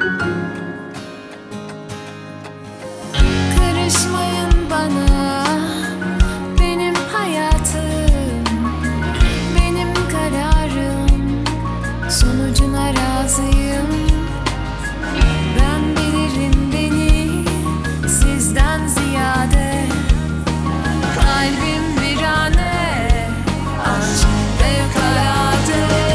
Karışmayın bana, benim hayatım, benim kararım, sonucuna razıyım. Ben bilirim beni sizden ziyade, kalbim virane, aşk fevkalade.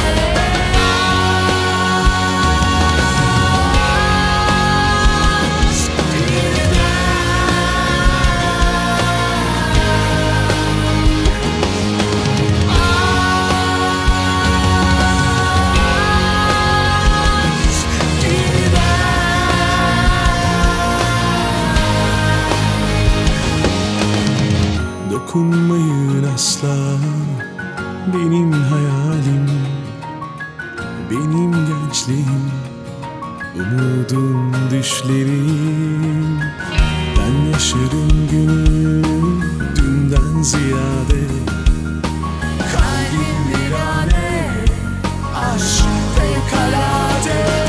Dokunmayın asla, benim hayalim, benim gençliğim, umudum, düşlerim. Ben yaşarım günü dünden ziyade, kalbim virane, aşk fevkalade.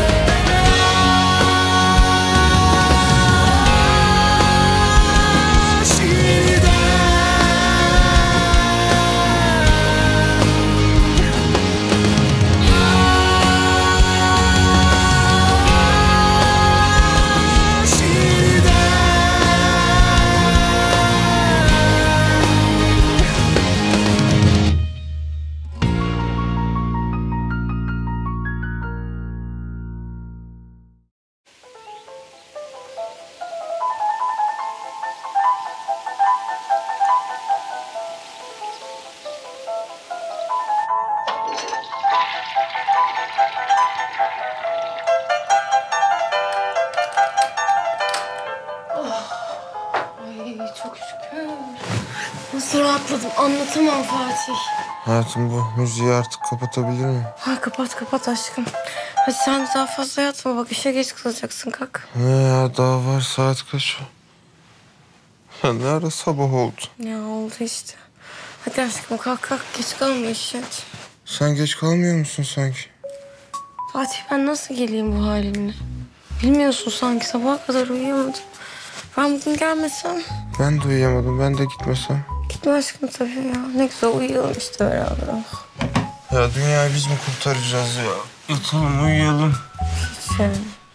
Çok şükür. Nasıl rahatladım anlatamam Fatih. Hayatım, bu müziği artık kapatabilir miyim? Ha, kapat aşkım. Hadi sen de daha fazla yatma, bak işe geç kalacaksın, kalk. Ne ya, daha var, saat kaç? Ya ne ara sabah oldu? Ya oldu işte. Hadi aşkım kalk geç kalma işe hadi. Sen geç kalmıyor musun sanki? Fatih, ben nasıl geleyim bu halimle? Bilmiyorsun sanki, sabaha kadar uyuyamadım. Ben bugün gelmesem. Ben de uyuyamadım, ben de gitmesem. Gitme aşkım tabii ya. Ne güzel uyuyalım işte beraber. Oh. Ya dünyayı biz mi kurtaracağız ya? Yatalım, uyuyalım. Hiç yani.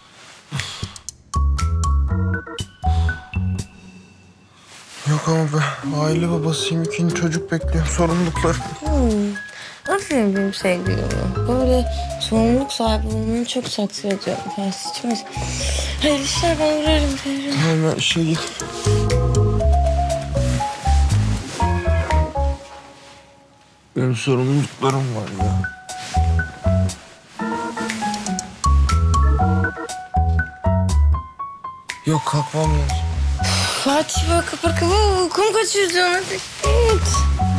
Yok ama ben aile babasıyım, ikinci çocuk bekliyorum, sorumluluklar. Aferin benim sevgilim. Böyle sorumluluk sahibi olmanı çok takdir ediyorum Fatih'ciğim. Hayırlı işler, ben uğrarım. Hemen işe git. Benim sorumluluklarım var ya. Yok, kalkmam lazım. Fatih, böyle kapır uykumu kaçıracaksın, hadi git.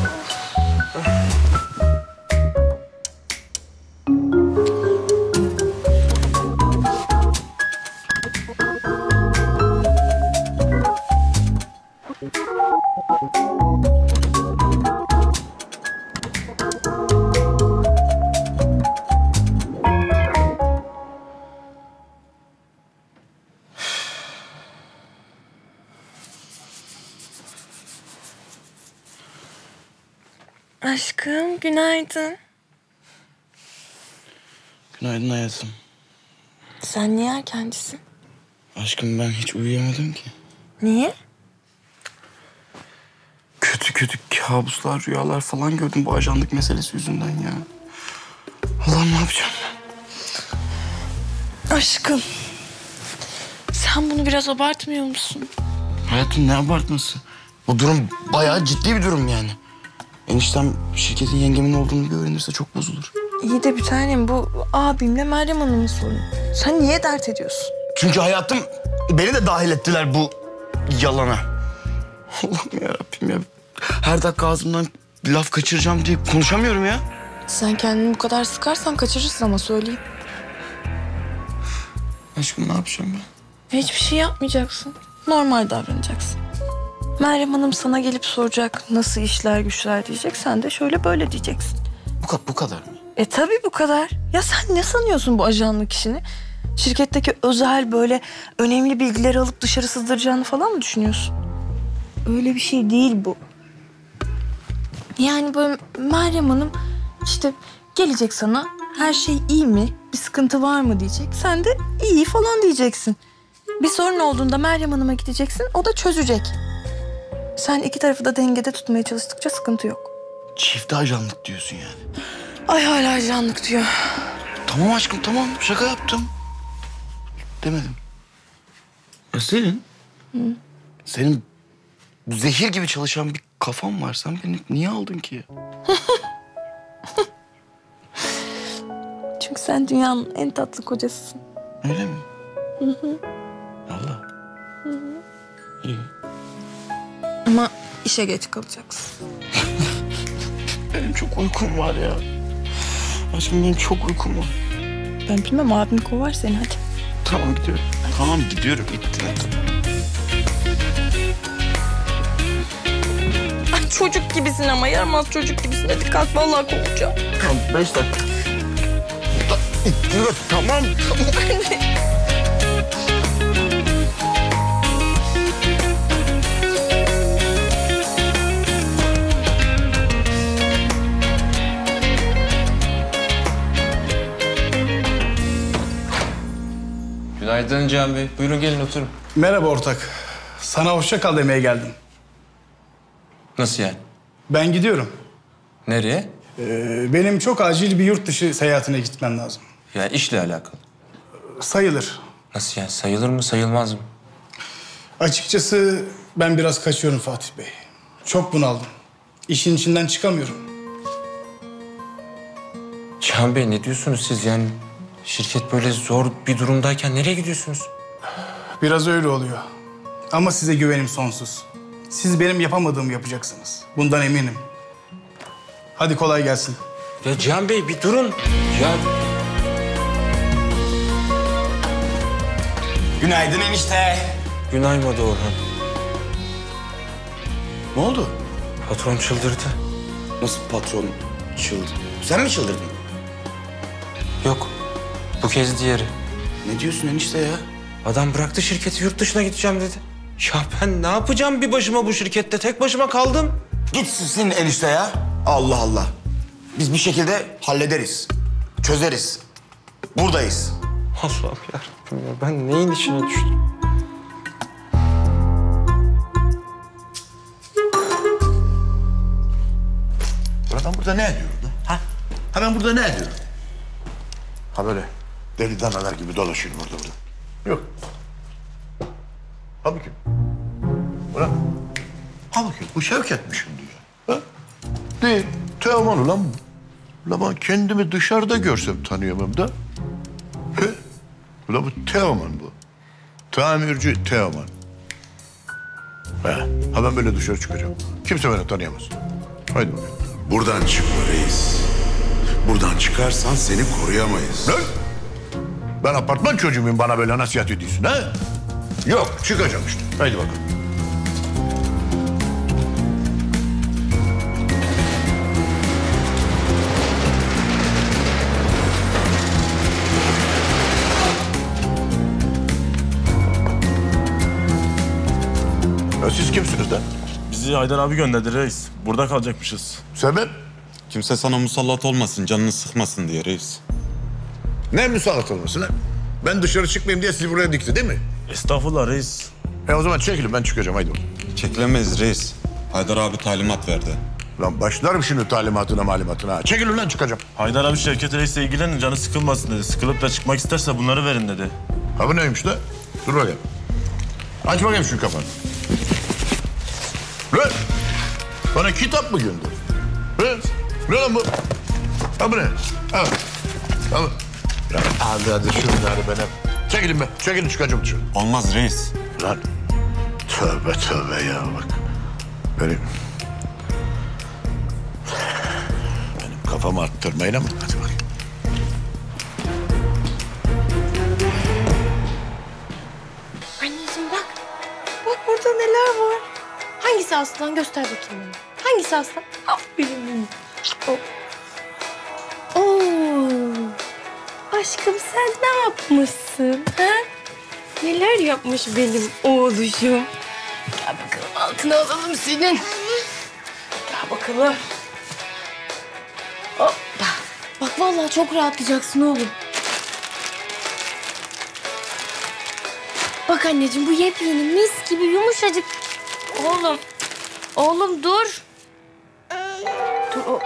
Aşkım, günaydın. Günaydın hayatım. Sen niye erkencisin? Aşkım, ben hiç uyuyamadım ki. Niye? Kötü kabuslar, rüyalar falan gördüm bu ajanlık meselesi yüzünden ya. Allah'ım, ne yapacağım ben? Aşkım, sen bunu biraz abartmıyor musun? Hayatım, ne abartması? Bu durum bayağı ciddi bir durum yani. Eniştem şirketin yengemin olduğunu bir öğrenirse çok bozulur. İyi de bir tanem, bu abimle Meryem Hanım'ın sorunu. Sen niye dert ediyorsun? Çünkü hayatım, beni de dahil ettiler bu yalana. Allah'ım yarabbim ya. Her dakika ağzımdan laf kaçıracağım diye konuşamıyorum ya. Sen kendini bu kadar sıkarsan kaçırırsın ama, söyleyeyim. Aşkım, ne yapacağım ben? Hiçbir şey yapmayacaksın. Normal davranacaksın. Meryem Hanım sana gelip soracak, nasıl işler güçler diyecek. Sen de şöyle böyle diyeceksin. Bu kadar mı? Tabii bu kadar. Ya sen ne sanıyorsun bu ajanlık işini? Şirketteki özel böyle önemli bilgileri alıp dışarı sızdıracağını falan mı düşünüyorsun? Öyle bir şey değil bu. Yani böyle Meryem Hanım işte gelecek sana, her şey iyi mi, bir sıkıntı var mı diyecek. Sen de iyi falan diyeceksin. Bir sorun olduğunda Meryem Hanım'a gideceksin, o da çözecek. Sen iki tarafı da dengede tutmaya çalıştıkça sıkıntı yok. Çift ajanlık diyorsun yani. Ay hala ajanlık diyor. Tamam aşkım tamam şaka yaptım. Demedim. Ya senin bu zehir gibi çalışan bir kafan var. Sen beni niye aldın ki? Çünkü sen dünyanın en tatlı kocasısın. Öyle mi? Vallahi. İyi. Ama işe geç kalacaksın. Benim çok uykum var ya. Aşkım benim çok uykum var. Ben bilmem, abin kovar seni, hadi. Tamam gidiyorum. Tamam gidiyorum. Gittim. Ay çocuk gibisin ama, yaramaz çocuk gibisin. Hadi kalk, vallahi kovacağım. Tamam 5 dakika. İttiriyor. Tamam. Günaydın Cihan Bey. Buyurun gelin oturun. Merhaba ortak. Sana hoşça kal demeye geldim. Nasıl yani? Ben gidiyorum. Nereye? Benim çok acil bir yurt dışı seyahatine gitmem lazım. Ya işle alakalı. Sayılır. Nasıl yani? Sayılır mı sayılmaz mı? Açıkçası ben biraz kaçıyorum Fatih Bey. Çok bunaldım. İşin içinden çıkamıyorum. Cihan Bey ne diyorsunuz siz yani? Şirket böyle zor bir durumdayken nereye gidiyorsunuz? Biraz öyle oluyor. Ama size güvenim sonsuz. Siz benim yapamadığımı yapacaksınız. Bundan eminim. Hadi kolay gelsin. Ya Cihan Bey bir durun. Ya Günaydın enişte. günaymadı Orhan. Ne oldu? Patron çıldırdı. Nasıl patron çıldırdı? Sen mi çıldırdın? Yok. Bu kez diğeri. Ne diyorsun enişte ya? Adam bıraktı şirketi, yurt dışına gideceğim dedi. Ya ben ne yapacağım bir başıma bu şirkette? Tek başıma kaldım. Gitsin enişte ya. Allah Allah. Biz bir şekilde hallederiz. Çözeriz. Buradayız. Allah'ım yarabbim ya. Ben neyin içine düştüm? Ben burada ne ediyorum lan? Ha? Ha ben burada ne ediyorum? Ha böyle deli danalar gibi dolaşıyorum orada burada. Yok. Ha bakayım. Ulan. Ha bakayım bu Şevket'miş şimdi ya. Ha? Değil. Teoman ulan bu. Ulan ben kendimi dışarıda görsem tanıyamam da. He? Ulan bu Teoman bu. Tamirci Teoman. Ha ben böyle dışarı çıkacağım. Kimse beni tanıyamaz. Haydi bakayım. Buradan çıkma reis. Buradan çıkarsan seni koruyamayız. Ne? Ben apartman çocuğu muyum bana böyle nasihat ediyorsun ha? Yok çıkacağım işte. Haydi bakalım. Ya siz kimsiniz lan? Bizi Haydar abi gönderdi reis. Burada kalacakmışız. Sebep? Kimse sana musallat olmasın, canını sıkmasın diye reis. Ne müsaade olması lan? Ben dışarı çıkmayayım diye sizi buraya dikti değil mi? Estağfurullah reis. O zaman çekilin ben çıkacağım haydi bakalım. Çekilemeyiz reis. Haydar abi talimat verdi. Lan başlarım şimdi talimatına malimatına. Çekilin lan çıkacağım. Haydar abi Şevket Reis'le ilgilenin canı sıkılmasın dedi. Sıkılıp da çıkmak isterse bunları verin dedi. Ha bu neymiş lan? Dur bakayım. Aç bakayım şu kafanı. Lan! Bana kitap mı gönder? Ne lan bu? Ha bu ne? Ha. Ha bu. Ya hadi şunları bana. Çekilin be. Çekilin çıkacağım dışarı. Olmaz reis. Lan. Tövbe tövbe ya bak. Benim kafamı attırmayın ama hadi bakayım. Anneciğim bak. Bak burada neler var. Hangisi aslan? Göster bakayım bana. Hangisi aslan? Aferin benim. Oo. Ay Aşkım sen ne yapmışsın? Ha? Neler yapmış benim oğluşum? Gel bakalım altına alalım senin. Gel bakalım. Hoppa. Bak vallahi çok rahatlayacaksın oğlum. Bak anneciğim bu yepyeni mis gibi yumuşacık. Oğlum. Oğlum dur. Dur o.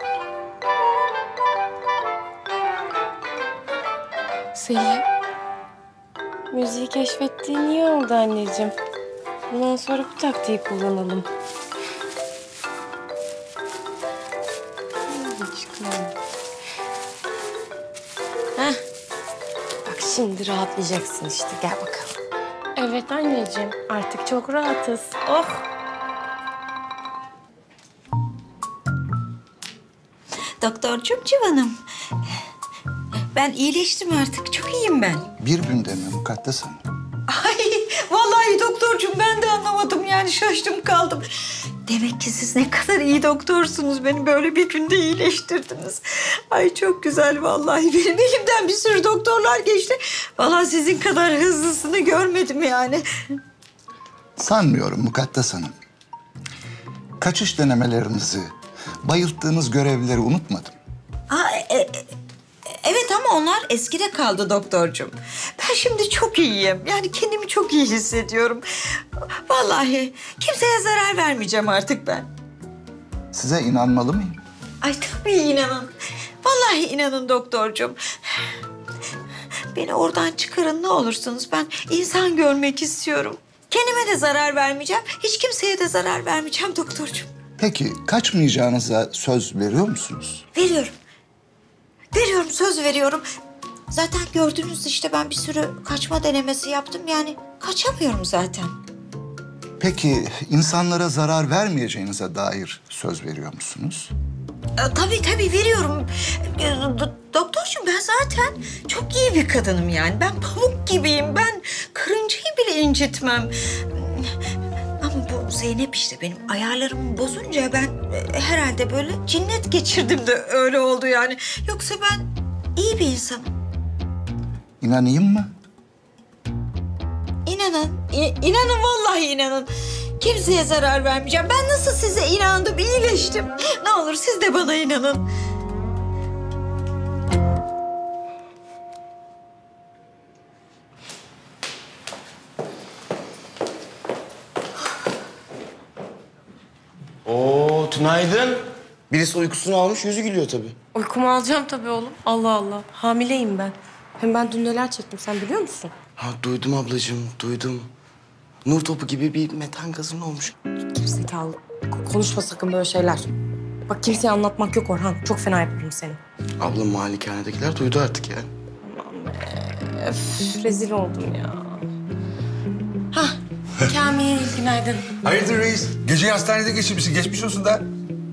Selim. Müziği keşfettiğin iyi oldu anneciğim. Bundan sonra bu taktiği kullanalım. Heh. Bak şimdi rahatlayacaksın işte. Gel bakalım. Evet anneciğim. Artık çok rahatız. Oh. Doktorcum Civan'ım. Ben iyileştim artık. Çok iyiyim ben. Bir günde mi Mukaddes Hanım? Ay vallahi doktorcum ben de anlamadım yani şaştım kaldım. Demek ki siz ne kadar iyi doktorsunuz. Beni böyle bir günde iyileştirdiniz. Ay çok güzel vallahi. Benim elimden bir sürü doktorlar geçti. Vallahi sizin kadar hızlısını görmedim yani. Sanmıyorum Mukaddes Hanım. Kaçış denemelerinizi, bayılttığınız görevlileri unutmadım. Evet ama onlar eskide kaldı doktorcum. Ben şimdi çok iyiyim. Yani kendimi çok iyi hissediyorum. Vallahi kimseye zarar vermeyeceğim artık ben. Size inanmalı mıyım? Ay tabii inanın. Vallahi inanın doktorcum. Beni oradan çıkarın ne olursunuz. Ben insan görmek istiyorum. Kendime de zarar vermeyeceğim. Hiç kimseye de zarar vermeyeceğim doktorcum. Peki kaçmayacağınıza söz veriyor musunuz? Veriyorum. Veriyorum, söz veriyorum. Zaten gördünüz işte ben bir sürü kaçma denemesi yaptım. Yani kaçamıyorum zaten. Peki insanlara zarar vermeyeceğinize dair söz veriyor musunuz? Tabii veriyorum. Doktorcuğum ben zaten çok iyi bir kadınım yani. Ben pamuk gibiyim. Ben karıncayı bile incitmem. Ama bu Zeynep işte benim ayarlarımı bozunca ben herhalde böyle cinnet geçirdim de öyle oldu yani. Yoksa ben iyi bir insanım. İnanayım mı? İnanın, inanın vallahi inanın. Kimseye zarar vermeyeceğim. Ben nasıl size inandım, iyileştim. Ne olur siz de bana inanın. Oo, tünaydın. Birisi uykusunu almış, yüzü gülüyor tabii. Uykumu alacağım tabii oğlum. Allah Allah. Hamileyim ben. Hem ben dün neler çektim sen biliyor musun? Ha, duydum ablacığım, duydum. Nur topu gibi bir metan gazın olmuş. Gerizekalı. Konuşma sakın böyle şeyler. Bak kimseye anlatmak yok Orhan. Çok fena yaparım seni. Ablam malikanedekiler duydu artık yani. Öf, rezil oldum ya. Hah, Kamil günaydın. Hayırdır reis? Geceyi hastanede geçirmişsin. Geçmiş olsun da.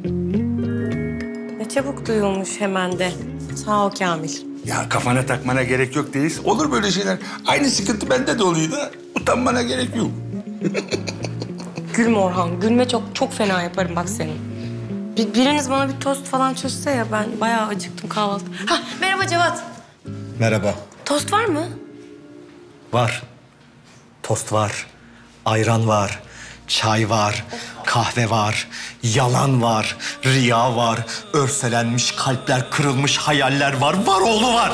Ne çabuk duyulmuş hemen de. Sağ ol Kamil. Ya kafana takmana gerek yok reis. Olur böyle şeyler. Aynı sıkıntı bende de oluyor da. Utanmana gerek yok. Gülme Orhan. Gülme çok fena yaparım bak senin. Biriniz bana bir tost falan çözse ya ben bayağı acıktım kahvaltı. Hah merhaba Cevat. Merhaba. Tost var mı? Var. Tost var. Ayran var. Çay var. Kahve var. Yalan var. Riya var. Örselenmiş kalpler, kırılmış hayaller var. Var oğlu var.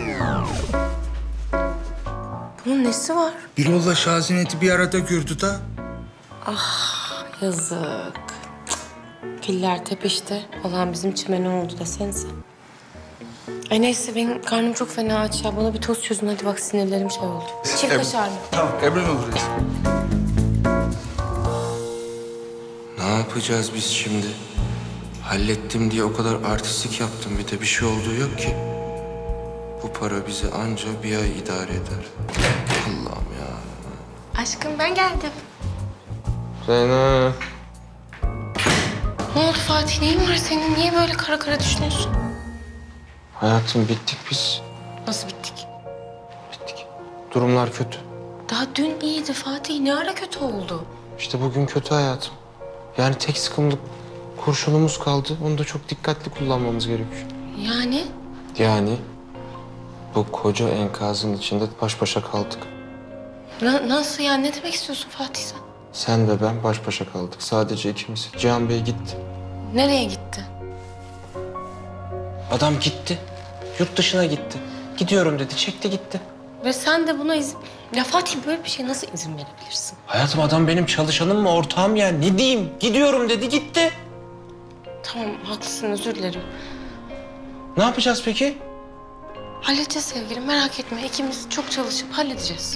Bunun nesi var? Birolla Şazinet'i bir arada gördü da. Ah yazık. Filler tepişti. Allah'ım bizim çimene oldu desenize. Ay neyse benim karnım çok fena aç ya. Bana bir tost çözün hadi bak sinirlerim şey oldu. Çift kaşarlı. Tamam, emrin olur reis. Ne yapacağız biz şimdi? Hallettim diye o kadar artistik yaptım. Bir de bir şey olduğu yok ki. Bu para bizi anca bir ay idare eder. Allah'ım ya. Aşkım ben geldim. Zeynep. Ne oldu Fatih? Neyin var senin? Niye böyle kara kara düşünüyorsun? Hayatım bittik biz. Nasıl bittik? Durumlar kötü. Daha dün iyiydi Fatih. Ne ara kötü oldu? İşte bugün kötü hayatım. Yani tek sıkımlık kurşunumuz kaldı. Onu da çok dikkatli kullanmamız gerekiyor. Yani? Yani Bu koca enkazın içinde baş başa kaldık. Nasıl yani? Ne demek istiyorsun Fatih sen? Sen ve ben baş başa kaldık. Sadece ikimiz. Cihan Bey gitti. Nereye gitti? Adam gitti. Yurt dışına gitti. Gidiyorum dedi. Çekti gitti. Ve sen de buna izin... Ya Fatih böyle bir şey nasıl izin verebilirsin? Hayatım adam benim çalışanım mı, ortağım ya? Ne diyeyim? Gidiyorum dedi, gitti. Tamam haklısın özür dilerim. Ne yapacağız peki? Halledeceğiz sevgilim merak etme. İkimiz çok çalışıp halledeceğiz.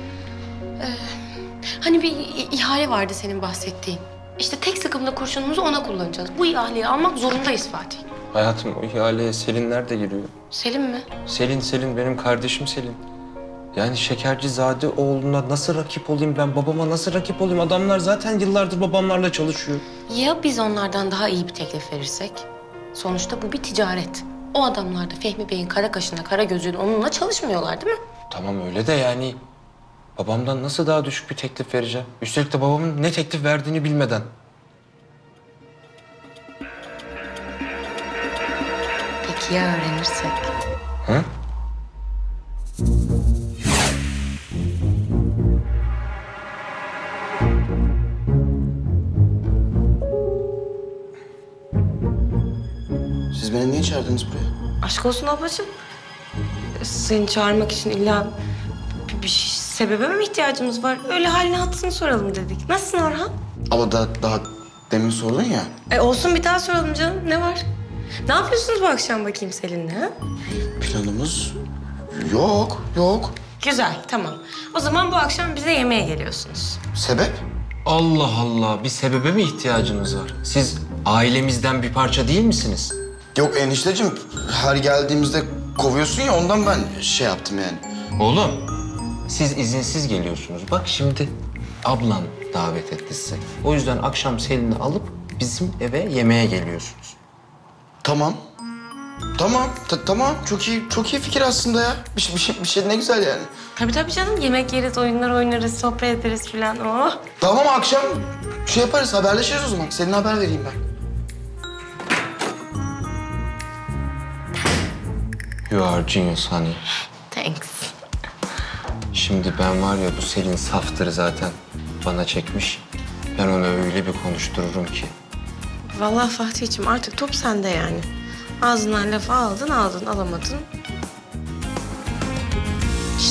Hani bir ihale vardı senin bahsettiğin. İşte tek sıkımda kurşunumuzu ona kullanacağız. Bu ihaleyi almak zorundayız Fatih. Hayatım o ihaleye Selinler de giriyor. Selim mi? Selin benim kardeşim Selin. Yani Şekercizade oğluna nasıl rakip olayım ben? Babama nasıl rakip olayım? Adamlar zaten yıllardır babamlarla çalışıyor. Ya biz onlardan daha iyi bir teklif verirsek? Sonuçta bu bir ticaret. O adamlar da Fehmi Bey'in kara kaşına, kara gözüyle onunla çalışmıyorlar değil mi? Tamam öyle de yani babamdan nasıl daha düşük bir teklif vereceğim? Üstelik de babamın ne teklif verdiğini bilmeden. Peki ya öğrenirsek? Hı? Siz beni niye çağırdınız buraya? Aşk olsun ablacığım. Seni çağırmak için illa bir sebebe mi ihtiyacımız var? Öyle halini hatırını soralım dedik. Nasılsın Orhan? Ama daha demin sordun ya. Olsun bir daha soralım canım. Ne var? Ne yapıyorsunuz bu akşam bakayım Selin'le ha? Planımız yok. Güzel, tamam. O zaman bu akşam bize yemeğe geliyorsunuz. Sebep? Allah Allah bir sebebe mi ihtiyacınız var? Siz ailemizden bir parça değil misiniz? Yok enişteciğim, her geldiğimizde kovuyorsun ya ondan ben şey yaptım yani. Oğlum siz izinsiz geliyorsunuz. Bak şimdi ablan davet etti size. O yüzden akşam Selin'i alıp bizim eve yemeğe geliyorsunuz. Tamam. Tamam. Çok iyi fikir aslında ya. Bir şey ne güzel yani. Tabii canım. Yemek yeriz, oyunlar oynarız, sohbet ederiz filan. Oh. Tamam akşam şey yaparız, haberleşiriz o zaman. Senin haber vereyim ben. You are genius honey. Thanks. Şimdi ben var ya bu Selin saftır zaten. Bana çekmiş. Ben onu öyle bir konuştururum ki. Vallahi Fatih'ciğim artık top sende yani. Ağzından lafı aldın alamadın. Şişt.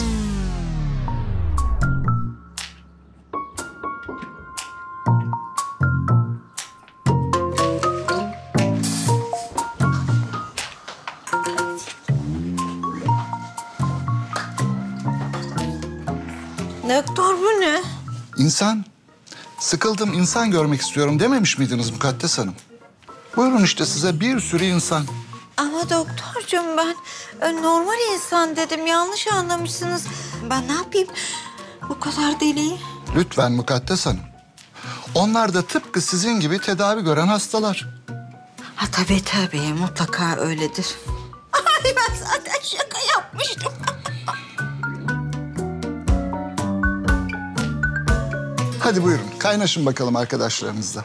Doktor bu ne? İnsan. Sıkıldım, insan görmek istiyorum dememiş miydiniz Mukaddes Hanım? Buyurun işte size bir sürü insan. Ama doktorcuğum ben normal insan dedim. Yanlış anlamışsınız. Ben ne yapayım bu kadar deliyi? Lütfen Mukaddes Hanım. Onlar da tıpkı sizin gibi tedavi gören hastalar. Ha tabii mutlaka öyledir. Ay ben zaten şaka yapmıştım. Hadi buyurun, kaynaşın bakalım arkadaşlarınızla.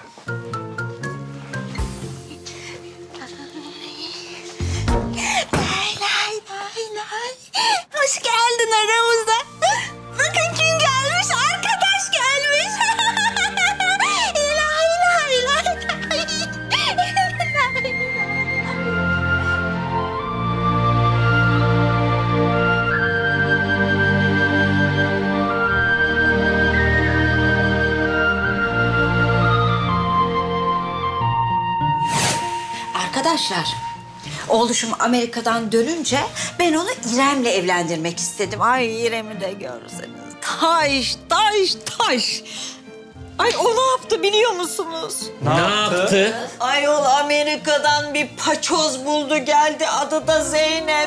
Lay. Hoş geldin aramıza. Bakın kim gelmiş, arkadaş gelmiş. Lay. Arkadaşlar, oğluşum Amerika'dan dönünce ben onu İrem'le evlendirmek istedim. Ay İrem'i de görseniz. Taş. Ay o ne yaptı biliyor musunuz? Ne yaptı? Ayol Amerika'dan bir paçoz buldu geldi. Adı da Zeynep.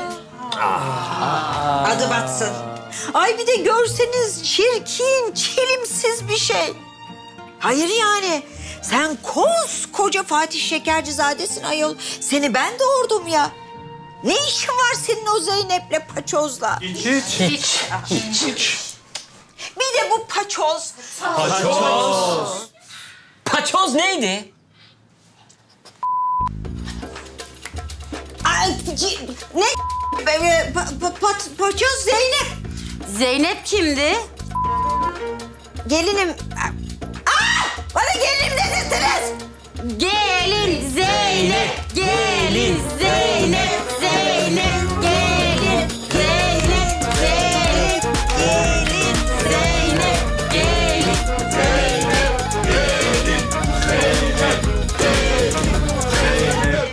Adı batsın. Ay bir de görseniz çirkin, çelimsiz bir şey. Hayır yani. Sen koskoca Fatih Şekercizadesin ayol. Seni ben doğurdum ya. Ne işin var senin o Zeynep'le paçozla? Hiç. Bir de bu paçoz. Paçoz neydi? Ay, ne Paçoz Zeynep. Zeynep kimdi? Gelinim. Bana gelinim dedirttiniz. Gelin Zeynep, gelin Zeynep, Zeynep, gelin Zeynep, Zeynep, gelin Zeynep, gelin Zeynep,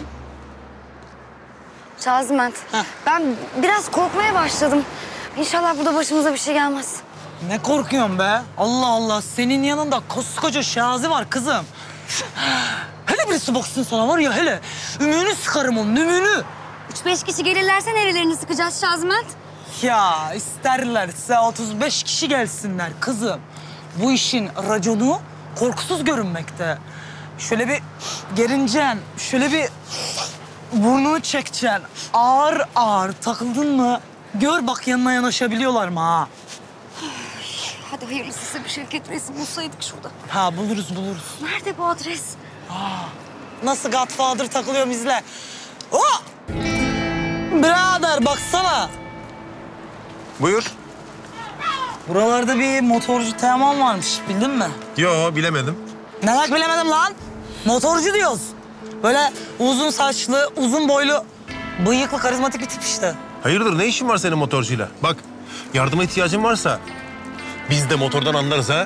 Şaziment, ben biraz korkmaya başladım. İnşallah burada başımıza bir şey gelmez. Ne korkuyorsun be? Allah Allah, senin yanında koskoca Şazi var kızım. Hele birisi baksın sana var ya hele. Ümüğünü sıkarım onun, ümüğünü. 3-5 kişi gelirlerse nerelerini sıkacağız Şaziment? Ya isterlerse 35 kişi gelsinler kızım. Bu işin raconu korkusuz görünmekte. Şöyle bir gerincen, şöyle bir burnunu çekeceksin. Ağır ağır takıldın mı? Gör bak yanına yanaşabiliyorlar mı ha? Hadi hayırlısı bir şirket resim bulsaydık şurada. Ha buluruz. Nerede bu adres? Nasıl Godfather takılıyorum izle. Oh! Birader baksana. Buyur. Buralarda bir motorcu Teoman varmış bildin mi? Yo bilemedim. Ne demek bilemedim lan? Motorcu diyoruz. Böyle uzun saçlı, uzun boylu, bıyıklı, karizmatik bir tip işte. Hayırdır ne işin var senin motorcuyla? Bak yardıma ihtiyacın varsa biz de motordan anlarız ha.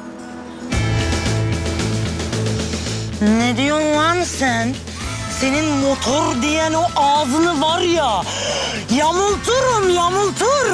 Ne diyorsun lan sen? Senin motor diyen o ağzını var ya, yamultur.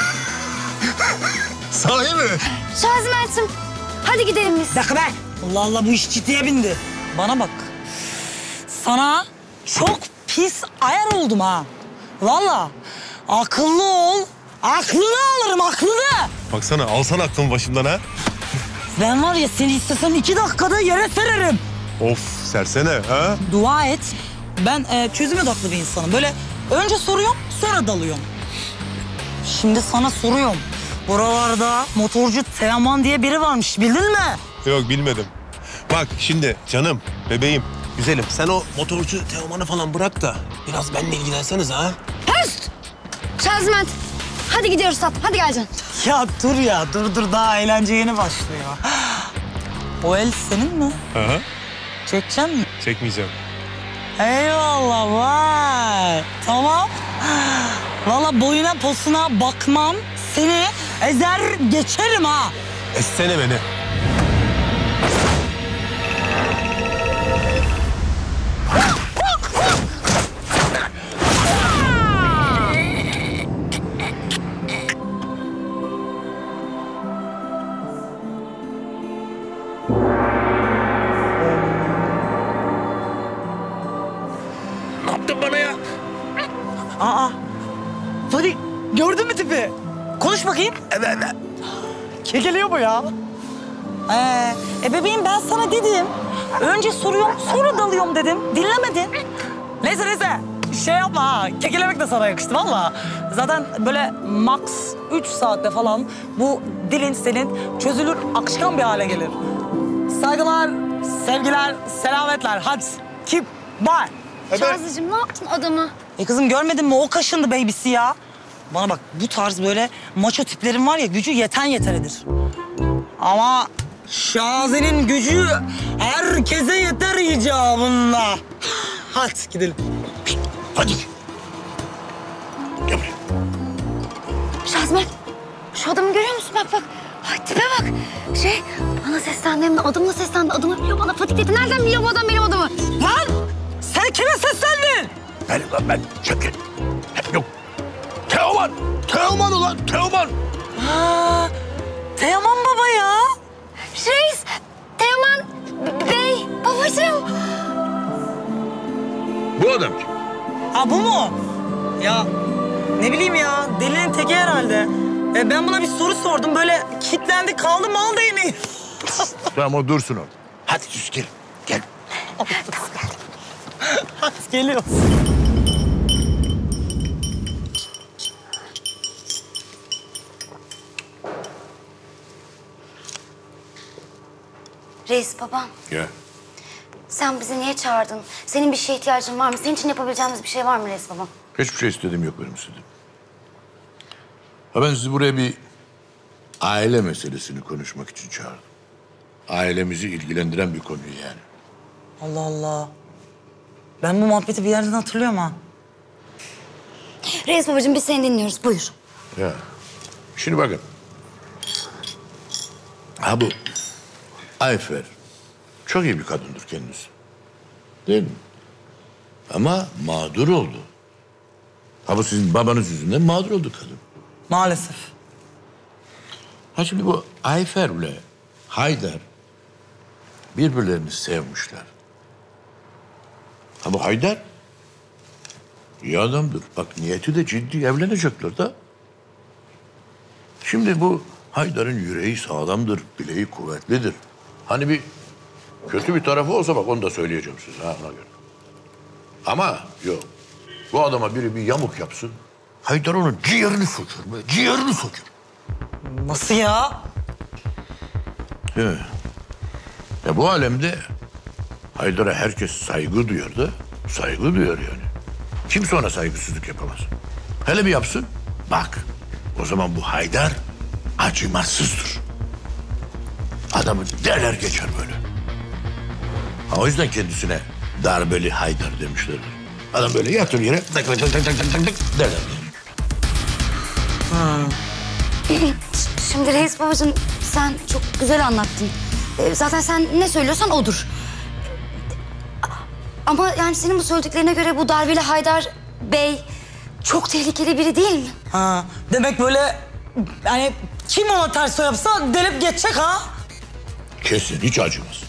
Sahi mi? Şaziment'im, hadi gidelim biz. Dakika be. Allah Allah bu iş ciddiye bindi. Bana bak. Sana çok pis ayar oldum ha. Vallahi akıllı ol. Aklını alırım, aklını. Baksana alsana aklımı başımdan ha. Ben var ya seni istesem 2 dakikada yere sererim. Of sersene ha. Dua et. Ben çözüm odaklı bir insanım. Böyle önce soruyorum, sonra dalıyorum. Şimdi sana soruyorum. Buralarda motorcu Teoman diye biri varmış, bildin mi? Yok bilmedim. Bak şimdi canım, bebeğim, güzelim. Sen o motorcu Teoman'ı falan bırak da biraz benimle ilgilenseniz ha. Höst! Şaziment, hadi gidiyoruz Sap, hadi geleceksin. Ya dur daha eğlence yeni başlıyor. O el senin mi? Hı. Çekecek misin? Çekmeyeceğim. Eyvallah vay. Tamam. Vallahi boyuna posuna bakmam. Seni ezer geçerim ha. Essene beni. Ne yaptın bana ya? Aa. Hadi gördün mü tipi? Konuş bakayım. Evet. Kekeliyor bu ya. Bebeğim ben sana dedim. Önce soruyorum sonra dalıyorum dedim. Dinlemedin. Neyse. Şey yapma ha. Kekelemek de sana yakıştı valla. Zaten böyle max 3 saatte falan bu dilin senin çözülür, akışkan bir hale gelir. Saygılar, sevgiler, selametler. Hadi keep bye. Şazlıcığım ne yaptın adamı? Kızım görmedin mi o kaşındı baby'si ya. Bana bak bu tarz böyle maço tiplerin var ya gücü yeten yeteredir. Ama Şazi'nin gücü herkese yeter icabında. Hadi gidelim. Hadi. Şaziment, şu adamı görüyor musun? Bak. Ay tipe bak. Bana seslendi hem de adımla seslendi. Adımı biliyor bana. Fatih dedi. Nereden biliyor bu adam benim adımı? Lan! Sen kime seslendin? Ben Şevket. Yok. Teoman ulan Teoman. Teoman baba ya. Reis, Teoman Bey, babacığım. Bu adam kim? Ha bu mu? Ya ne bileyim ya delinin teki herhalde. Ben buna bir soru sordum böyle kilitlendi kaldı mal değil mi? Tamam o dursun orada. Hadi sus gel. Gel. Hadi geliyoruz. Reis babam, Gel. Sen bizi niye çağırdın? Senin bir şeye ihtiyacın var mı? Senin için yapabileceğimiz bir şey var mı Reis baba? Hiçbir şey istediğim yok benim istediğim. Ha ben sizi buraya bir aile meselesini konuşmak için çağırdım. Ailemizi ilgilendiren bir konuyu yani. Allah Allah. Ben bu muhabbeti bir yerden hatırlıyorum ha. Reis babacığım biz seni dinliyoruz. Buyur. Ya şimdi bakın. Ha bu Ayfer çok iyi bir kadındır kendisi. Değil mi? Ama mağdur oldu. Ha bu sizin babanız yüzünden mağdur oldu kadın. Maalesef. Ha şimdi bu Ayfer'le Haydar birbirlerini sevmişler. Ha bu Haydar iyi adamdır. Bak niyeti de ciddi, evlenecekler de. Şimdi bu Haydar'ın yüreği sağlamdır, bileği kuvvetlidir. Hani bir kötü bir tarafı olsa bak onu da söyleyeceğim size ha, ona göre. Ama yok. Bu adama biri bir yamuk yapsın. Haydar onun ciğerini söker be, ciğerini söker. Nasıl ya? Evet. Ya bu alemde Haydar'a herkes saygı duyar da saygı duyar yani. Kimse ona saygısızlık yapamaz. Hele bir yapsın, bak o zaman bu Haydar acımasızdır. Adamı deler geçer böyle. Ha, o yüzden kendisine darbeli Haydar demişler. Adam böyle yatır yere tık tık tık tık tık tık tık derler. Şimdi Reis babacığım sen çok güzel anlattın. Zaten sen ne söylüyorsan odur. Ama yani senin bu söylediklerine göre bu darbeli Haydar Bey çok tehlikeli biri değil mi? Ha, demek böyle yani kim ona ters yapsa delip geçecek ha? Kesin hiç acımaz.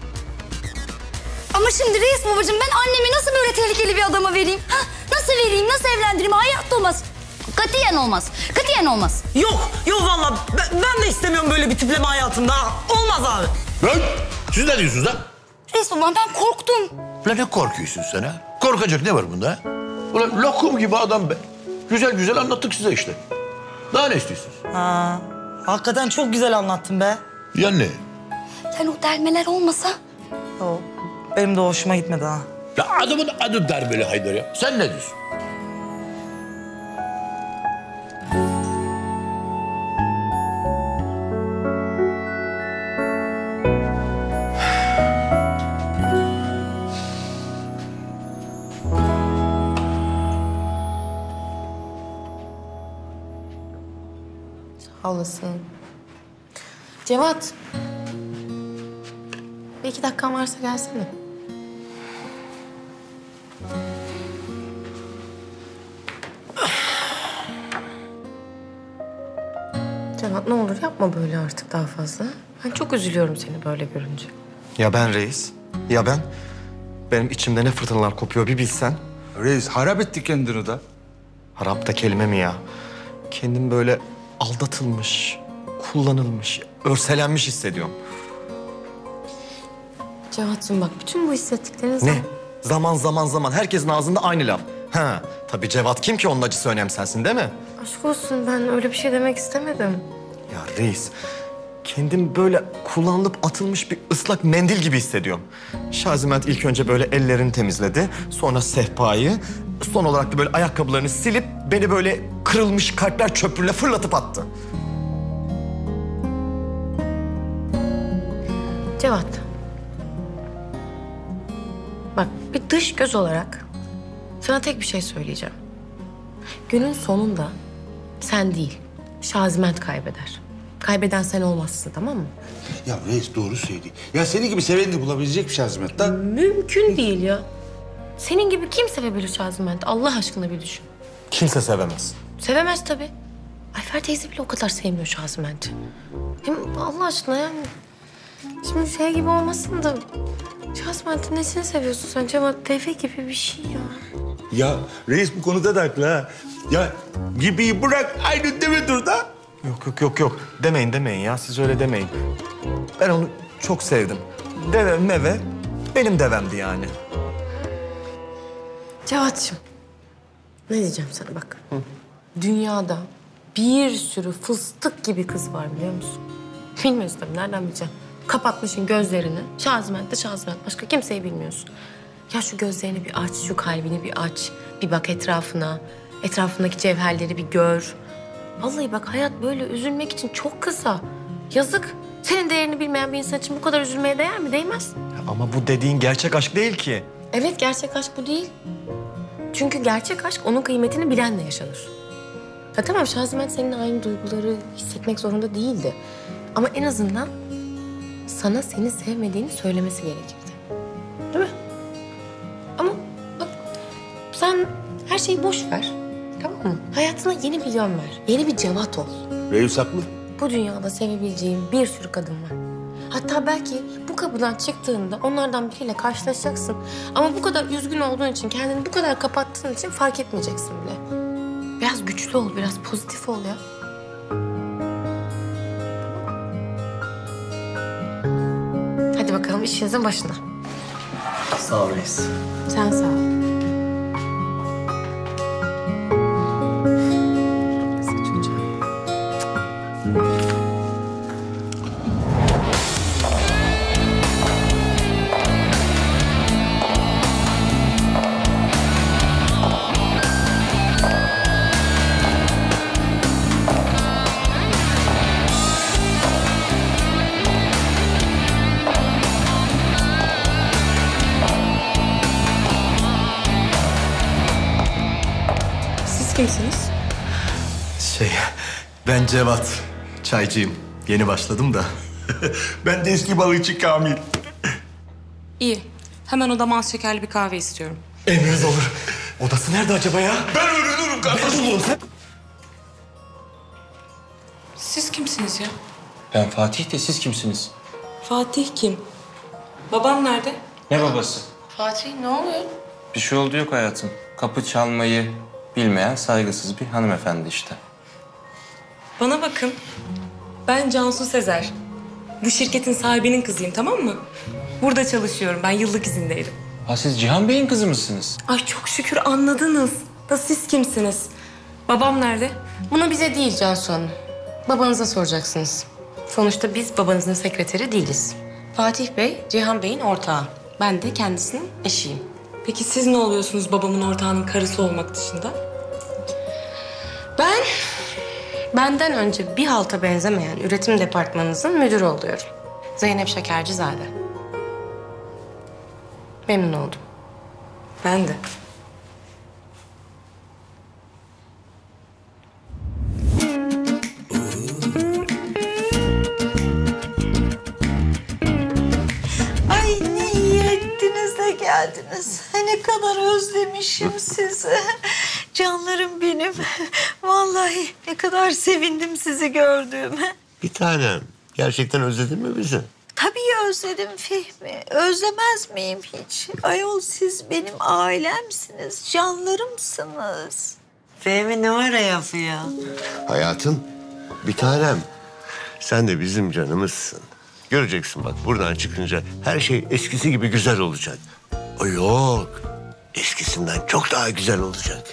Ama şimdi Reis babacığım ben annemi nasıl böyle tehlikeli bir adama vereyim? Ha? Nasıl vereyim, nasıl evlendireyim? Hayatta olmaz. Katiyen olmaz. Katiyen olmaz. Yok vallahi ben de istemiyorum böyle bir tipleme hayatımda. Olmaz abi. Lan siz ne diyorsunuz lan? Reis babam ben korktum. Ulan ne korkuyorsun sen ha? Korkacak ne var bunda ha? Ulan lokum gibi adam be. Güzel güzel anlattık size işte. Daha ne istiyorsunuz? Ha, hakikaten çok güzel anlattın be. Ya ne? Yani o delmeler olmasa? O, benim de hoşuma gitmedi ha. Ya adamın adı darbeli Haydar ya. Sen ne diyorsun? Sağ olasın. Cevat. Bir 2 dakikan varsa gelsene. Cevat ne olur yapma böyle artık daha fazla. Ben çok üzülüyorum seni böyle görünce. Ya ben Reis, ya ben. Benim içimde ne fırtınalar kopuyor bir bilsen. Reis harap etti kendini de. Harap da kelime mi ya? Kendim böyle aldatılmış, kullanılmış, örselenmiş hissediyorum. Cevat'cığım bak bütün bu hissettiklerin Ne? Zaman herkesin ağzında aynı laf. Ha, tabii Cevat kim ki onun acısı önemsensin değil mi? Aşk olsun ben öyle bir şey demek istemedim. Ya Reis, kendim böyle kullanılıp atılmış bir ıslak mendil gibi hissediyorum. Şaziment ilk önce böyle ellerini temizledi, sonra sehpayı, son olarak da böyle ayakkabılarını silip beni böyle kırılmış kalpler çöpürle fırlatıp attı. Cevat. Bak bir dış göz olarak sana tek bir şey söyleyeceğim. Günün sonunda sen değil, Şaziment kaybeder. Kaybeden sen olmazsın, tamam mı? Ya Reis doğru söyledi. Ya senin gibi seveni de bulabilecek bir Şazimet lan. Mümkün değil ya. Senin gibi kim sevebilir Şaziment'i? Allah aşkına bir düşün. Kimse sevemez. Sevemez tabii. Ayfer teyze bile o kadar sevmiyor Şaziment'i. Hem Allah aşkına yani... Şimdi şey gibi olmasın da... Şaziment'in nesini seviyorsun sen? Cevat Tevfe gibi bir şey ya. Ya Reis bu konuda da haklı ha. Ya gibiyi bırak aynı deme dur da. Yok. Demeyin ya. Siz öyle demeyin. Ben onu çok sevdim. Devem meve benim devemdi yani. Cevat'cığım. Ne diyeceğim sana bak. Dünyada bir sürü fıstık gibi kız var biliyor musun? Bilmiyorsun tabii nereden bileceksin? Kapatmışsın gözlerini. Şaziment de Şaziment. Başka kimseyi bilmiyorsun. Ya şu gözlerini bir aç, şu kalbini bir aç. Bir bak etrafına. Etrafındaki cevherleri bir gör. Vallahi bak hayat böyle üzülmek için çok kısa. Yazık. Senin değerini bilmeyen bir insan için bu kadar üzülmeye değer mi? Değmez. Ama bu dediğin gerçek aşk değil ki. Evet, gerçek aşk bu değil. Çünkü gerçek aşk onun kıymetini bilenle yaşanır. Ya tamam, Şaziment seninle aynı duyguları hissetmek zorunda değildi. Ama en azından sana seni sevmediğini söylemesi gerekirdi. Değil mi? Ama bak, sen her şeyi boş ver. Tamam mı? Hayatına yeni bir yön ver. Yeni bir Cevat ol. Reis haklı. Bu dünyada sevebileceğin bir sürü kadın var. Hatta belki bu kapıdan çıktığında onlardan biriyle karşılaşacaksın. Ama bu kadar üzgün olduğun için, kendini bu kadar kapattığın için fark etmeyeceksin bile. Biraz güçlü ol, biraz pozitif ol ya. Hadi bakalım işinizin başına. Sağ ol reis. Sen sağ ol. Siz kimsiniz? Ben Cevat. Çaycıyım. Yeni başladım da. Ben de eski balıkçı Kamil. İyi. Hemen odama az şekerli bir kahve istiyorum. Emriniz olur. Odası nerede acaba ya? Ben öğrenirim kardeşim. Siz kimsiniz ya? Ben Fatih de siz kimsiniz? Fatih kim? Babam nerede? Ne babası? Fatih, ne oluyor? Bir şey oldu yok hayatım. Kapı çalmayı bilmeyen saygısız bir hanımefendi işte. Bana bakın. Ben Cansu Sezer. Bu şirketin sahibinin kızıyım, tamam mı? Burada çalışıyorum. Ben yıllık izindeydim. Ha, siz Cihan Bey'in kızı mısınız? Ay çok şükür anladınız. Da siz kimsiniz? Babam nerede? Bunu bize değil Cansu Hanım. Babanıza soracaksınız. Sonuçta biz babanızın sekreteri değiliz. Fatih Bey, Cihan Bey'in ortağı. Ben de kendisinin eşiyim. Peki siz ne oluyorsunuz babamın ortağının karısı olmak dışında? Ben benden önce bir halta benzemeyen üretim departmanınızın müdürü oluyorum. Zeynep Şekercizade. Memnun oldum. Ben de. Ay ne iyi ettiniz de geldiniz. Ne kadar özlemişim sizi. Canlarım benim. Vallahi ne kadar sevindim sizi gördüğüme. Bir tanem. Gerçekten özledin mi bizi? Tabii özledim Fehmi. Özlemez miyim hiç? Ayol siz benim ailemsiniz. Canlarımsınız. Fehmi numara yapıyor. Hayatım, bir tanem. Sen de bizim canımızsın. Göreceksin bak buradan çıkınca her şey eskisi gibi güzel olacak. O yok. Eskisinden çok daha güzel olacak.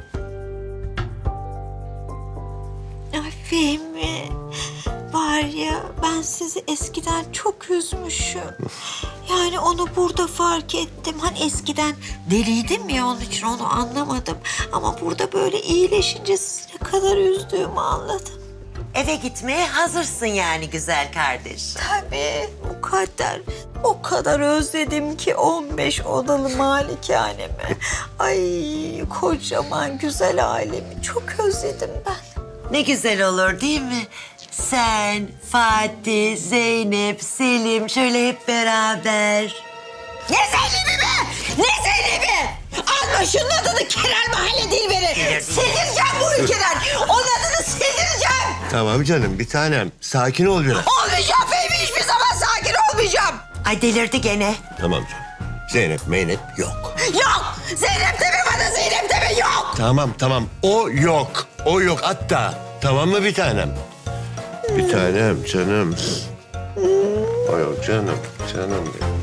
Ay Fehmi. Var ya ben sizi eskiden çok üzmüşüm. Yani onu burada fark ettim. Hani eskiden deliydim ya onun için onu anlamadım. Ama burada böyle iyileşince sizi ne kadar üzdüğümü anladım. Eve gitmeye hazırsın yani güzel kardeşim. Tabii mukadder. O kadar özledim ki 15 odalı malikanemi. Ay kocaman güzel ailemi çok özledim ben. Ne güzel olur değil mi? Sen, Fatih, Zeynep, Selim şöyle hep beraber. Ne Zeynep'i be? Ne Zeynep'i? Alma şunun adını Kerem Mahalle Dilber'i. Sildireceğim bu ülkeden. Onun adını sildireceğim. Tamam canım bir tanem. Sakin ol biraz. Olmayacağım Fehmi hiçbir zaman sakin olmayacağım. Ay delirdi gene. Tamam canım. Zeynep, Meynep yok. Yok. Zeynep deme bana Zeynep deme yok. Tamam. O yok. O yok hatta. Tamam mı bir tanem? Bir tanem canım. O yok canım. Canım benim.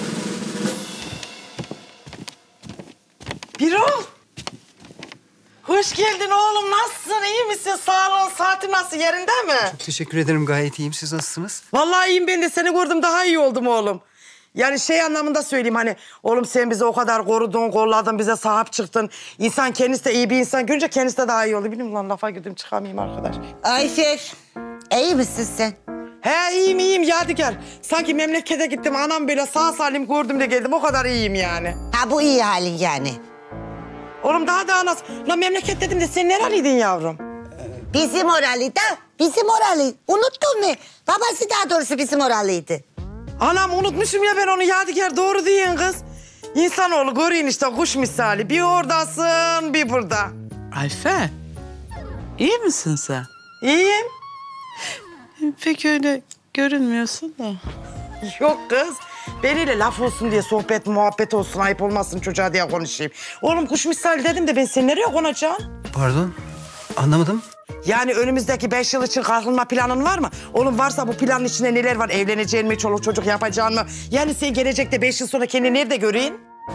Birol. Hoş geldin oğlum. Nasılsın? İyi misin? Sağlığın, saatin nasıl? Yerinde mi? Çok teşekkür ederim. Gayet iyiyim. Siz nasılsınız? Vallahi iyiyim ben de. Seni gördüm daha iyi oldum oğlum. Yani şey anlamında söyleyeyim hani oğlum sen bizi o kadar korudun, kolladın, bize sahip çıktın. İnsan kendisi de iyi bir insan görünce kendisi de daha iyi oldu. Bilmiyorum lan lafa girdim çıkamayayım arkadaş. Ayfer, iyi misin sen? He iyiyim Yadigar. Sanki memlekete gittim anam böyle sağ salim gördüm de geldim o kadar iyiyim yani. Ha bu iyi halin yani. Oğlum daha nasıl? Lan memleket dedim de sen nereliydin yavrum? Bizim oralıydı, bizim oralı. Unuttun mu? Babası daha doğrusu bizim oralıydı. Anam unutmuşum ya ben onu Yadigar doğru diyorsun kız. İnsanoğlu görüyorsun işte kuş misali. Bir oradasın bir burada. Ayfer, iyi misin sen? İyiyim. Pek öyle görünmüyorsun da. Yok kız. Beniyle laf olsun diye sohbet muhabbet olsun ayıp olmasın çocuğa diye konuşayım. Oğlum kuş misali dedim de ben seni nereye konacağım? Pardon, anlamadım. Yani önümüzdeki 5 yıl için kalkınma planın var mı? Oğlum varsa bu planın içinde neler var? Evleneceğin mi, çoluk çocuk yapacaksın mı? Yani sen gelecekte 5 yıl sonra kendini nerede göreyim?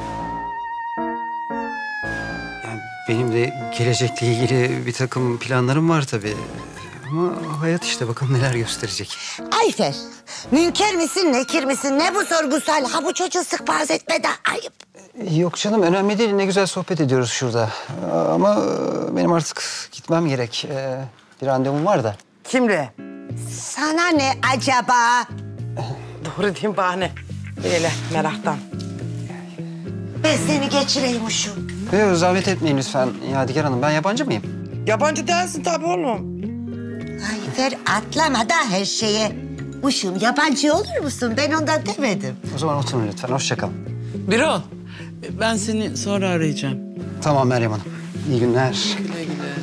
Benim de gelecekle ilgili bir takım planlarım var tabii. Ama hayat işte bakalım neler gösterecek. Ayfer, münker misin, nekir misin? Ne bu sorgusal? Ha bu çocuğu sık boğaz etme de ayıp. Yok canım önemli değil. Ne güzel sohbet ediyoruz şurada. Ama benim artık gitmem gerek. Bir randevum var da. Kimle? Sana ne acaba? Doğru diyeyim bahane. Böyle meraktan. Ben seni geçireymişim. Yok zahmet etmeyin lütfen Yadigar Hanım. Ben yabancı mıyım? Yabancı değilsin tabii oğlum. Ayfer atlama da her şeye. Uşum yabancı olur musun? Ben ondan demedim. O zaman oturun lütfen. Hoşça kalın. Birol, ben seni sonra arayacağım. Tamam Meryem Hanım. İyi günler. Güle güle.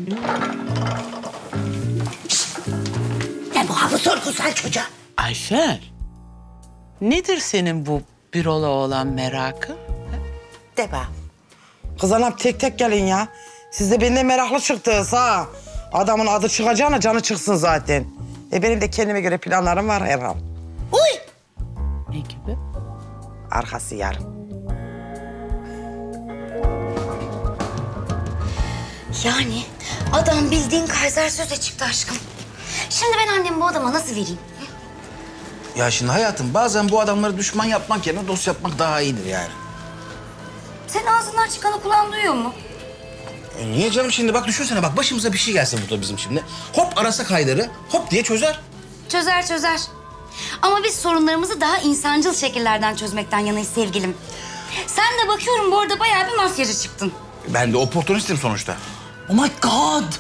Ne bu ha bu sorgusal çocuğa? Ayfer, nedir senin bu Birol'a olan merakın? De bak. Kız anam tek tek gelin ya. Siz de benden meraklı çıktınız ha. Adamın adı çıkacağına canı çıksın zaten. Benim de kendime göre planlarım var herhalde. Uy! Ne gibi? Arkası yarın. Yani adam bildiğin Kaiser söze çıktı aşkım. Şimdi ben annemi bu adama nasıl vereyim? Ya şimdi hayatım bazen bu adamları düşman yapmak yerine dost yapmak daha iyidir yani. Senin ağzından çıkanı kulağın duyuyor mu? Niye canım şimdi bak düşünsene bak başımıza bir şey gelse burada bizim şimdi. Hop arasak Haydar'ı hop diye çözer. Çözer. Ama biz sorunlarımızı daha insancıl şekillerden çözmekten yanayız sevgilim. Sen de bakıyorum bu arada bayağı bir mafyacı çıktın. Ben de oportunistim sonuçta. Oh my God!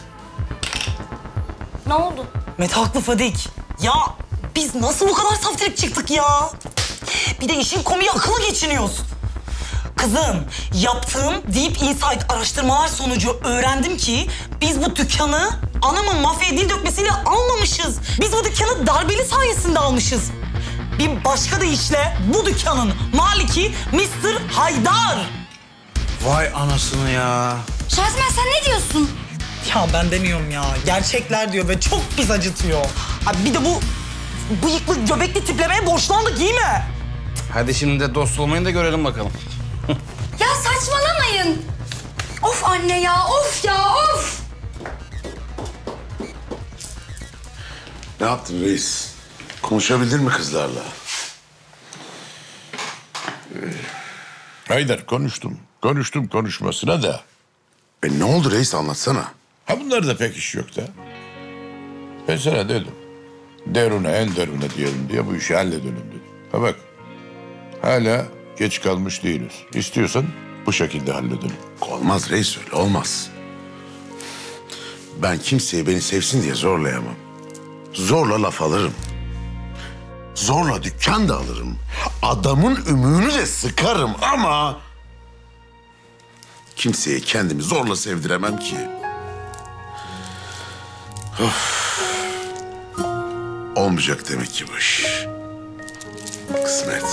Ne oldu? Mete haklı Fadik. Ya biz nasıl bu kadar saftirik çıktık ya? Bir de işin komiği akıllı geçiniyoruz. Kızım, yaptığım Deep Insight araştırmalar sonucu öğrendim ki biz bu dükkanı anamın mafyaya dil dökmesiyle almamışız. Biz bu dükkanı darbeli sayesinde almışız. Bir başka deyişle bu dükkanın maliki Mr. Haydar. Vay anasını ya. Şazmen sen ne diyorsun? Ya ben demiyorum ya. Gerçekler diyor ve çok pis acıtıyor. Abi bir de bu bıyıklı göbekli tiplemeye borçlandık iyi mi? Hadi şimdi de dost olmayın da görelim bakalım. Ya saçmalamayın. Of anne ya, of ya, of. Ne yaptın reis? Konuşabildin mi kızlarla? Haydar konuştum. Konuştum konuşmasına da. Ne oldu reis anlatsana. Ha bunlarda pek iş yok da. Ben sana dedim. Derune en derune diyelim diye bu işi halledelim dedim. Ha bak. Hala geç kalmış değiliz. İstiyorsan bu şekilde halledelim. Olmaz reis öyle olmaz. Ben kimseyi beni sevsin diye zorlayamam. Zorla laf alırım. Zorla dükkan da alırım. Adamın ümüğünü de sıkarım ama... kimseye kendimi zorla sevdiremem ki. Of. Olmayacak demek ki bu iş. Kısmet.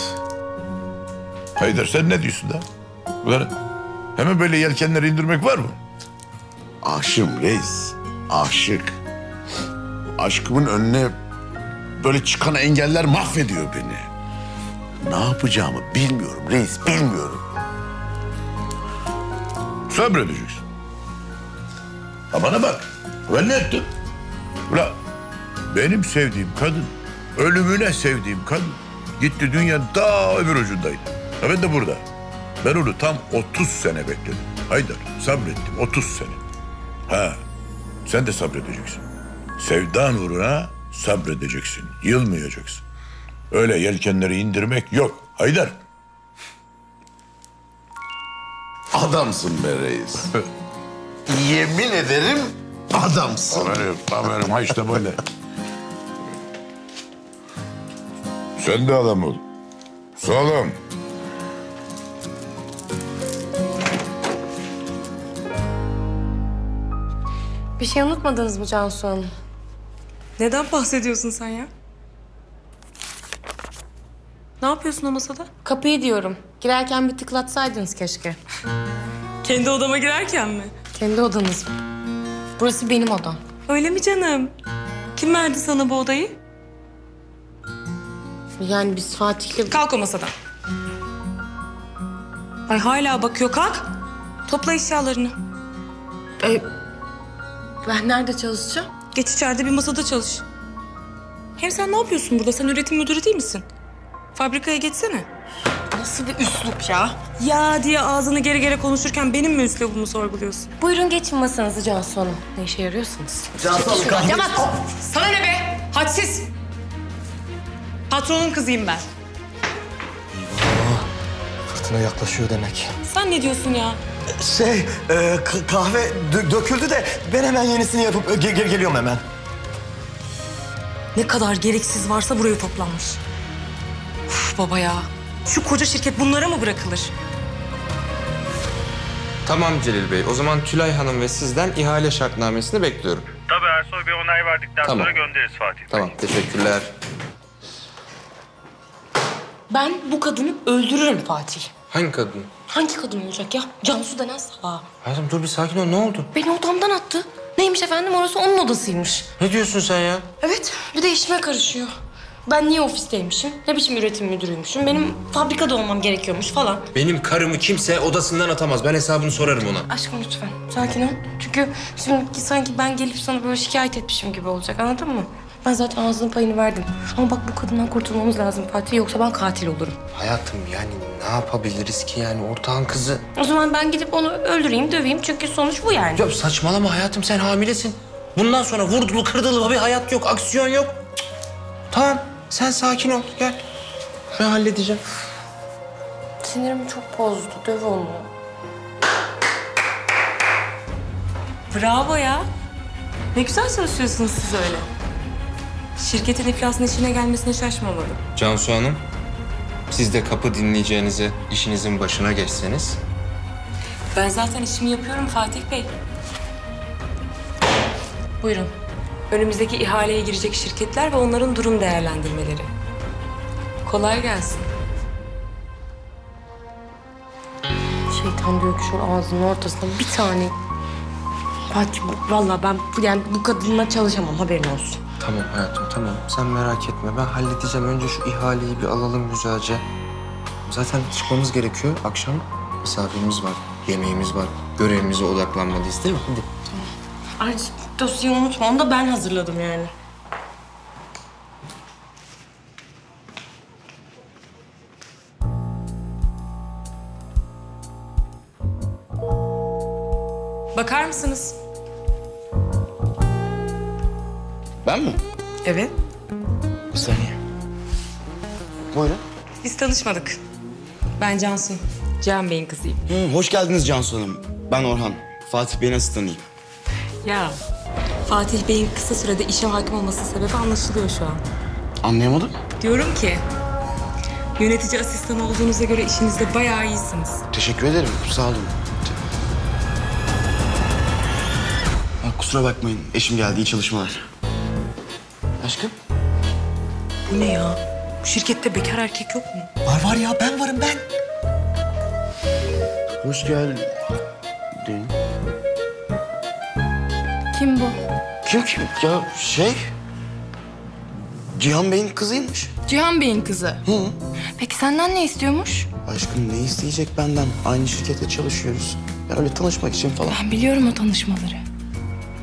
Haydar sen ne diyorsun da? Böyle hemen böyle yelkenleri indirmek var mı? Aşığım reis. Aşık. Aşkımın önüne böyle çıkan engeller mahvediyor beni. Ne yapacağımı bilmiyorum reis, bilmiyorum. Sabredeceksin. Ha bana bak. Ben ne ettim? Ulan benim sevdiğim kadın, ölümüne sevdiğim kadın gitti dünyanın daha öbür ucundaydı. Ha ben de burada. Ben onu tam 30 sene bekledim. Haydar sabrettim 30 sene. Ha sen de sabredeceksin. Sevdan uğruna sabredeceksin. Yılmayacaksın. Öyle yelkenleri indirmek yok. Haydar. Adamsın be reis. Yemin ederim adamsın. Aferin ha işte böyle. Sen de adam ol. Sağlam. Bir şey unutmadınız mı Cansu Hanım? Neden bahsediyorsun sen ya? Ne yapıyorsun o masada? Kapıyı diyorum. Girerken bir tıklatsaydınız keşke. Kendi odama girerken mi? Kendi odanız mı? Burası benim odam. Öyle mi canım? Kim verdi sana bu odayı? Yani biz Fatih'le... Kalk o masadan. Ay hala bakıyor. Kalk. Topla eşyalarını. Ben nerede çalışacağım? Geç içeride bir masada çalış. Hem sen ne yapıyorsun burada? Sen üretim müdürü değil misin? Fabrikaya geçsene. Nasıl bir üslup ya? Ya diye ağzını geri geri konuşurken benim mi üslubumu sorguluyorsun? Buyurun geçin masanızı Cansu Hanım. Ne işe yarıyorsunuz? Cansu Hanım, Şuradan. kahve- Ya bak! Sana ne be? Hadsiz. Patronun kızıyım ben. Fırtına yaklaşıyor demek. Sen ne diyorsun ya? Kahve döküldü de ben hemen yenisini yapıp geliyorum hemen. Ne kadar gereksiz varsa buraya toplanmış. Uf baba ya. Şu koca şirket bunlara mı bırakılır? Tamam Celil Bey. O zaman Tülay Hanım ve sizden ihale şartnamesini bekliyorum. Tabii Ersoy Bey onay verdikten Tamam. sonra göndeririz Fatih Bey. Tamam, teşekkürler. Ben bu kadını öldürürüm Fatih. Hangi kadın? Hangi kadın olacak ya? Cansu denen salağa. Hayatım dur bir sakin ol. Ne oldu? Beni odamdan attı. Neymiş efendim orası onun odasıymış. Ne diyorsun sen ya? Evet bir de işime karışıyor. Ben niye ofisteymişim? Ne biçim üretim müdürüymüşüm? Benim fabrikada olmam gerekiyormuş falan. Benim karımı kimse odasından atamaz. Ben hesabını sorarım ona. Aşkım lütfen sakin ol. Çünkü şimdi sanki ben gelip sana böyle şikayet etmişim gibi olacak anladın mı? Ben zaten ağzının payını verdim. Ama bak bu kadından kurtulmamız lazım Fatih. Yoksa ben katil olurum. Hayatım yani ne yapabiliriz ki yani ortağın kızı? O zaman ben gidip onu öldüreyim, döveyim. Çünkü sonuç bu yani. Ya saçmalama hayatım sen hamilesin. Bundan sonra vurdulu kırdılı bir hayat yok, aksiyon yok. Cık. Tamam sen sakin ol gel. Ben halledeceğim. Sinirimi çok bozdu. Döv onu. Bravo ya. Ne güzel çalışıyorsunuz siz öyle. Şirketin iflasın içine gelmesine şaşmamadım. Cansu Hanım, siz de kapı dinleyeceğinize işinizin başına geçseniz. Ben zaten işimi yapıyorum Fatih Bey. Buyurun. Önümüzdeki ihaleye girecek şirketler ve onların durum değerlendirmeleri. Kolay gelsin. Şeytan diyor ki şu ağzının ortasına bir tane... Fatih vallahi ben yani bu kadınla çalışamam haberin olsun. Tamam hayatım tamam. Sen merak etme. Ben halledeceğim. Önce şu ihaleyi bir alalım güzelce. Zaten çıkmamız gerekiyor. Akşam misafirimiz var, yemeğimiz var. Görevimize odaklanmalıyız değil mi? Hadi. Ayrıca dosyayı unutma. Onu da ben hazırladım yani. Bakar mısınız? Ben mi? Evet. Bir saniye. Buyurun. Biz tanışmadık. Ben Cansu. Cihan Bey'in kızıyım. Hoş geldiniz Cansu Hanım. Ben Orhan. Fatih Bey'in asistanıyım. Ya Fatih Bey'in kısa sürede işe hakim olması sebebi anlaşılıyor şu an. Anlayamadım. Diyorum ki yönetici asistanı olduğunuza göre işinizde bayağı iyisiniz. Teşekkür ederim. Sağ olun. Kusura bakmayın. Eşim geldi. İyi çalışmalar. Aşkım? Bu ne ya? Bu şirkette bekar erkek yok mu? Var ya ben varım ben. Hoş geldin. Kim bu? Kim? Ya Cihan Bey'in kızıymış. Cihan Bey'in kızı. Hı. Peki senden ne istiyormuş? Aşkım ne isteyecek benden? Aynı şirkette çalışıyoruz. Ya öyle tanışmak için falan. Ben biliyorum o tanışmaları.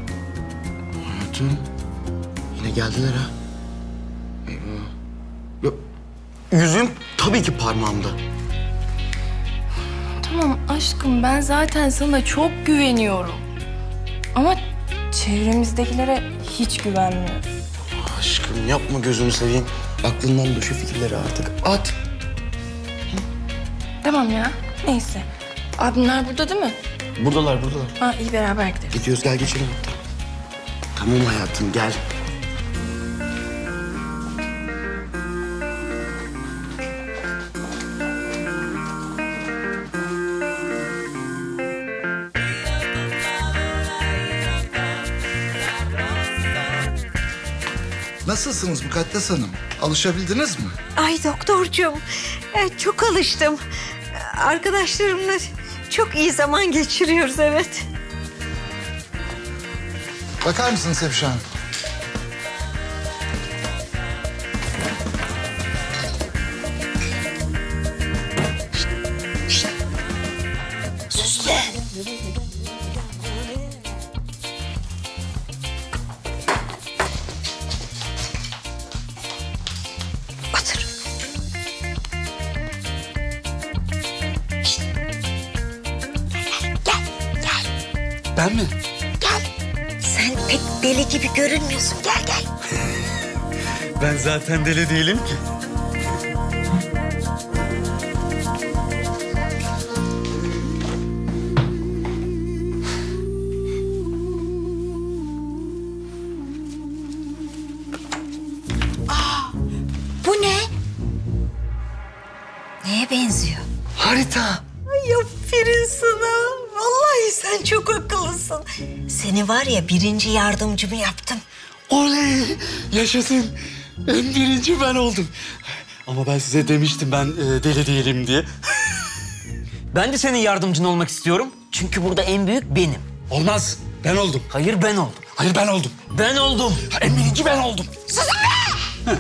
Baktım. Yine geldiler ha. Eyvah. Yok. Yüzüğüm tabii ki parmağımda. Tamam aşkım ben zaten sana çok güveniyorum. Ama çevremizdekilere hiç güvenmiyorum. Aşkım yapma gözünü seveyim. Aklından dışı fikirleri artık at. Tamam ya neyse. Abimler burada değil mi? Buradalar. Ha iyi beraber gidelim. Gidiyoruz gel geçelim hatta. Tamam hayatım gel. Nasılsınız Mukaddes Hanım? Alışabildiniz mi? Ay doktorcuğum, çok alıştım. Arkadaşlarımla çok iyi zaman geçiriyoruz, evet. Bakar mısın Sefşan Hanım? Süsle. Otur. Gel. Ben mi? Gel. Sen pek deli gibi görünmüyorsun. Gel. Ben zaten deli değilim ki. Bu ne? Neye benziyor? Harita. Ay aferin sana. Vallahi sen çok akıllısın. Seni var ya 1. yardımcımı yaptım. Oley! Yaşasın. En birinci ben oldum. Ama ben size demiştim ben deli değilim diye. Ben de senin yardımcın olmak istiyorum. Çünkü burada en büyük benim. Olmaz. Ben oldum. Hayır ben oldum. Hayır ben oldum. Ben oldum. En birinci ben oldum. Susun be!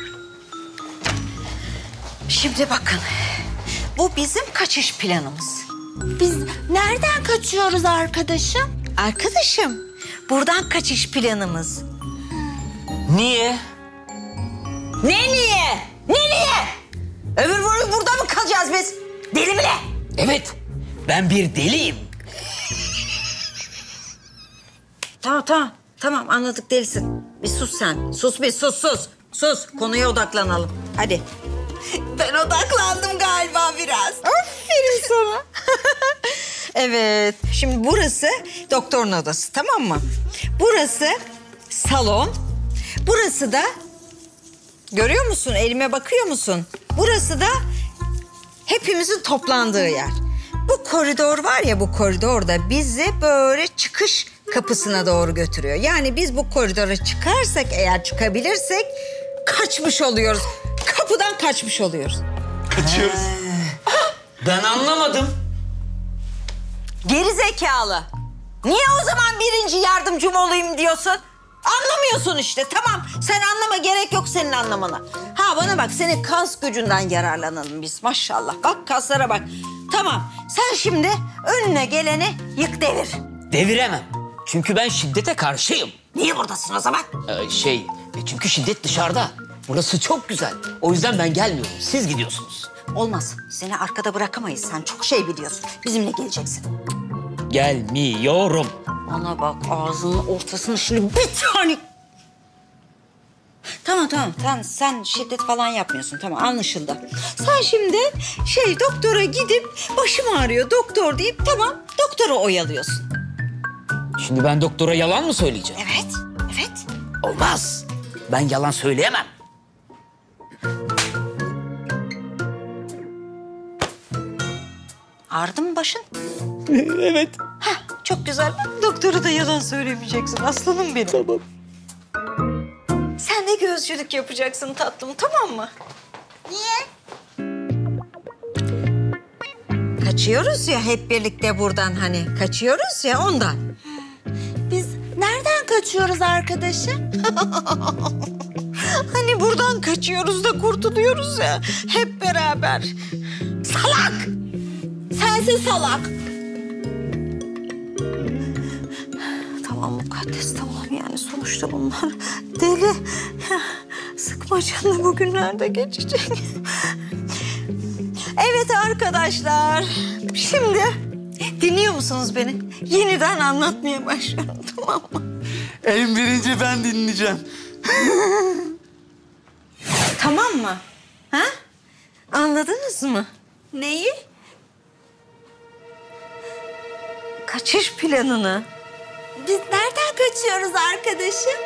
Şimdi bakın. Bu bizim kaçış planımız. Biz nereden kaçıyoruz arkadaşım? Arkadaşım, buradan kaçış planımız. Niye? Ne niye? Ömür boyu burada mı kalacağız biz? Deli mi ne? Evet. Ben bir deliyim. Tamam anladık delisin. Bir sus sen. Sus. Konuya odaklanalım. Hadi. Ben odaklandım galiba biraz. Aferin sana. Evet. Şimdi burası doktorun odası, tamam mı? Burası salon. Burası da görüyor musun? Elime bakıyor musun? Burası da hepimizin toplandığı yer. Bu koridor var ya, bu koridor da bizi böyle çıkış kapısına doğru götürüyor. Yani biz bu koridora çıkarsak, eğer çıkabilirsek kaçmış oluyoruz. Kapıdan kaçmış oluyoruz. Kaçıyoruz. Ben anlamadım. Geri zekalı. Niye o zaman 1. yardımcım olayım diyorsun? Anlamıyorsun işte. Tamam, sen anlama, gerek yok senin anlamana. Ha bana bak, senin kas gücünden yararlanalım biz maşallah. Bak kaslara bak. Tamam, sen şimdi önüne geleni yık devir. Deviremem. Çünkü ben şiddete karşıyım. Niye buradasın o zaman? Çünkü şiddet dışarıda. Burası çok güzel. O yüzden ben gelmiyorum. Siz gidiyorsunuz. Olmaz. Seni arkada bırakamayız. Sen çok şey biliyorsun. Bizimle geleceksin. Gelmiyorum. Bana bak, ağzının ortasını şöyle bir tane... Tamam. Sen şiddet falan yapmıyorsun. Tamam, anlaşıldı. Sen şimdi doktora gidip başım ağrıyor doktor deyip doktoru oyalıyorsun. Şimdi ben doktora yalan mı söyleyeceğim? Evet. Olmaz. Ben yalan söyleyemem. Ağrıdı mı başın? Evet. Çok güzel. Doktora da yalan söylemeyeceksin. Aslanım benim. Tamam. Sen de gözcülük yapacaksın tatlım, tamam mı? Niye? Kaçıyoruz ya hep birlikte buradan, hani kaçıyoruz ya ondan. Biz nereden kaçıyoruz arkadaşım? Hani buradan kaçıyoruz da kurtuluyoruz ya hep beraber. Salak! Sensin salak. Tamam mukaddes tamam yani sonuçta bunlar deli. Ya, sıkma canını bugünlerde geçecek. Evet arkadaşlar şimdi dinliyor musunuz beni? Yeniden anlatmaya başlıyorum tamam mı? En birinci ben dinleyeceğim. Tamam mı? Ha? Anladınız mı? Neyi? Kaçış planını. Biz nereden kaçıyoruz arkadaşım?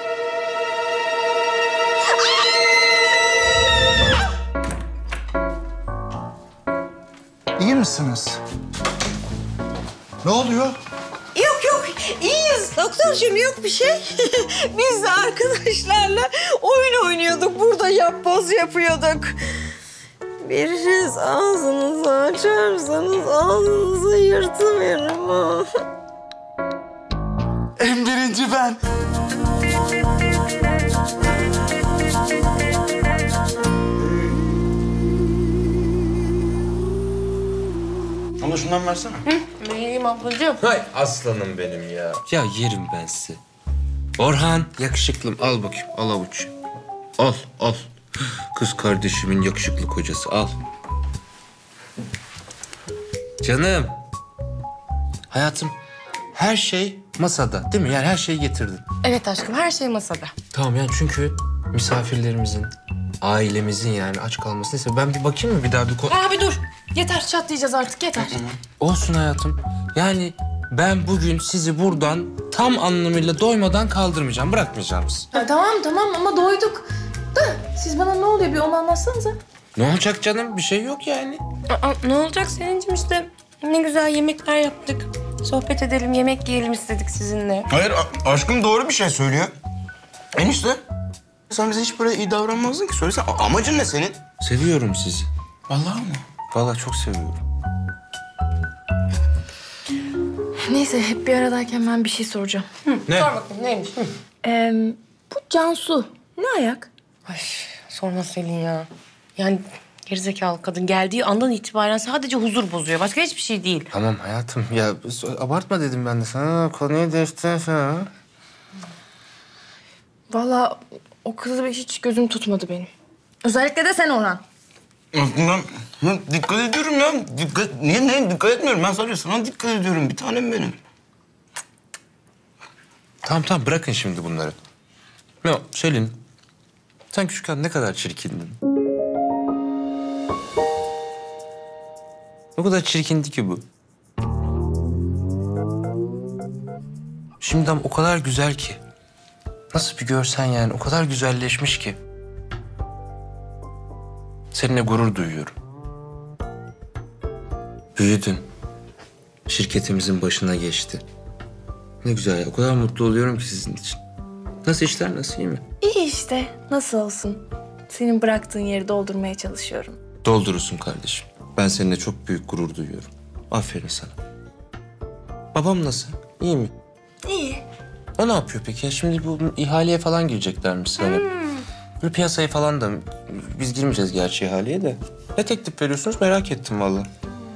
İyi misiniz? Ne oluyor? Yok yok iyiyiz doktorcuğum yok bir şey. Biz de arkadaşlarla oyun oynuyorduk. Burada yapboz yapıyorduk. Biriniz ağzınızı açarsanız ağzınızı yırtıverim ha. En birinci ben. Ama şundan versene. Vereyim ablacığım. Hay aslanım benim ya. Ya yerim ben sizi. Orhan yakışıklım al bakayım al avuç. Al al. Kız kardeşimin yakışıklı kocası al. Canım. Hayatım her şey masada değil mi? Yani her şeyi getirdin. Evet aşkım her şey masada. Tamam yani çünkü misafirlerimizin, ailemizin yani aç kalmasını istemiyorum. Ben bir bakayım mı bir daha bir Abi dur. Yeter çatlayacağız artık yeter. Olsun hayatım. Yani ben bugün sizi buradan tam anlamıyla doymadan kaldırmayacağım, bırakmayacağım. Ya, tamam ama doyduk. Da siz bana ne oluyor bir onu anlatsanıza. Ne olacak canım? Bir şey yok yani. Ne olacak Selin'cim işte. Ne güzel yemekler yaptık. Sohbet edelim, yemek yiyelim istedik sizinle. Hayır aşkım doğru bir şey söylüyor. Enişte sen bize hiç böyle iyi davranmazdın ki. Söylesene amacın ne senin? Seviyorum sizi. Vallahi mı? Vallahi çok seviyorum. Neyse hep bir aradayken ben bir şey soracağım. Ne? Sor bakayım neymiş? Bu Cansu ne ayak? Ay sorma Selin ya. Yani gerizekalı kadın geldiği andan itibaren sadece huzur bozuyor. Başka hiçbir şey değil. Tamam hayatım ya abartma dedim ben de sana. Konuyu değiştirsene. Vallahi o kızı hiç gözüm tutmadı benim. Özellikle de sen Orhan. Ben dikkat ediyorum ya. Niye dikkat etmiyorum? Ben sadece sana dikkat ediyorum. Bir tanem benim. Tamam bırakın şimdi bunları. Ya Selin sen küçükken ne kadar çirkindin. O kadar çirkindi ki bu. Şimdiden o kadar güzel ki. Nasıl bir görsen yani o kadar güzelleşmiş ki. Seninle gurur duyuyorum. Büyüdün. Şirketimizin başına geçti. Ne güzel ya. O kadar mutlu oluyorum ki sizin için. Nasıl işler nasıl iyi mi? İyi işte. Nasıl olsun? Senin bıraktığın yeri doldurmaya çalışıyorum. Doldurursun kardeşim. Ben seninle çok büyük gurur duyuyorum. Aferin sana. Babam nasıl? İyi mi? İyi. O ne yapıyor peki ya? Şimdi bu ihaleye falan gireceklermiş sana. Böyle piyasaya falan da biz girmeyeceğiz gerçi ihaleye de. Ne teklif veriyorsunuz merak ettim vallahi.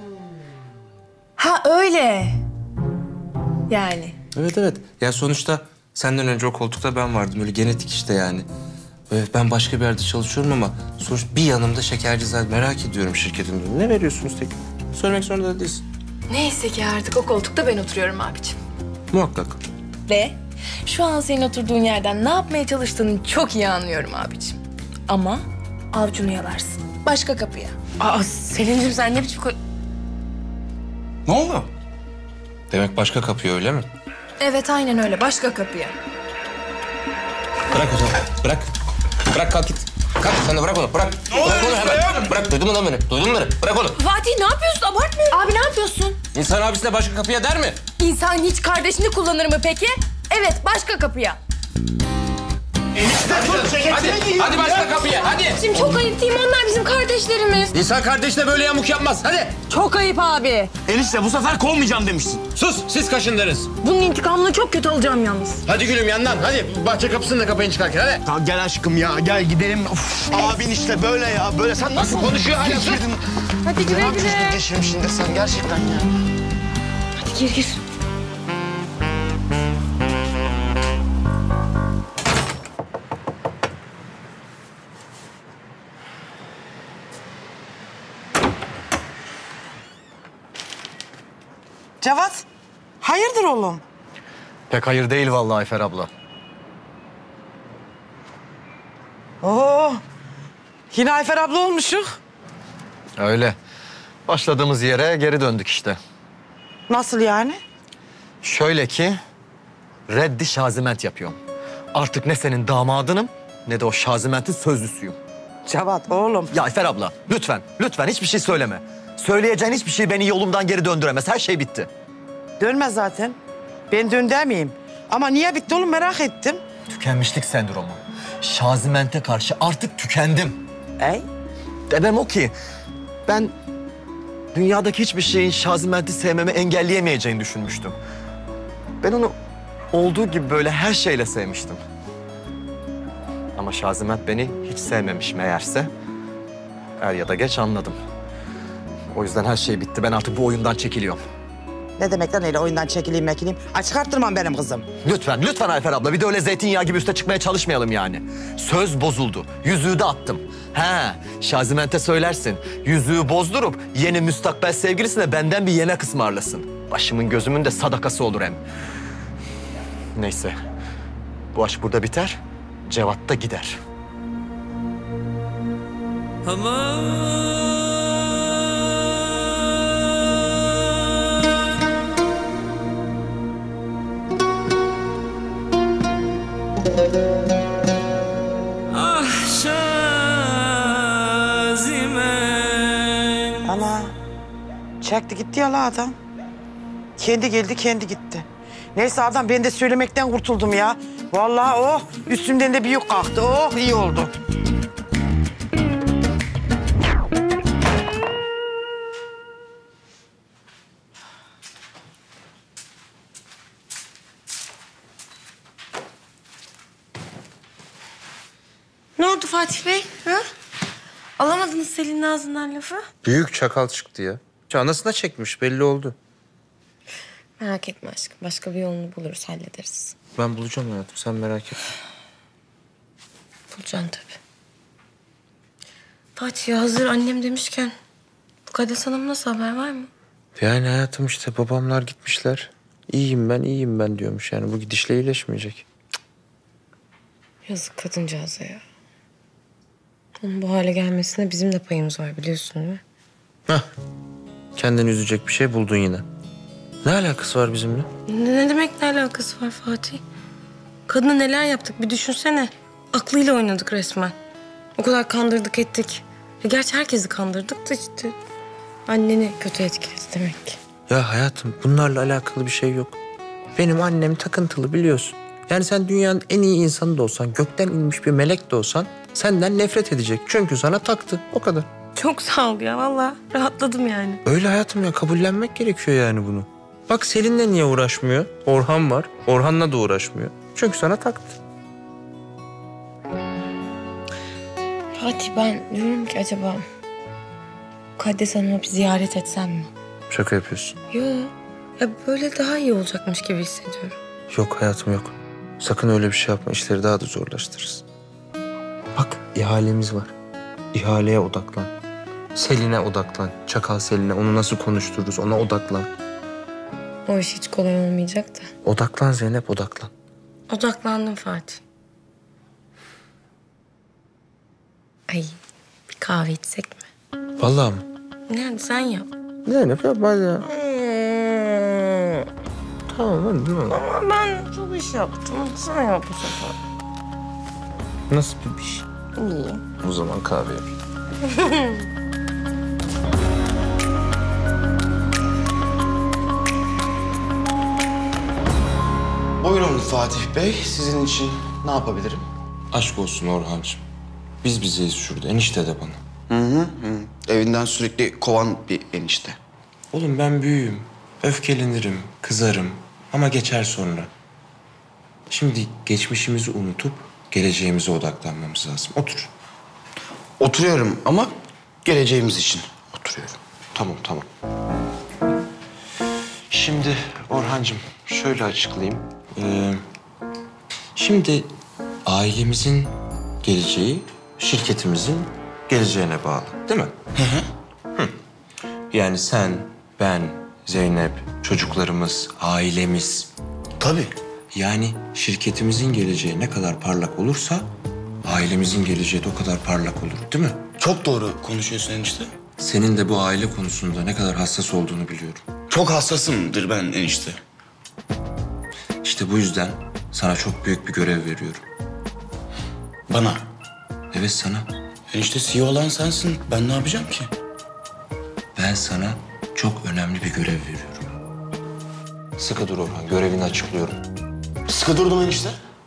Ha öyle. Yani. Evet. Ya sonuçta senden önce o koltukta ben vardım. Öyle genetik işte yani. Ben başka bir yerde çalışıyorum ama sonuçta bir yanımda şekerci merak ediyorum şirketin. Ne veriyorsunuz teklif? Söylemek zorunda da değilsin. Neyse ki artık o koltukta ben oturuyorum abiciğim. Muhakkak. Ve şu an senin oturduğun yerden ne yapmaya çalıştığını çok iyi anlıyorum abiciğim. Ama avcunu yalarsın. Başka kapıya. Aa Selin'cim sen ne biçim Ne oldu? Demek başka kapıya öyle mi? Evet aynen öyle. Başka kapıya. Bırak o zaman. Bırak kalk git. Kalk sen de bırak onu. Bırak. Bırak onu hemen. Bırak duydun mu lan beni? Duydun mu beni? Bırak onu. Fatih ne yapıyorsun? Abartma. Abi ne yapıyorsun? İnsan abisine başka kapıya der mi? İnsan hiç kardeşini kullanır mı peki? Evet başka kapıya. Hadi başka kapıya hadi. Şimdi çok ayıp değil mi? Onlar bizim kardeşlerimiz. İnsan kardeşine böyle yamuk yapmaz hadi. Çok ayıp abi. Enişte bu sefer kovmayacağım demiştin. Sus siz kaşındınız. Bunun intikamını çok kötü alacağım yalnız. Hadi gülüm yandan hadi. Bahçe kapısını da kapayın çıkarken hadi. Ya gel aşkım ya gel gidelim. Of, abin işte böyle ya böyle. Sen nasıl konuşuyor hala? Hadi güle güle. Geçirmişsin de sen gerçekten ya. Hadi gir. Cevat, hayırdır oğlum? Pek hayır değil vallahi Ayfer abla. Oo, yine Ayfer abla olmuşuk. Öyle. Başladığımız yere geri döndük işte. Nasıl yani? Şöyle ki, reddi şaziment yapıyorum. Artık ne senin damadınım ne de o şazimentin sözlüsüyüm. Cevat oğlum. Ya Ayfer abla lütfen, lütfen hiçbir şey söyleme. Söyleyeceğin hiçbir şey beni yolumdan geri döndüremez. Her şey bitti. Dönmez zaten. Ben dön demeyeyim. Ama niye bitti oğlum merak ettim. Tükenmişlik sendromu. Şazimente karşı artık tükendim. Ey? Demem o ki ben dünyadaki hiçbir şeyin şazimenti sevmemi engelleyemeyeceğini düşünmüştüm. Ben onu olduğu gibi böyle her şeyle sevmiştim. Ama şaziment beni hiç sevmemiş meğerse. Er ya da geç anladım. O yüzden her şey bitti. Ben artık bu oyundan çekiliyorum. Ne demek lan öyle oyundan çekileyim mekileyim? Açık arttırmam benim kızım. Lütfen, lütfen Ayfer abla. Bir de öyle zeytinyağı gibi üste çıkmaya çalışmayalım yani. Söz bozuldu. Yüzüğü de attım. He, şazimente söylersin. Yüzüğü bozdurup yeni müstakbel sevgilisine benden bir yemek ısmarlasın. Başımın gözümün de sadakası olur hem. Neyse. Bu aşk burada biter. Cevat da gider. Ah şazimen. Ama çekti gitti ya la adam. Kendi geldi kendi gitti. Neyse adam ben de söylemekten kurtuldum ya. Vallahi oh üstümden de bir yük kalktı. Oh iyi oldu. Ne oldu Fatih Bey? Ha? Alamadınız Selin'in ağzından lafı. Büyük çakal çıktı ya. Anasına çekmiş belli oldu. Merak etme aşkım. Başka bir yolunu buluruz, hallederiz. Ben bulacağım hayatım, sen merak etme. Bulacaksın tabii. Fatih ya hazır annem demişken... Mukaddes Hanım nasıl, haber var mı? Yani hayatım işte babamlar gitmişler. İyiyim ben diyormuş yani bu gidişle iyileşmeyecek. Yazık kadıncağıza ya. Onun bu hale gelmesine bizim de payımız var biliyorsun değil mi? Hah. Kendini üzecek bir şey buldun yine. Ne alakası var bizimle? Ne demek ne alakası var Fatih? Kadına neler yaptık bir düşünsene. Aklıyla oynadık resmen. O kadar kandırdık ettik. Gerçi herkesi kandırdık da işte. Anneni kötü etkiledi demek ki. Ya hayatım bunlarla alakalı bir şey yok. Benim annem takıntılı biliyorsun. Yani sen dünyanın en iyi insanı da olsan, gökten inmiş bir melek de olsan senden nefret edecek. Çünkü sana taktı. O kadar. Çok sağ ol ya vallahi rahatladım yani. Öyle hayatım ya kabullenmek gerekiyor yani bunu. Bak Selin'le niye uğraşmıyor? Orhan var. Orhan'la da uğraşmıyor. Çünkü sana taktı. Fatih ben diyorum ki acaba Mukaddes Hanım'ı bir ziyaret etsem mi? Şaka yapıyorsun. Yok. Ya böyle daha iyi olacakmış gibi hissediyorum. Yok hayatım yok. Sakın öyle bir şey yapma. İşleri daha da zorlaştırırız. Bak ihalemiz var. İhaleye odaklan. Selin'e odaklan. Çakal Selin'e. Onu nasıl konuştururuz ona odaklan. O iş hiç kolay olmayacak da. Odaklan Zeynep odaklan. Odaklandım Fatih. Ay bir kahve içsek mi? Vallahi mı? Yani sen yap. Zeynep yapma ya. Tamam hadi değil mi? Ama ben çok iş yaptım. Sen yap bu sefer. Nasıl bir iş? İyi. O zaman kahve yapayım. Buyurun Fatih Bey, sizin için ne yapabilirim? Aşk olsun Orhancığım. Biz bizeyiz şurada. Enişte de bana. Hı. Evinden sürekli kovan bir enişte. Oğlum ben büyüğüm. Öfkelenirim, kızarım. Ama geçer sonra. Şimdi geçmişimizi unutup geleceğimize odaklanmamız lazım. Otur. Oturuyorum ama geleceğimiz için oturuyorum. Tamam. Şimdi Orhancığım şöyle açıklayayım. Şimdi ailemizin geleceği şirketimizin geleceğine bağlı değil mi? Hı. Yani sen, ben, Zeynep, çocuklarımız, ailemiz. Tabii. Yani şirketimizin geleceği ne kadar parlak olursa ailemizin geleceği de o kadar parlak olur, değil mi? Çok doğru konuşuyorsun enişte. Senin de bu aile konusunda ne kadar hassas olduğunu biliyorum. Çok hassasımdır ben enişte. İşte bu yüzden sana çok büyük bir görev veriyorum. Bana? Evet, sana. Enişte CEO olan sensin. Ben ne yapacağım ki? Ben sana çok önemli bir görev veriyorum. Sıkı dur Orhan, görevini açıklıyorum. Sıkı durdum enişte.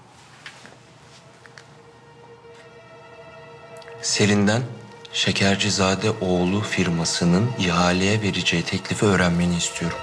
Selin'den Şekercizade oğlu firmasının ihaleye vereceği teklifi öğrenmeni istiyorum.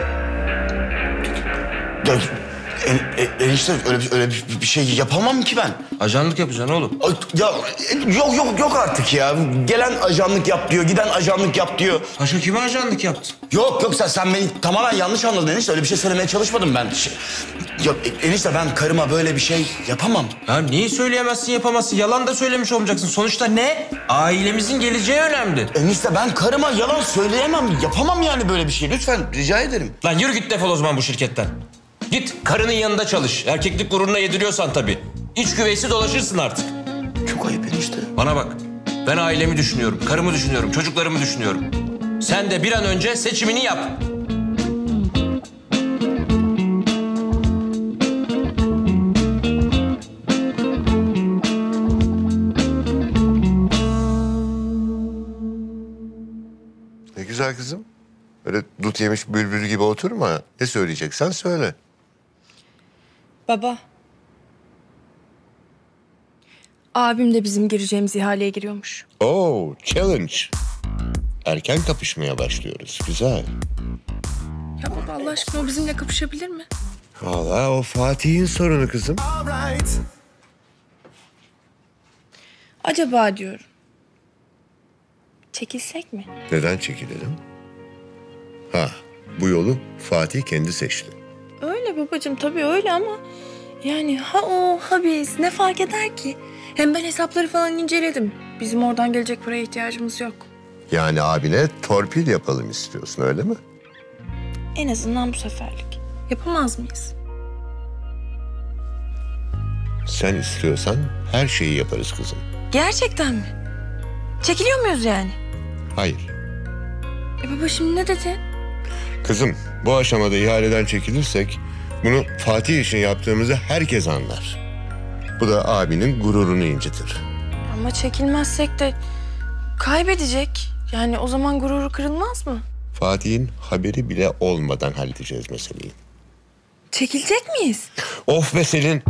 Ya, enişte öyle bir şey yapamam ki ben. Ajanlık yapacaksın oğlum. Ya yok artık ya. Gelen ajanlık yap diyor, giden ajanlık yap diyor. Paşa kime ajanlık yaptın? Yok sen beni tamamen yanlış anladın enişte. Öyle bir şey söylemeye çalışmadım ben. Ya enişte ben karıma böyle bir şey yapamam. Ya neyi söyleyemezsin, yapamazsın? Yalan da söylemiş olmayacaksın. Sonuçta ne? Ailemizin geleceği önemli. Enişte ben karıma yalan söyleyemem. Yapamam yani böyle bir şey. Lütfen rica ederim. Lan yürü git, defol o zaman bu şirketten. Git karının yanında çalış. Erkeklik gururuna yediriyorsan tabii. İç güveysi dolaşırsın artık. Çok ayıp enişte. Bana bak. Ben ailemi düşünüyorum, karımı düşünüyorum, çocuklarımı düşünüyorum. Sen de bir an önce seçimini yap. Ne güzel kızım. Öyle dut yemiş bülbül gibi oturma. Ne söyleyeceksen söyle. Baba. Abim de bizim gireceğimiz ihaleye giriyormuş. Oo, challenge. Erken kapışmaya başlıyoruz. Güzel. Ya baba Allah aşkına o bizimle kapışabilir mi? Vallahi o Fatih'in sorunu kızım. Acaba diyorum. Çekilsek mi? Neden çekilelim? Ha, bu yolu Fatih kendi seçti. Öyle babacığım tabii öyle ama... Yani ha o ha biz ne fark eder ki? Hem ben hesapları falan inceledim. Bizim oradan gelecek paraya ihtiyacımız yok. Yani abine torpil yapalım istiyorsun öyle mi? En azından bu seferlik. Yapamaz mıyız? Sen istiyorsan her şeyi yaparız kızım. Gerçekten mi? Çekiliyor muyuz yani? Hayır. Baba şimdi ne dedi? Kızım bu aşamada ihaleden çekilirsek bunu Fatih için yaptığımızı herkes anlar. Bu da abinin gururunu incitir. Ama çekilmezsek de kaybedecek. Yani o zaman gururu kırılmaz mı? Fatih'in haberi bile olmadan halledeceğiz meseleyi. Çekilecek miyiz? Of be Selin.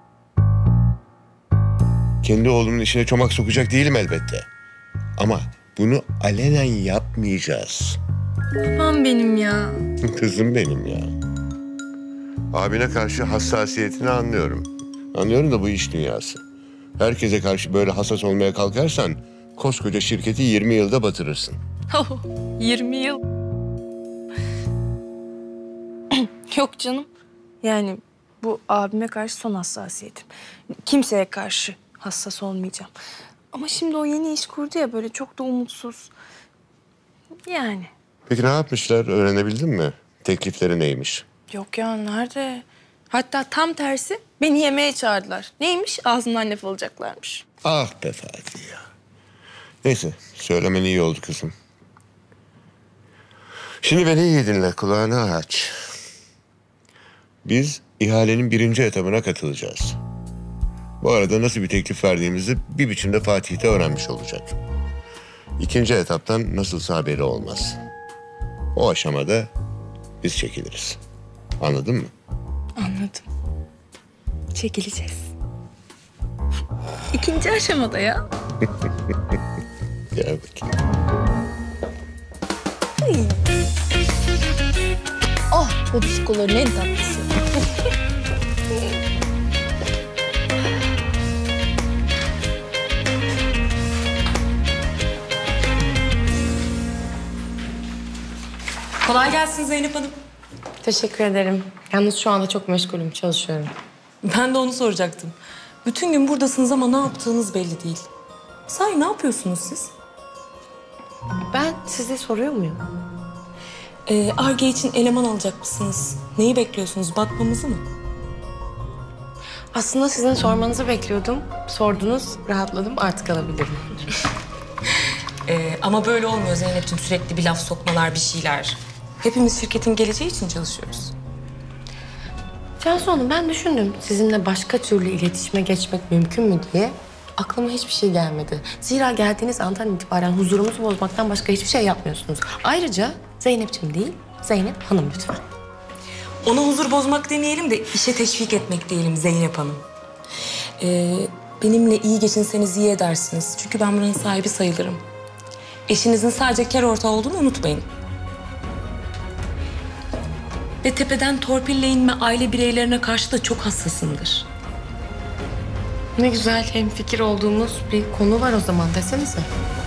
Kendi oğlumun işine çomak sokacak değilim elbette. Ama bunu alenen yapmayacağız. Babam benim ya. Kızım benim ya. Abine karşı hassasiyetini anlıyorum. Anlıyorum da bu iş dünyası. Herkese karşı böyle hassas olmaya kalkarsan koskoca şirketi 20 yılda batırırsın. 20 yıl. Yok canım. Yani bu abime karşı son hassasiyetim. Kimseye karşı hassas olmayacağım. Ama şimdi o yeni iş kurdu ya böyle çok da umutsuz. Yani. Peki ne yapmışlar öğrenebildin mi? Teklifleri neymiş? Yok ya nerede? Hatta tam tersi beni yemeğe çağırdılar. Neymiş? Ağzından laf alacaklarmış. Ah be Fatih ya. Neyse söylemen iyi oldu kızım. Şimdi beni iyi dinle, kulağını aç. Biz ihalenin 1. etabına katılacağız. Bu arada nasıl bir teklif verdiğimizi bir biçimde Fatih de öğrenmiş olacak. 2. etaptan nasılsa haberi olmaz. O aşamada biz çekiliriz. Anladın mı? Anladım. Çekileceğiz. 2. aşamada ya. Gel bakayım. Oh, babişkoların en tatlısı. Kolay gelsin Zeynep Hanım. Teşekkür ederim. Yalnız şu anda çok meşgulüm, çalışıyorum. Ben de onu soracaktım. Bütün gün buradasınız ama ne yaptığınız belli değil. Sahi ne yapıyorsunuz siz? Ben size soruyor muyum? Ar-Ge için eleman alacak mısınız? Neyi bekliyorsunuz? Batmamızı mı? Aslında sizin sormanızı bekliyordum. Sordunuz, rahatladım. Artık alabilirim. Ama böyle olmuyor Zeynep'ciğim. Sürekli bir laf sokmalar, bir şeyler. Hepimiz şirketin geleceği için çalışıyoruz. Cansu Hanım, ben düşündüm. Sizinle başka türlü iletişime geçmek mümkün mü diye. Aklıma hiçbir şey gelmedi. Zira geldiğiniz andan itibaren huzurumuzu bozmaktan başka hiçbir şey yapmıyorsunuz. Ayrıca Zeynep'ciğim değil, Zeynep Hanım lütfen. Ona huzur bozmak demeyelim de işe teşvik etmek diyelim Zeynep Hanım. Benimle iyi geçinseniz iyi edersiniz. Çünkü ben buranın sahibi sayılırım. Eşinizin sadece kar ortağı olduğunu unutmayın. Ve tepeden torpille inme aile bireylerine karşı da çok hassasımdır. Ne güzel hemfikir olduğumuz bir konu var o zaman desenize.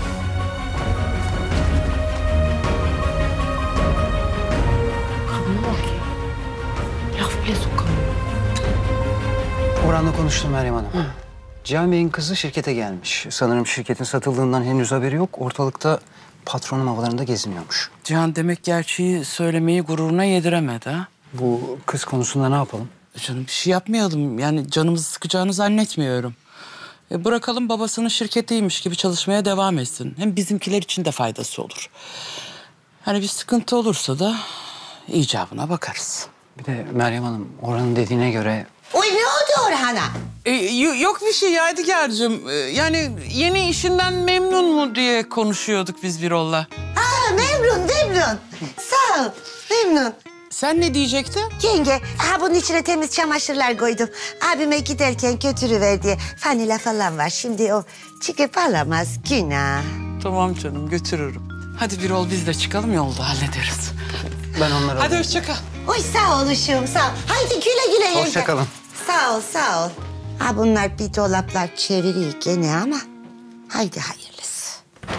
Kadına bak ya. Laf bile sokamıyor. Orhan'la konuştum Meryem Hanım. Cihan Bey'in kızı şirkete gelmiş. Sanırım şirketin satıldığından henüz haberi yok. Ortalıkta patronum havalarında geziniyormuş. Cihan demek gerçeği söylemeyi gururuna yediremedi ha? Bu kız konusunda ne yapalım? Canım bir şey yapmayalım. Yani canımızı sıkacağını zannetmiyorum. Bırakalım babasının şirketiymiş gibi çalışmaya devam etsin. Hem bizimkiler için de faydası olur. Hani bir sıkıntı olursa da icabına bakarız. Bir de Meryem Hanım, Orhan'ın dediğine göre... Oy ne oldu Orhan'a? Yok bir şey Yadigar'cığım. Yani yeni işinden memnun mu diye konuşuyorduk biz Birol'la. Ha memnun. Sağ ol, memnun. Sen ne diyecektin? Yenge, bunun içine temiz çamaşırlar koydum. Abime giderken götürüver diye. Fanila falan var. Şimdi o çıkıp alamaz. Günah. Tamam canım, götürürüm. Hadi Birol biz de çıkalım, yolda hallederiz. Ben onları Hadi alayım. hoşça kal. Oy sağ ol uşağım, sağ ol. Haydi güle güle yenge. Hoşça kalın. Sağ ol. Bunlar bir dolaplar çeviriyor gene ama. Haydi hayırlısı.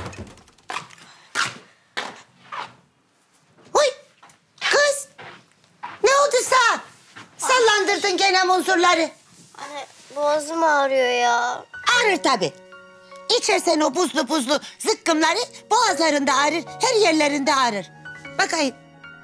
Oy kız. Ne oldu sana? Sallandırdın gene muzurları. Anne boğazım ağrıyor ya. Ağrır tabii. İçersen o buzlu zıkkımları boğazlarında ağrır, her yerlerinde ağrır. Bakayım.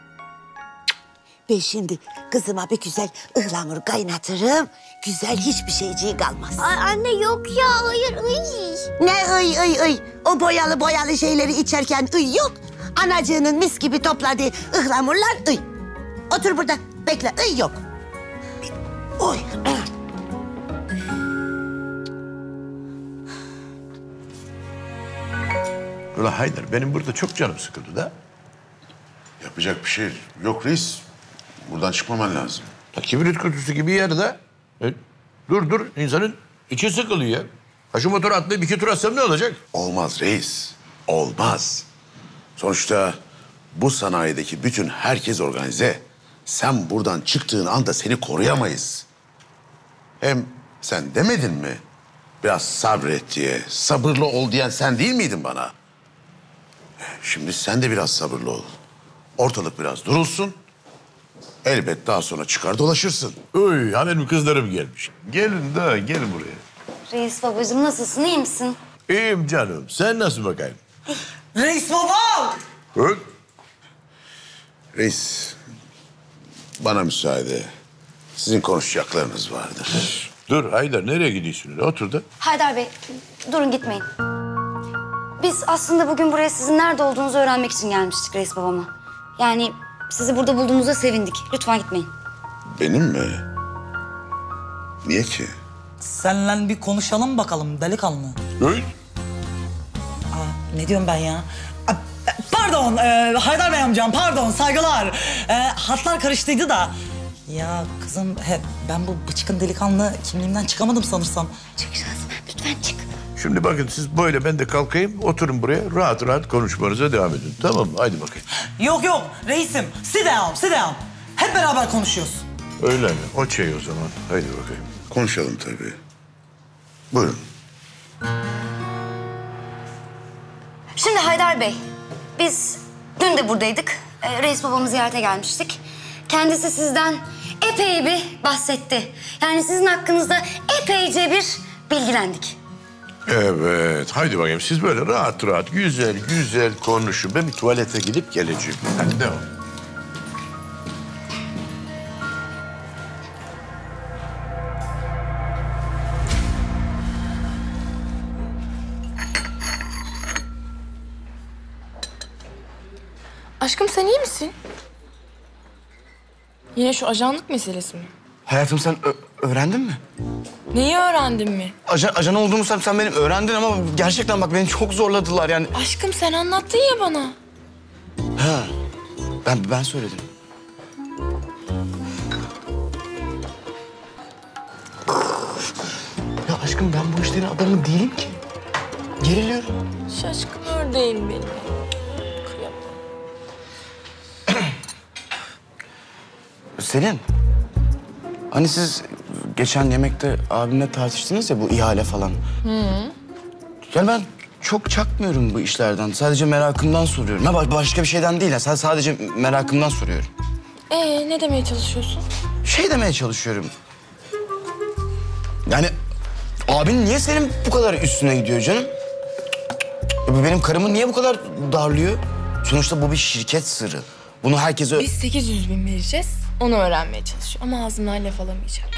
Ben şimdi kızıma bir güzel ıhlamur kaynatırım. Güzel hiçbir şeyciği kalmaz. Ay anne yok ya hayır ıy. Ne ıy. O boyalı şeyleri içerken ıy yok. Anacığının mis gibi topladığı ıhlamurlar ıy. Otur burada bekle ıy yok. Oy. Ulan Haydar benim burada çok canım sıkıldı da. Yapacak bir şey yok reis. Buradan çıkmaman lazım. Ya kibrit kutusu gibi yerde. Dur insanın içi sıkılıyor ya. Ha şu motoru atlayıp 2 tur atsam ne olacak? Olmaz reis. Olmaz. Sonuçta bu sanayideki bütün herkes organize. Sen buradan çıktığın anda seni koruyamayız. Hem sen demedin mi? Biraz sabret diye, sabırlı ol diyen sen değil miydin bana? Şimdi sen de biraz sabırlı ol. Ortalık biraz durulsun. Elbet daha sonra çıkar dolaşırsın. Oy, ha benim kızlarım gelmiş. Gelin buraya. Reis babacığım nasılsın, iyi misin? İyiyim canım. Sen nasıl bakayım? Reis babam! Reis, bana müsaade. Sizin konuşacaklarınız vardır. Dur Haydar, nereye gidiyorsun? Otur da. Haydar Bey, durun gitmeyin. Biz aslında bugün buraya sizin nerede olduğunuzu öğrenmek için gelmiştik reis babama. Yani sizi burada bulduğumuza sevindik. Lütfen gitmeyin. Benim mi? Niye ki? Seninle bir konuşalım bakalım delikanlı. Ne? Ne diyorum ben ya? Pardon Haydar Bey amcam pardon saygılar. Hatlar karıştıydı da. Ya kızım ben bu bıçkın delikanlı kimliğimden çıkamadım sanırsam. Çık Şahsım lütfen çık. Şimdi bakın siz böyle ben de kalkayım. Oturun buraya. Rahat konuşmanıza devam edin. Tamam mı? Haydi bakayım. Yok reisim. Sit down. Hep beraber konuşuyoruz. Öyle mi? O şey o zaman. Haydi bakayım. Konuşalım tabii. Buyurun. Şimdi Haydar Bey, biz dün de buradaydık. Reis babamı ziyarete gelmiştik. Kendisi sizden epey bir bahsetti. Yani sizin hakkınızda epeyce bir bilgilendik. Evet. Haydi bakayım. Siz böyle rahat güzel konuşun. Ben bir tuvalete gidip geleceğim. Hadi devam. Aşkım sen iyi misin? Yine şu ajanlık meselesi mi? Hayatım sen öğrendin mi? Neyi öğrendin mi? Ajan olduğumu sen benim öğrendin ama gerçekten bak beni çok zorladılar yani. Aşkım sen anlattın ya bana. Ha. Ben söyledim. Ya aşkım ben bu işlerin adamı değilim ki. Geriliyorum. Şaşkın ördeğim benim. Selin. Hani siz geçen yemekte abimle tartıştınız ya bu ihale falan. Yani ben çok çakmıyorum bu işlerden. Sadece merakımdan soruyorum. Ha, başka bir şeyden değil. Sadece merakımdan soruyorum. Ne demeye çalışıyorsun? Şey demeye çalışıyorum. Yani abin niye senin bu kadar üstüne gidiyor canım? Benim karımı niye bu kadar darlıyor? Sonuçta bu bir şirket sırrı. Bunu herkese... Biz 800 bin vereceğiz. Onu öğrenmeye çalışıyor ama ağzından laf alamayacak.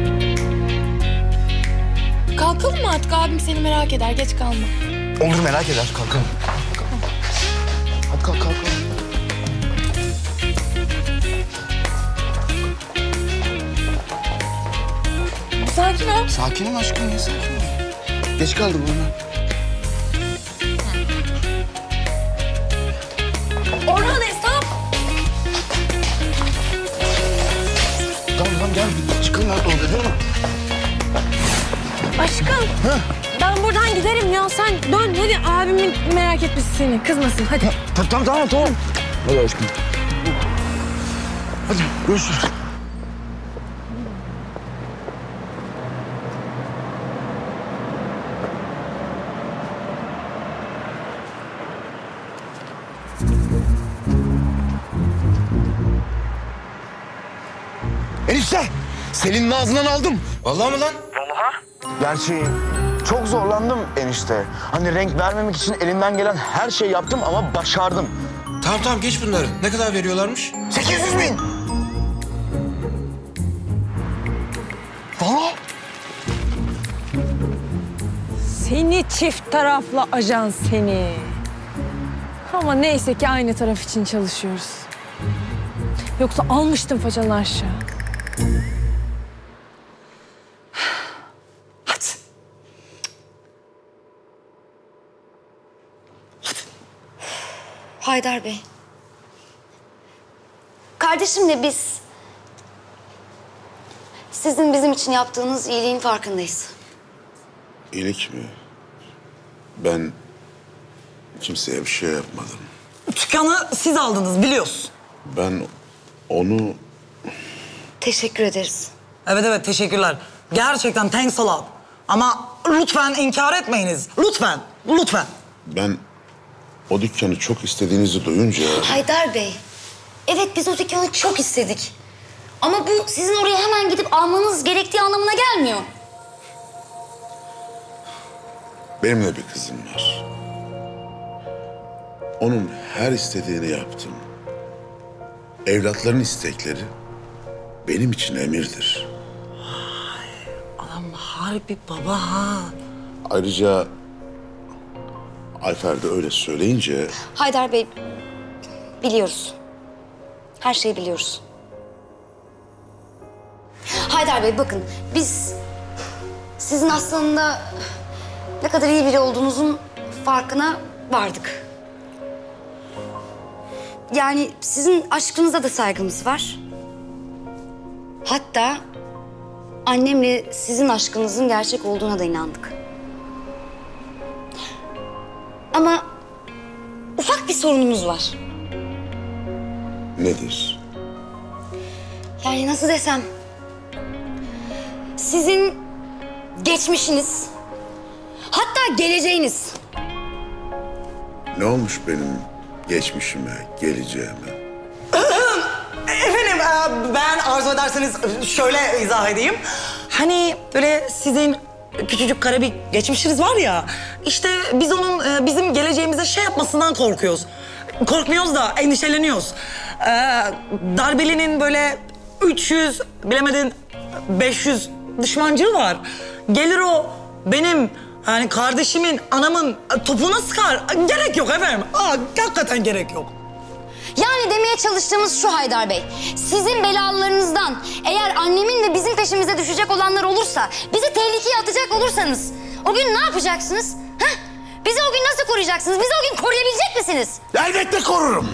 Kalkalım mı artık? Abim seni merak eder. Geç kalma. Olur merak eder. Kalkalım. Hadi kalkalım. Sakin ol. Sakinim aşkım ya sakin ol. Geç kaldım ona. Orhan hesap. Tamam gel çıkalım nerede oldu değil mi? Aşkım. Ben buradan giderim ya. Sen dön hadi abimin merak etmesi seni. Kızmasın hadi. Tamam. Hadi aşkım. Hadi görüşürüz. Enişte! Selin'in ağzından aldım. Vallahi mi lan? Gerçi çok zorlandım enişte. Hani renk vermemek için elimden gelen her şeyi yaptım ama başardım. Tamam geç bunları. Ne kadar veriyorlarmış? 800 bin. Valla. Seni çift taraflı ajan seni. Ama neyse ki aynı taraf için çalışıyoruz. Yoksa almıştım façanı aşağı. Haydar Bey. Kardeşimle biz sizin bizim için yaptığınız iyiliğin farkındayız. İyilik mi? Ben kimseye bir şey yapmadım. Dükkanı siz aldınız biliyoruz. Ben onu... Teşekkür ederiz. Evet teşekkürler. Gerçekten thanks a lot. Ama lütfen inkar etmeyiniz. Lütfen. Ben o dükkanı çok istediğinizi duyunca... Haydar Bey, evet biz o dükkanı çok istedik. Ama bu sizin oraya hemen gidip almanız gerektiği anlamına gelmiyor. Benim de bir kızım var. Onun her istediğini yaptım. Evlatların istekleri benim için emirdir. Adam harbi baba ha. Ayrıca Ayfer de öyle söyleyince... Haydar Bey, biliyoruz. Her şeyi biliyoruz. Haydar Bey bakın, biz sizin aslında ne kadar iyi biri olduğunuzun farkına vardık. Yani sizin aşkınıza da saygımız var. Hatta annemle sizin aşkınızın gerçek olduğuna da inandık. Ama ufak bir sorunumuz var. Nedir? Yani nasıl desem... Sizin geçmişiniz, hatta geleceğiniz. Ne olmuş benim geçmişime, geleceğime? Efendim ben arzu ederseniz şöyle izah edeyim. Hani böyle sizin küçücük kara bir geçmişiniz var ya. İşte biz onun bizim geleceğimize şey yapmasından korkuyoruz. Korkmuyoruz da endişeleniyoruz. Darbeli'nin böyle 300 bilemedin 500 düşmancığı var. Gelir o benim yani kardeşimin, anamın topuğuna sıkar. Gerek yok efendim. Hakikaten gerek yok. Ya Yani demeye çalıştığımız şu Haydar Bey. Sizin belalarınızdan eğer annemin ve bizim peşimize düşecek olanlar olursa, bizi tehlikeye atacak olursanız o gün ne yapacaksınız? Heh? Bizi o gün nasıl koruyacaksınız? Bizi o gün koruyabilecek misiniz? Elbette korurum.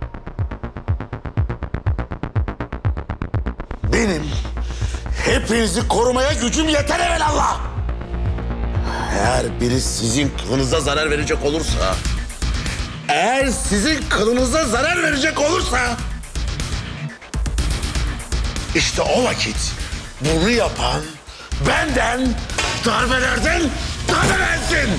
Benim hepinizi korumaya gücüm yeter evelallah. Eğer biri sizin kılınıza zarar verecek olursa... Eğer sizin kılınıza zarar verecek olursa... İşte o vakit bunu yapan benden darbelerden darbelensin.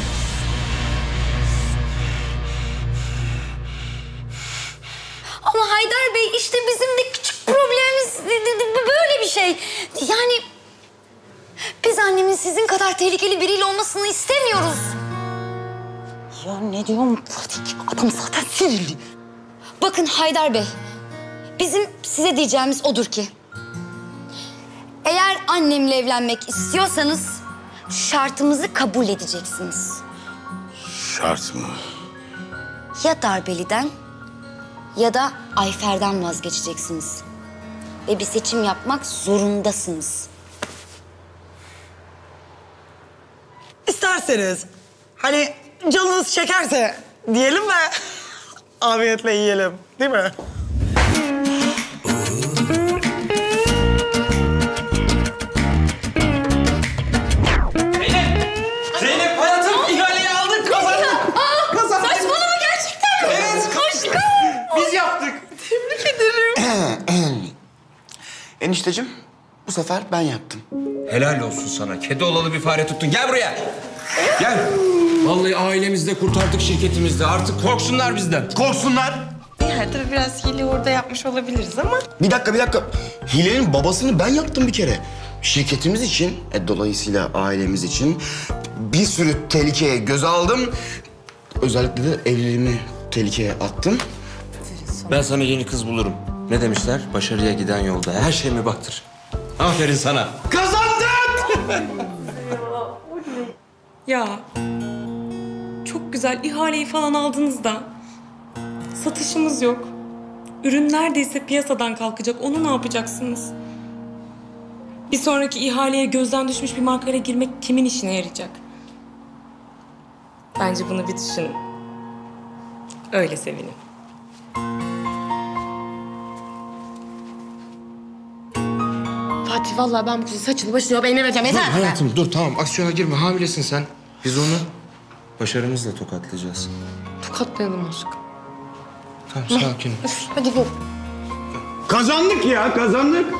Ama Haydar Bey işte bizim de küçük problemimiz böyle bir şey. Yani biz annemin sizin kadar tehlikeli biriyle olmasını istemiyoruz. Ya ne diyorum Fatih? Adam zaten sinirli. Bakın Haydar Bey, bizim size diyeceğimiz odur ki... Eğer annemle evlenmek istiyorsanız şartımızı kabul edeceksiniz. Şart mı? Ya Darbeli'den ya da Ayfer'den vazgeçeceksiniz. Ve bir seçim yapmak zorundasınız. İsterseniz hani canınız çekerse diyelim ve afiyetle yiyelim değil mi? Zeynep hayatım ihaleyi aldık, kazandık. Kazandık. Saçmalama gerçekten mi? Evet. Aşkım. Biz yaptık. Tebrik ederim. Enişteciğim, bu sefer ben yaptım. Helal olsun sana. Kedi olalı bir fare tuttun. Gel buraya. Gel. Vallahi ailemizde kurtardık şirketimizde. Artık korksunlar bizden. Korksunlar. Yani tabii biraz hile orada yapmış olabiliriz ama... Bir dakika. Hilenin babasını ben yaptım bir kere. Şirketimiz için, dolayısıyla ailemiz için bir sürü tehlikeye göze aldım. Özellikle de evliliğimi tehlikeye attım. Ben sana yeni kız bulurum. Ne demişler? Başarıya giden yolda her şey mübahtır. Aferin sana. Kazandık. Ya çok güzel ihaleyi falan aldınız da satışımız yok. Ürün neredeyse piyasadan kalkacak. Onu ne yapacaksınız? Bir sonraki ihaleye gözden düşmüş bir markayla girmek kimin işine yarayacak? Bence bunu bir düşünün. Öyle sevinin. Fatih vallahi ben bu kızın saçını başını beğenemeyeceğim. Dur Yeter. hayatım dur tamam aksiyona girme. Hamilesin sen. Biz onu başarımızla tokatlayacağız. Tokatlayalım aşkım. Tamam sakin ol. Hadi bu. Kazandık ya, kazandık.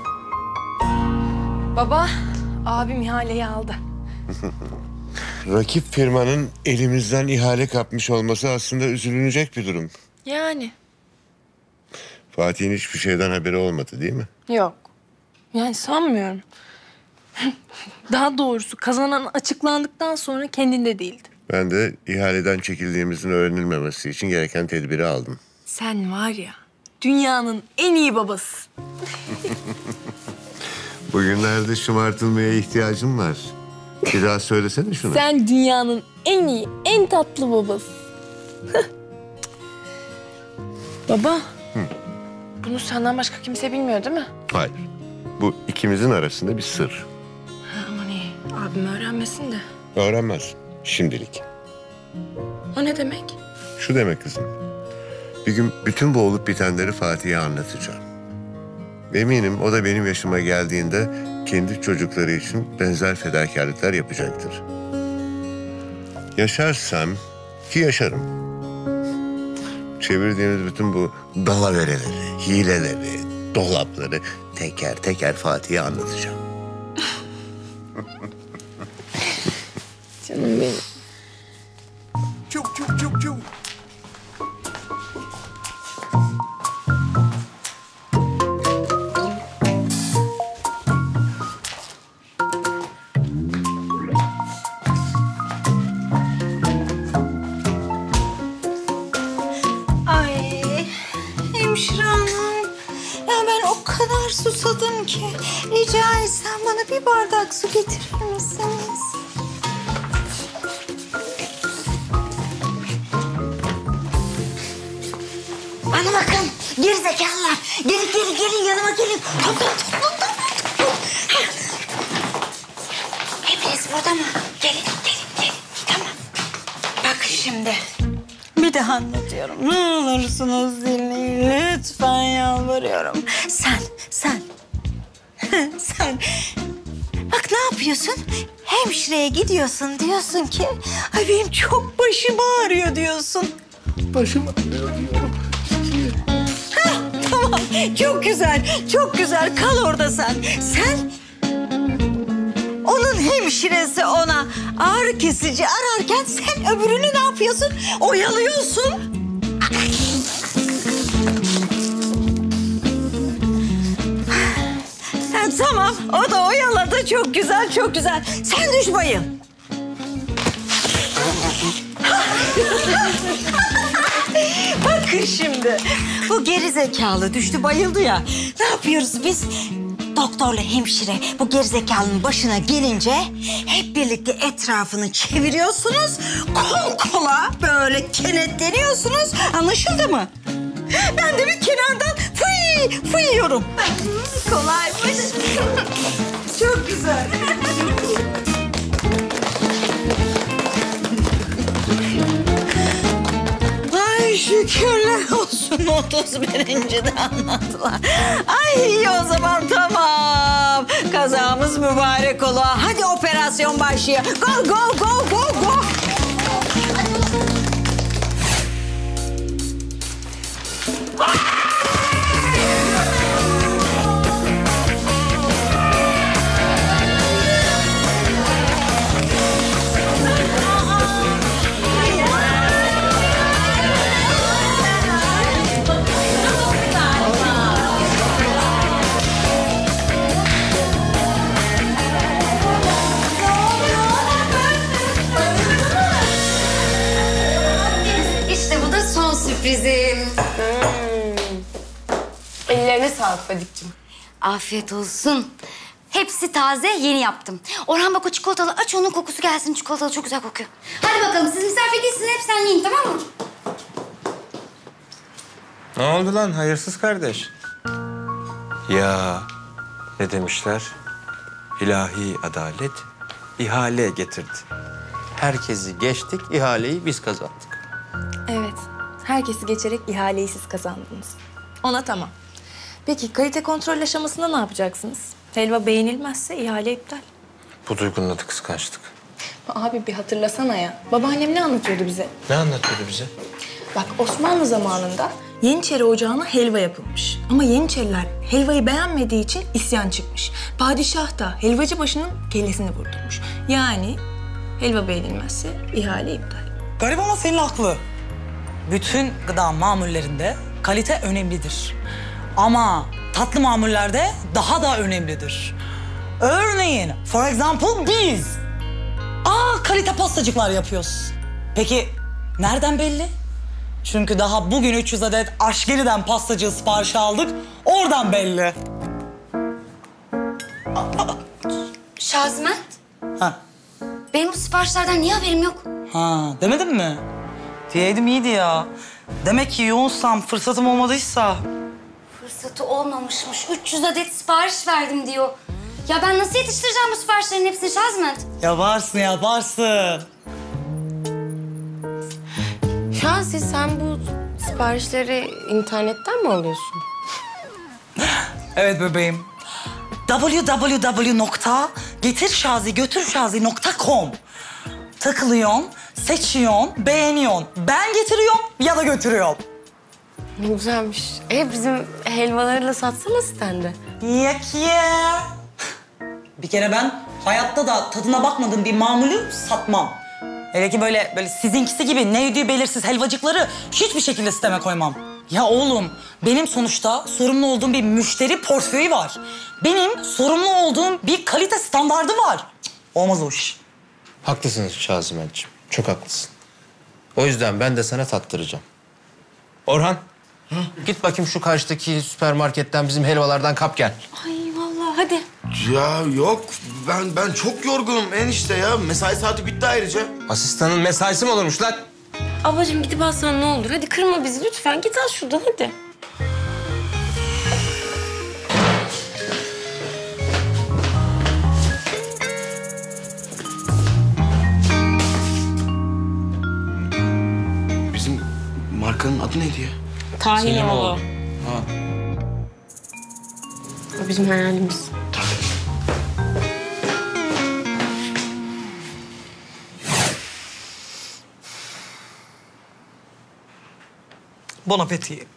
Baba, abim ihaleyi aldı. Rakip firmanın elimizden ihale kapmış olması aslında üzülünecek bir durum. Yani. Fatih'in hiçbir şeyden haberi olmadı değil mi? Yok. Yani sanmıyorum. Daha doğrusu kazanan açıklandıktan sonra kendinde değildi. Ben de ihaleden çekildiğimizin öğrenilmemesi için gereken tedbiri aldım. Sen var ya, dünyanın en iyi babası. Bugünlerde şımartılmaya ihtiyacım var. Bir daha söylesene şunu. Sen dünyanın en iyi, en tatlı babası. Baba, bunu senden başka kimse bilmiyor değil mi? Hayır. Bu ikimizin arasında bir sır. Aman iyi, abim öğrenmesin de. Öğrenmez. Şimdilik. O ne demek? Şu demek kızım. Bir gün bütün bu olup bitenleri Fatih'e anlatacağım. Eminim o da benim yaşıma geldiğinde kendi çocukları için benzer fedakarlıklar yapacaktır. Yaşarsam ki yaşarım. Çevirdiğimiz bütün bu dalavereleri, hileleri, dolapları teker teker Fatih'e anlatacağım. Canım benim. Çuk çuk çuk çuk. Ay hemşire hanım. Ya ben o kadar susadım ki. Rica etsem bana bir bardak su getirir misiniz? Bana bakın. Gerizekalılar. Gelin yanıma gelin. Toplan. Hepiniz burada mı? Gelin. Tamam. Bakın şimdi. Bir daha anlatıyorum. Ne olursunuz dinleyin. Lütfen yalvarıyorum. Sen. Sen. Bak ne yapıyorsun? Hemşireye gidiyorsun. Diyorsun ki... Ay benim çok başım ağrıyor diyorsun. Başım ağrıyor diyorum. Tamam. Çok güzel. Kal orada sen. Sen... Onun hemşiresi ona ağrı kesici ararken sen öbürünü ne yapıyorsun? Oyalıyorsun. Tamam, o da oyaladı. Çok güzel. Sen düş bayıl. Bakın şimdi. Bu gerizekalı düştü bayıldı ya. Ne yapıyoruz biz? Doktorla hemşire bu gerizekalının başına gelince hep birlikte etrafını çeviriyorsunuz. Kol kola böyle kenetleniyorsunuz. Anlaşıldı mı? Ben de bir kenardan fıyıyorum. Kolaymış. Çok güzel. Ay şükürler olsun 31. de anlattılar. Ay iyi o zaman tamam. Kazamız mübarek ola. Hadi operasyon başlıyor. Go. İşte bu da son sürprizim. Ellerine sağlık Fadik'cim. Afiyet olsun. Hepsi taze, yeni yaptım. Orhan bak o çikolatalı aç, onun kokusu gelsin. Çikolatalı çok güzel kokuyor. Hadi bakalım siz misafir değilsiniz, hep sen yiyin tamam mı? Ne oldu lan hayırsız kardeş? Ya ne demişler? İlahi adalet ihale getirdi. Herkesi geçtik, ihaleyi biz kazandık. Evet. Herkesi geçerek ihaleyi siz kazandınız. Ona tamam. Peki kalite kontrol aşamasında ne yapacaksınız? Helva beğenilmezse ihale iptal. Bu duygunun adı kıskançlık. Abi bir hatırlasana ya. Babaannem ne anlatıyordu bize? Ne anlatıyordu bize? Bak Osmanlı zamanında Yeniçeri Ocağı'na helva yapılmış. Ama Yeniçeriler helvayı beğenmediği için isyan çıkmış. Padişah da helvacı başının kellesini vurdurmuş. Yani helva beğenilmezse ihale iptal. Garip ama senin haklı. Bütün gıda mamullerinde kalite önemlidir. Ama tatlı mamullerde daha da önemlidir. Örneğin, for example biz. Kalite pastacıklar yapıyoruz. Peki nereden belli? Çünkü daha bugün 300 adet Aşgeli'den pastacı siparişi aldık. Oradan belli. Şaziment, Ha. benim bu siparişlerden niye haberim yok? Demedin mi? Diyeydim iyiydi ya. Demek ki yoğunsam, fırsatım olmadıysa. Fırsatı olmamışmış. 300 adet sipariş verdim diyor. Ya ben nasıl yetiştireceğim bu siparişlerin hepsini Şaziment? Yaparsın. Şansi sen bu siparişleri internetten mi alıyorsun? Evet bebeğim. www.getirşazigötürşazi.com Tıklıyorsun, seçiyorsun, beğeniyorsun. Ben getiriyorum ya da götürüyorum. Ne güzelmiş. Bizim helvalarıyla satsana sitende. Yeah. Bir kere ben hayatta da tadına bakmadığım bir mamulü satmam. Hele ki böyle sizinkisi gibi ne yediği belirsiz helvacıkları hiçbir şekilde siteme koymam. Ya oğlum, benim sonuçta sorumlu olduğum bir müşteri portföyü var. Benim sorumlu olduğum bir kalite standardı var. Olmaz o iş. Haklısın Şazimentciğim. Çok haklısın. O yüzden ben de sana tattıracağım. Orhan, git bakayım şu karşıdaki süpermarketten bizim helvalardan kap gel. Ay vallahi hadi. Ya yok, ben çok yorgunum enişte ya. Mesai saati bitti ayrıca. Asistanın mesaisi mi olurmuş lan? Ablacığım gidip alsan ne olur? Hadi kırma bizi lütfen. Git al şuradan hadi. adı neydi ya? Tahinoğlu. Ha. O bizim hayalimiz. Bon appétit.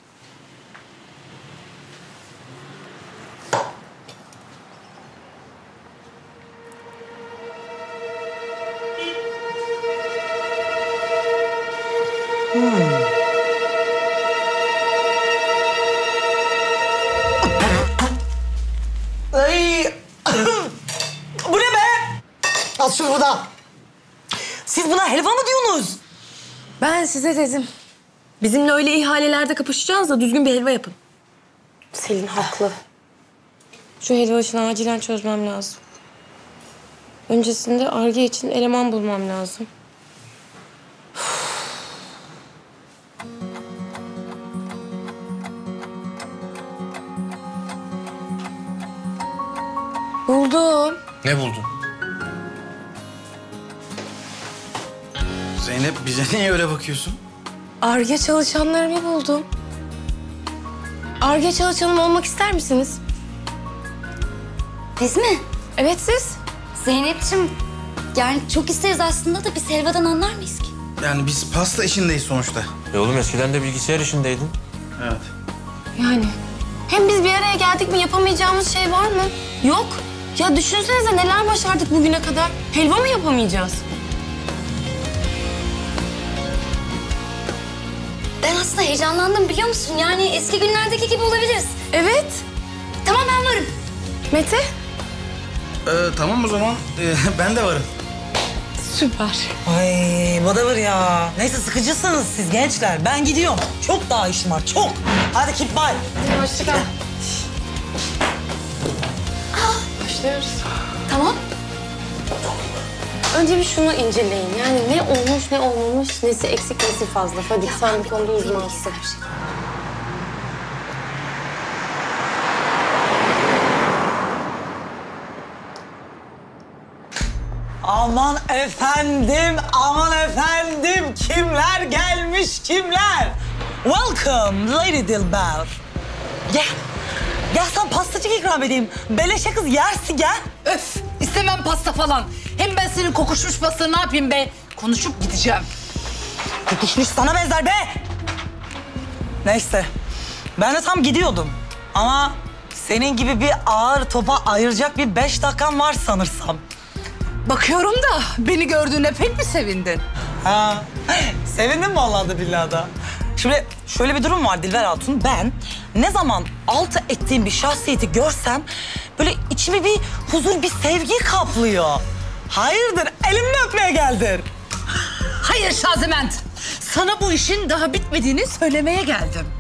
Ay. Bu ne be? Al şunu buradan. Siz buna helva mı diyorsunuz? Ben size dedim. Bizimle öyle ihalelerde kapışacağız da düzgün bir helva yapın. Selin haklı. Şu helva işini acilen çözmem lazım. Öncesinde Ar-Ge için eleman bulmam lazım. Buldum. Ne buldun? Zeynep bize niye öyle bakıyorsun? Ar-Ge çalışanlarımı buldum. Ar-Ge çalışanım olmak ister misiniz? Biz mi? Evet siz. Zeynep'ciğim yani çok isteriz aslında da biz helvadan anlar mıyız ki? Yani biz pasta işindeyiz sonuçta. Oğlum eskiden de bilgisayar işindeydin. Evet. Yani hem biz bir araya geldik mi yapamayacağımız şey var mı? Yok. Ya düşünsenize neler başardık bugüne kadar. Helva mı yapamayacağız? Ben aslında heyecanlandım biliyor musun? Yani eski günlerdeki gibi olabiliriz. Evet. Tamam ben varım. Mete? Tamam o zaman ben de varım. Süper. Ay badavır ya. Neyse sıkıcısınız siz gençler. Ben gidiyorum. Çok daha işim var çok. Hadi keep bye. Hoşça kal. Başlıyoruz. Tamam. Önce bir şunu inceleyin. Yani ne olmuş ne olmamış, nesi eksik nesi fazla. Hadi sen bu konuda uzmansın. Aman efendim. Kimler gelmiş kimler? Welcome Lady Dilber. Gel. Gel sen pastacık ikram edeyim. Beleşe kız yersin gel. Öf istemem pasta falan. Hem ben senin kokuşmuş pastanı ne yapayım be? Konuşup gideceğim. Kokuşmuş sana benzer be. Neyse. Ben de tam gidiyordum. Ama senin gibi bir ağır topa ayıracak bir 5 dakikan var sanırsam. Bakıyorum da beni gördüğüne pek mi sevindin? Ha, sevindim vallahi da billahi da. Şimdi şöyle bir durum var Dilber Hatun. Ben ne zaman altı ettiğim bir şahsiyeti görsem böyle içimi bir huzur, bir sevgi kaplıyor. Hayırdır, elimi öpmeye geldin? Hayır Şaziment. Sana bu işin daha bitmediğini söylemeye geldim.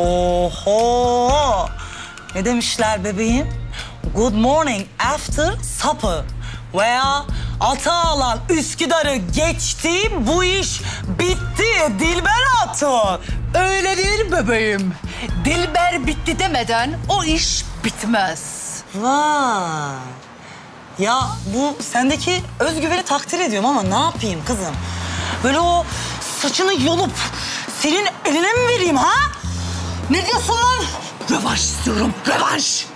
Oho! Ne demişler bebeğim? Good morning after supper. Veya Atalan Üsküdar'ı geçti, bu iş bitti Dilber Hatun. Öyle değil bebeğim. Dilber bitti demeden o iş bitmez. Vay! Ya bu sendeki özgüveni takdir ediyorum ama ne yapayım kızım? Böyle o saçını yolup senin eline mi vereyim ha? Ne diyorsun lan? Rövanş istiyorum, rövanş.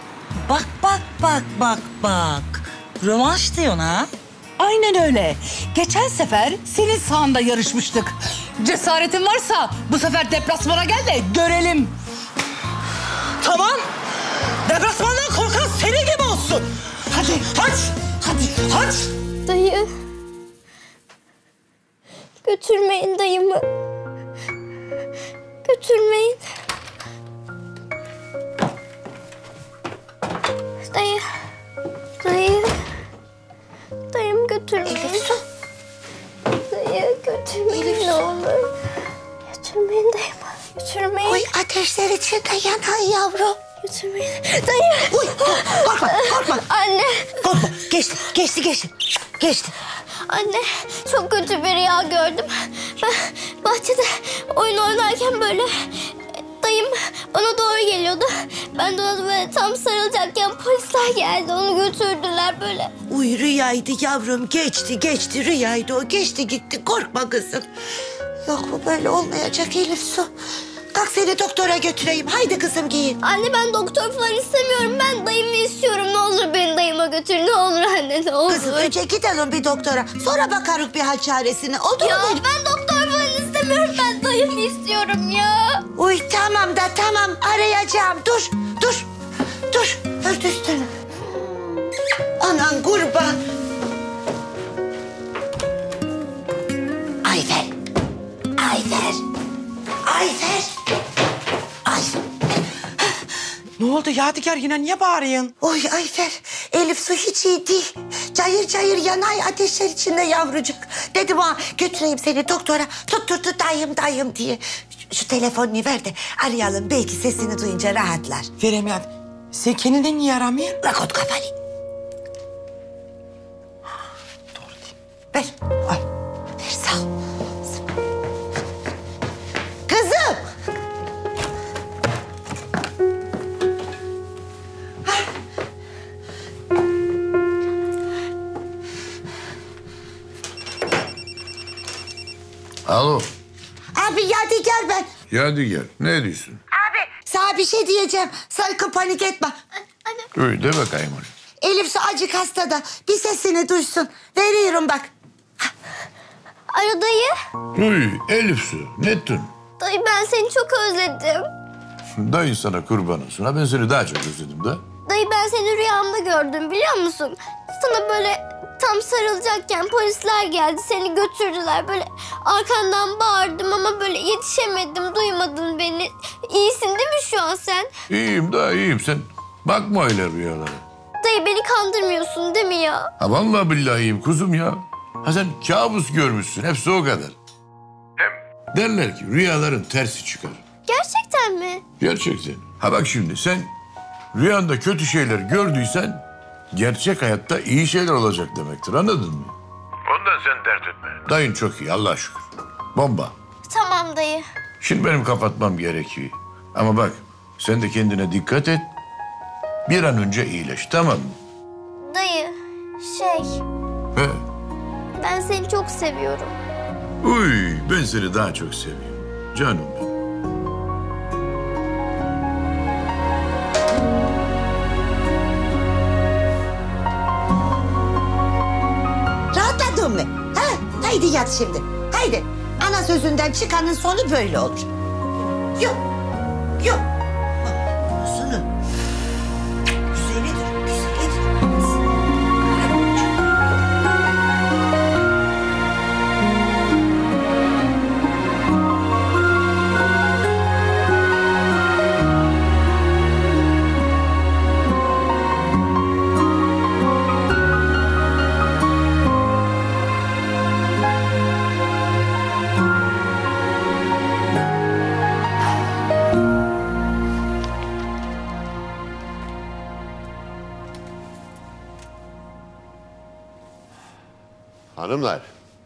Bak. Rövanş diyorsun ha? Aynen öyle. Geçen sefer senin sahanda yarışmıştık. Cesaretin varsa bu sefer deplasmana gel de görelim. Tamam. Deplasmandan korkan senin gibi olsun. Hadi. Dayı. Götürmeyin dayımı. Götürmeyin. Dayı. Dayım götürmeyin. Dayı götürmeyin ne olur. Götürmeyin dayımı. Götürmeyin. Oy ateşler içinde yanan yavrum. Götürmeyin. Dayı. Uy korkma. Anne. Korkma geçti. Anne çok kötü bir rüya gördüm. Ben bahçede oyun oynarken böyle dayım bana doğru geliyordu. Ben de ona böyle tam sarılacakken polisler geldi. Onu götürdüler böyle. Uy rüyaydı yavrum geçti rüyaydı o geçti gitti korkma kızım. Yok bu böyle olmayacak Elif Su. Kalk seni doktora götüreyim. Haydi kızım giyin. Anne ben doktor falan istemiyorum. Ben dayımı istiyorum. Ne olur beni dayıma götür. Ne olur anne ne olur. Kızım önce gidelim bir doktora. Sonra bakarız bir hal çaresine. Oldu Ya mu benim? ben doktor falan istemiyorum. Ben dayımı istiyorum ya. Uy tamam da tamam arayacağım. Dur. Ört üstünü. Anan kurban. Ayfer. Ne oldu Yadigar yine niye bağırıyorsun? Oy Ayfer, Elif su hiç iyi değil. Cayır cayır yanay ateşler içinde yavrucuk. Dedim ha götüreyim seni doktora. Tutturdu dayım diye. Şu telefonunu ver de arayalım. Belki sesini duyunca rahatlar. Verem ya. Sen kendinden niye aramıyorsun? La kot kafanı. Ver. Al. Ver sağ ol. Kızım. Alo. Abi Yadigar ben. Yadigar ne diyorsun? Abi sana bir şey diyeceğim. Sakın panik etme. Öyle de bakayım onu. Elif su acık hastada. Bir sesini duysun. Veriyorum bak. Alo dayı. Uy Elif Su ne ettin? Dayı ben seni çok özledim. Dayın sana kurban olsun. Ha ben seni daha çok özledim de. Dayı ben seni rüyamda gördüm biliyor musun? Sana böyle tam sarılacakken polisler geldi seni götürdüler. Böyle arkandan bağırdım ama böyle yetişemedim duymadın beni. İyisin değil mi şu an sen? İyiyim daha iyiyim. Sen bakma öyle rüyalara. Dayı beni kandırmıyorsun değil mi ya? Ha vallahi billahi iyiyim kuzum ya. Ha sen kabus görmüşsün. Hepsi o kadar. Hem derler ki rüyaların tersi çıkar. Gerçekten mi? Gerçekten. Ha bak şimdi sen rüyanda kötü şeyler gördüysen gerçek hayatta iyi şeyler olacak demektir. Anladın mı? Ondan sen dert etme. Dayın çok iyi Allah'a şükür. Bomba. Tamam dayı. Şimdi benim kapatmam gerekiyor. Ama bak sen de kendine dikkat et. Bir an önce iyileş tamam mı? Dayı He. ben seni çok seviyorum. Uy ben seni daha çok seviyorum. Canım benim. Rahatladın mı? Ha? Haydi yat şimdi. Haydi. Ana sözünden çıkanın sonu böyle olur. Yok. Sonu. Güzelidir. Hanımlar,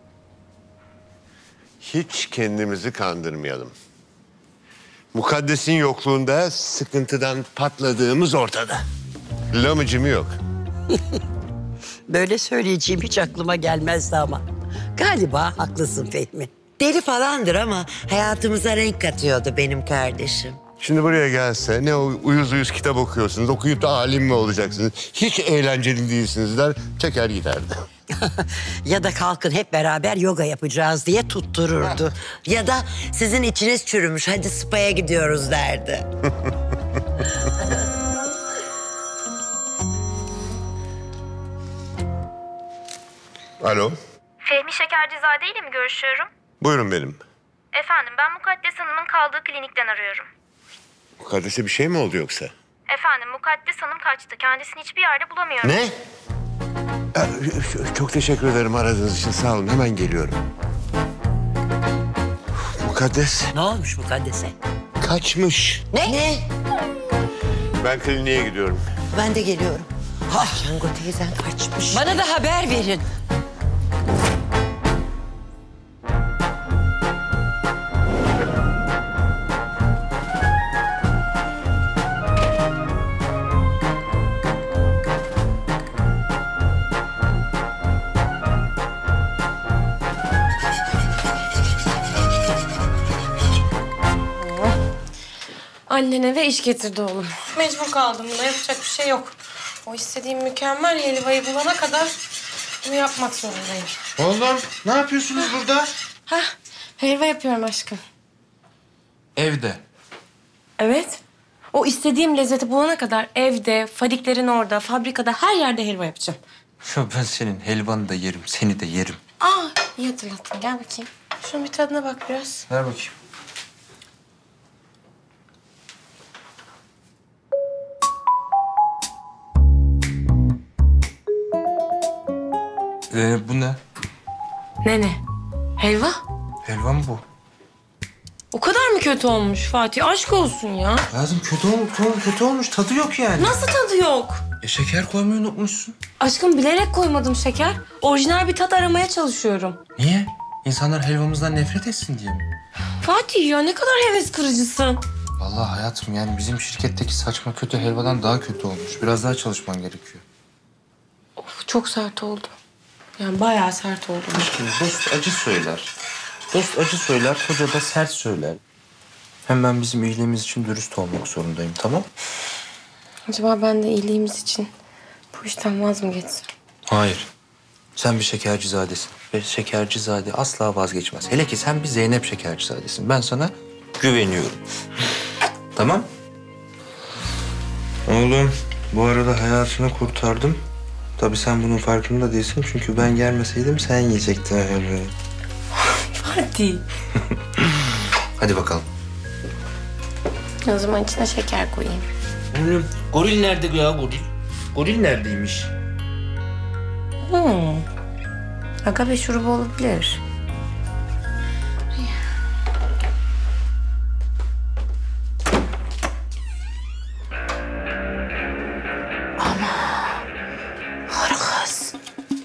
hiç kendimizi kandırmayalım. Mukaddes'in yokluğunda sıkıntıdan patladığımız ortada. Lamıcım yok. Böyle söyleyeceğim hiç aklıma gelmezdi ama. Galiba haklısın Fehmi. Deli falandır ama hayatımıza renk katıyordu benim kardeşim. Şimdi buraya gelse ne uyuz kitap okuyorsunuz, okuyup da alim mi olacaksınız? Hiç eğlenceli değilsiniz der, çeker giderdi. Ya da kalkın hep beraber yoga yapacağız diye tuttururdu. Ya da sizin içiniz çürümüş hadi spa'ya gidiyoruz derdi. Alo, Fehmi Şekercizade ile mi görüşüyorum? buyurun benim. Efendim ben Mukaddes Hanım'ın kaldığı klinikten arıyorum. Mukaddes'e bir şey mi oldu yoksa? Efendim Mukaddes Hanım kaçtı. Kendisini hiçbir yerde bulamıyorum. Ne? Çok teşekkür ederim aradığınız için. Sağ olun. Hemen geliyorum. Mukaddes. Ne olmuş Mukaddes'e? Kaçmış. Ne? Ben kliniğe gidiyorum. Ben de geliyorum. Şango teyzen kaçmış. Bana da haber verin. Annen eve iş getirdi oğlum. Mecbur kaldım buna. Yapacak bir şey yok. O istediğim mükemmel helvayı bulana kadar bunu yapmak zorundayım. Oğlum ne yapıyorsunuz burada? Hah, helva yapıyorum aşkım. Evde. Evet. O istediğim lezzeti bulana kadar evde, fabriklerin orada, fabrikada her yerde helva yapacağım. Ya ben senin helvanı da yerim, seni de yerim. Aa, iyi hatırlattın. Gel bakayım. Şunun bir tadına bak biraz. Ver bakayım. Bu ne? Ne? Helva? Helva mı bu? O kadar mı kötü olmuş Fatih? Aşk olsun ya. Lazım kötü olmuş. Tadı yok yani. Nasıl tadı yok? Şeker koymayı unutmuşsun. Aşkım bilerek koymadım şeker. Orijinal bir tat aramaya çalışıyorum. Niye? İnsanlar helvamızdan nefret etsin diye mi? Fatih ya ne kadar heves kırıcısın. Vallahi hayatım yani bizim şirketteki saçma kötü helvadan daha kötü olmuş. Biraz daha çalışman gerekiyor. Of çok sert oldu. Yani bayağı sert oldu. Aşkım dost acı söyler. Dost acı söyler, hoca da sert söyler. Hem ben bizim iyiliğimiz için dürüst olmak zorundayım, tamam? Acaba ben de iyiliğimiz için bu işten vaz mı geçsem? Hayır. Sen bir şekercizadesin. Ve şekercizade asla vazgeçmez. Hele ki sen bir Zeynep şekercizadesin. Ben sana güveniyorum. Tamam? Oğlum, bu arada hayatını kurtardım. Tabii sen bunun farkında değilsin. Çünkü ben gelmeseydim sen yiyecektin helvayı. Fatih. Hadi bakalım. O zaman içine şeker koyayım. Oğlum, goril nerede ya goril? Goril neredeymiş? Agave şurubu olabilir. Hırkız.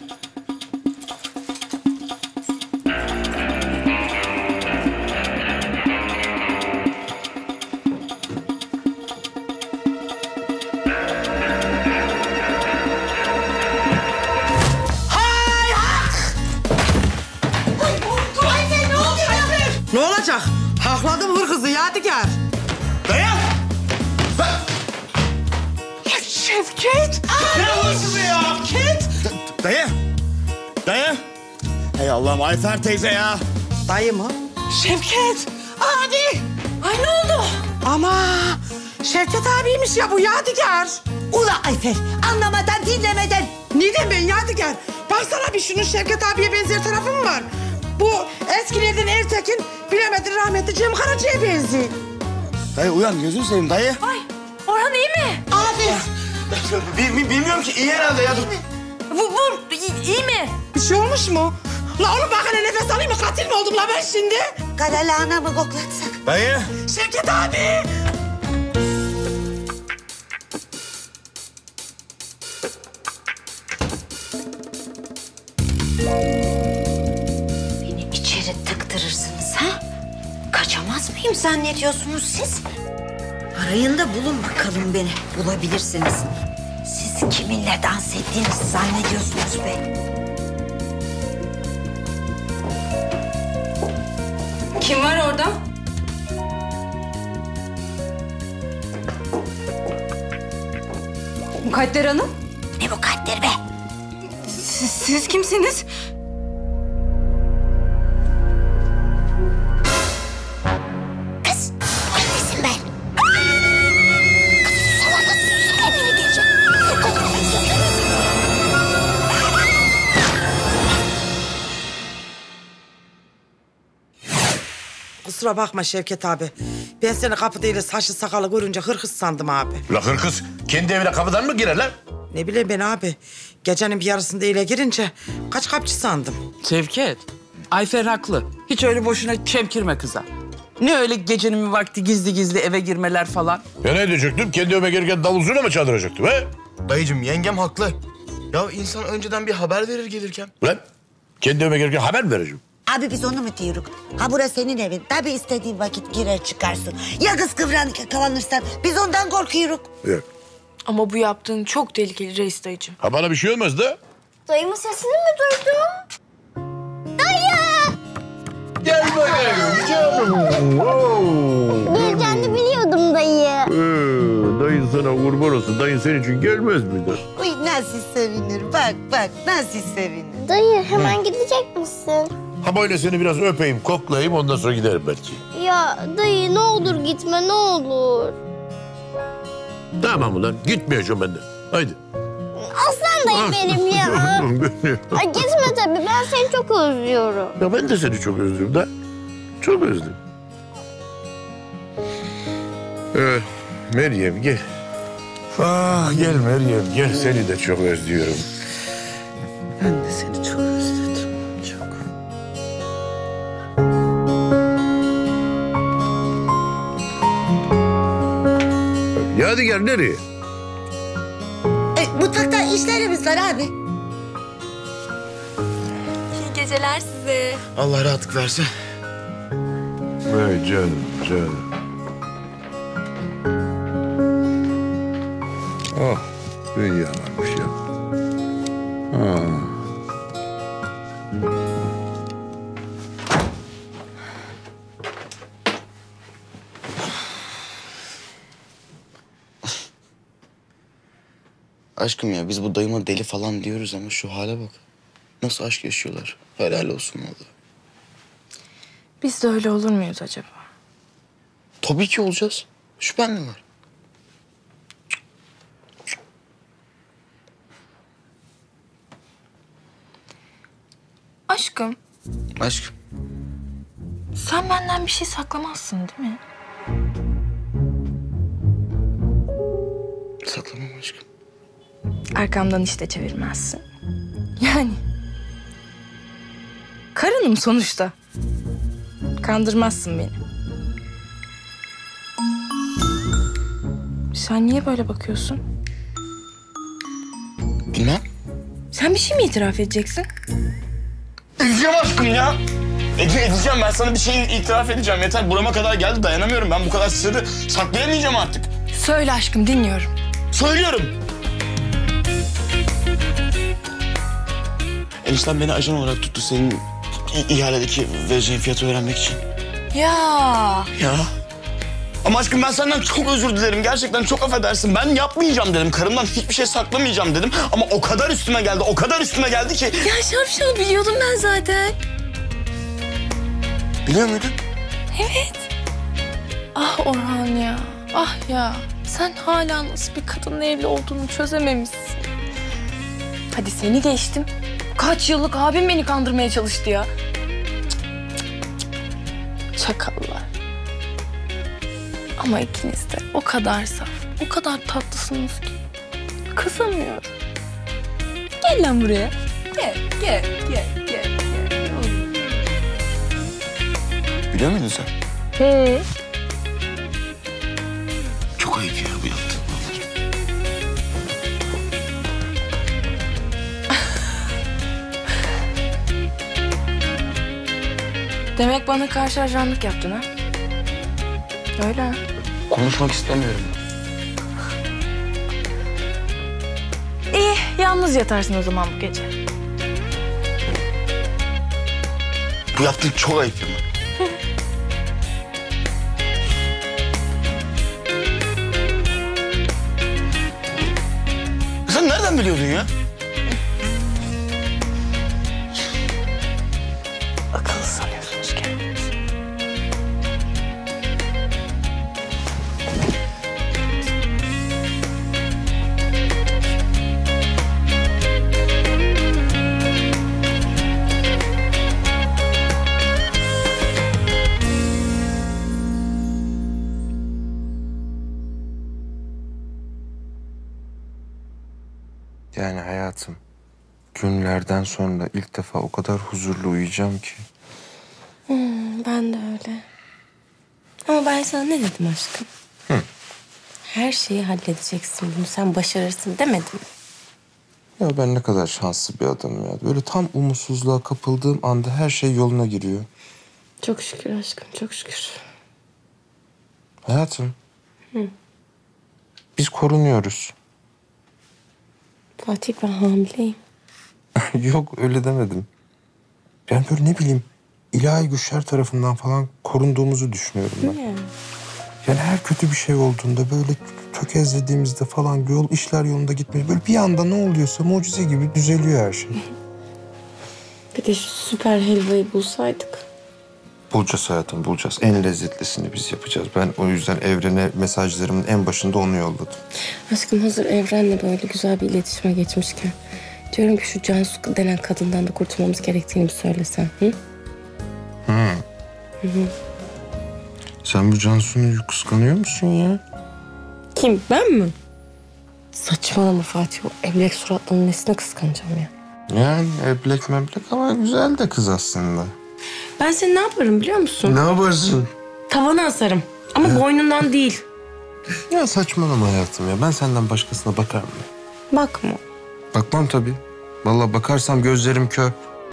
Ne olacak? Hakladım hırkızı Yadigar. Dayan! Ya Şevket! Ne oldu ya? Şevket! Dayı! Hey Allah'ım Ayfer teyze ya. Dayı mı? Şevket! Abi! Ay ne oldu? Ama Şevket abiymiş ya bu Yadigar. Ula Ayfer anlamadan dinlemeden. Neden ben Yadigar? Baksana bir şunun Şevket abiye benzer tarafı mı var? Bu eskilerden Ertekin, bilemedin rahmetli Cem Karaca'ya benziyor. Dayı uyan gözünü seveyim dayı. Ay Orhan iyi mi? Abi! Bilmiyorum ki iyi herhalde ya. Vur iyi mi? Bir şey olmuş mu? La oğlum bak hele nefes alayım mı? Katil mi oldum la ben şimdi? Karalahana mı koklatsak? Dayı! Şevket abi! Beni içeri tıktırırsınız ha? Kaçamaz mıyım zannediyorsunuz siz? Arayın da bulun bakalım beni. Bulabilirsiniz. Siz kiminle dans ettiğinizi zannediyorsunuz be? Kim var orada? Mukadder Hanım. Ne mukadder be? Siz kimsiniz? Kız, neredesin ben? Kız, salak kız, evine geleceğim. Kusura bakma Şevket abi. Ben seni kapıda ile saçlı sakalı görünce hırkız sandım abi. La hırkız kendi evine kapıdan mı girer lan? Ne bileyim ben abi. Gecenin bir yarısında ile girince kaç kapçı sandım. Şevket, Ayfer haklı. Hiç öyle boşuna çemkirme kıza. Ne öyle gecenin bir vakti gizli gizli eve girmeler falan. Ya ne diyecektim? Kendi evime gelirken davul zurna mı çaldıracaktım he? Dayıcığım yengem haklı. Ya insan önceden bir haber verir gelirken. Ulan kendi evime gelirken haber mi vereceğim? Abi biz onu mu diyoruz? Ha burası senin evin. Tabii istediğin vakit girer çıkarsın. Ya kız kıvranık yakalanırsan biz ondan korkuyoruz. Yok. Ama bu yaptığın çok tehlikeli reis dayıcığım. Ha bana bir şey olmaz da. Dayımın sesini mi duydum? Dayı! Gel bakayım canım. Geleceğini biliyordum dayı. sana kurban olsun. Dayın senin için gelmez miydi? Uy nasıl sevinir. Bak bak nasıl sevinir. Dayı hemen gidecek misin? Ha böyle seni biraz öpeyim, koklayayım ondan sonra giderim belki. Ya dayı ne olur gitme ne olur. Tamam ulan gitmeyeceğim ben de. Haydi. Aslan dayı benim ya. Ay gitme tabii ben seni çok özlüyorum. Ya ben de seni çok özledim da. Çok özledim. Meryem gel. Ah gel Meryem gel seni de çok özlüyorum. Ben de seni çok özledim. Çok. Yadigar nereye? Mutfakta işlerimiz var abi. İyi geceler size. Allah rahatlık versin. Vay canım canım. Oh dünya varmış ya. Aşkım ya biz bu dayıma deli falan diyoruz ama şu hale bak. Nasıl aşk yaşıyorlar. Helal olsun vallahi. Biz de öyle olur muyuz acaba? Tabii ki olacağız. Şüphen mi var? Aşkım, Aşkım. sen benden bir şey saklamazsın değil mi? Saklamam aşkım. Arkamdan işte çevirmezsin. Yani. Karınım sonuçta. Kandırmazsın beni. Sen niye böyle bakıyorsun? Bilmem. Sen bir şey mi itiraf edeceksin? Edeceğim aşkım ya. Edeceğim ben sana bir şey itiraf edeceğim. Yeter burama kadar geldi dayanamıyorum. Ben bu kadar sırrı saklayamayacağım artık. Söyle aşkım dinliyorum. Söylüyorum. Enişten beni ajan olarak tuttu senin ihaledeki vereceğin fiyatı öğrenmek için. Ya. Ya. Ama aşkım ben senden çok özür dilerim. Gerçekten çok affedersin. Ben yapmayacağım dedim. Karımdan hiçbir şey saklamayacağım dedim. Ama o kadar üstüme geldi, o kadar üstüme geldi ki. Ya şapşal biliyordum ben zaten. Biliyor muydun? Evet. Ah Orhan ya. Ah ya. Sen hala nasıl bir kadınla evli olduğunu çözememişsin. Hadi seni geçtim. Kaç yıllık abim beni kandırmaya çalıştı ya. Çakallar. Ama ikiniz de o kadar saf, o kadar tatlısınız ki. Kızamıyorum. Gel lan buraya. Gel. Biliyor muydun sen? He. Çok ayıp ya bu yaptığın. Demek bana karşı ajanlık yaptın ha? Öyle ha. Konuşmak istemiyorum. İyi, yalnız yatarsın o zaman bu gece. Bu yaptığın çok ayıp ama. Sen nereden biliyordun ya? Akıllı sanıyorsunuz kendinizi. Yani hayatım, günlerden sonra ilk defa o kadar huzurlu uyuyacağım ki. Ben de öyle. Ama ben sana ne dedim aşkım? Her şeyi halledeceksin bunu. Sen başarırsın demedim mi? Ya ben ne kadar şanslı bir adamım ya. Böyle tam umutsuzluğa kapıldığım anda her şey yoluna giriyor. Çok şükür aşkım, çok şükür. Hayatım, Hı. biz korunuyoruz. Fatih ben hamileyim. Yok öyle demedim. Ben böyle ne bileyim ilahi güçler tarafından falan korunduğumuzu düşünüyorum ben. Yani. Yani her kötü bir şey olduğunda böyle tökezlediğimizde falan işler yolunda gitmiyor. Böyle bir anda ne oluyorsa mucize gibi düzeliyor her şey. Bir de şu süper helvayı bulsaydık. Bulacağız hayatım, bulacağız. En lezzetlisini biz yapacağız. Ben o yüzden Evren'e mesajlarımın en başında onu yolladım. Aşkım hazır Evren'le böyle güzel bir iletişime geçmişken... diyorum ki şu Cansu denen kadından da kurtulmamız gerektiğini bir söylesen. Hı? Hı hı. Sen bu Cansu'nu kıskanıyor musun ya? Kim? Ben mi? Saçmalama Fatih. O eblek suratlının nesine kıskanacağım ya? Yani eblek meblek ama güzel de kız aslında. Ben seni ne yaparım biliyor musun? Ne yaparsın? Tavana asarım. Ama boynundan değil. Ya saçmalama hayatım ya. Ben senden başkasına bakar mıyım? Bakma. Bakmam tabii. Vallahi bakarsam gözlerim kör.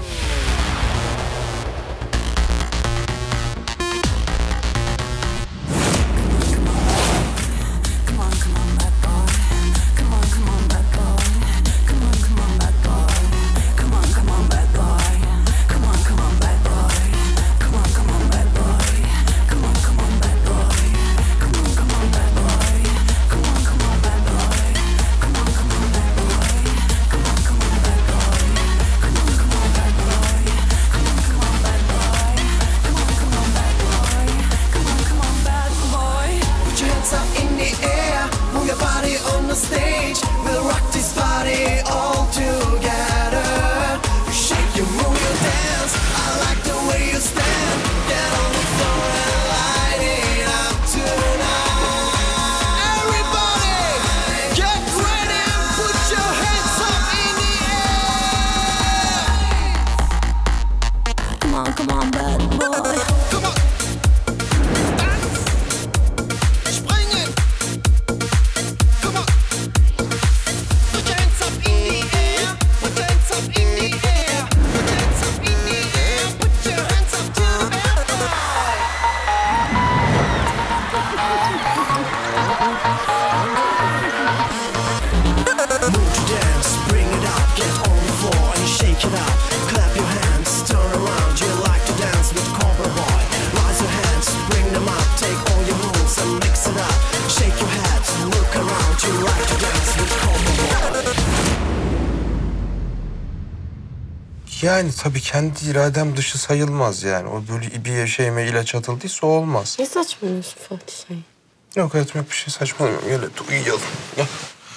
Yani tabii kendi iradem dışı sayılmaz yani. O böyle bir şeyime ilaç atıldıysa olmaz. Ne saçmalıyorsun Fatih sen? Yok hayatım yok bir şey saçmalamıyorum. Gel hadi uyuyalım. Gel.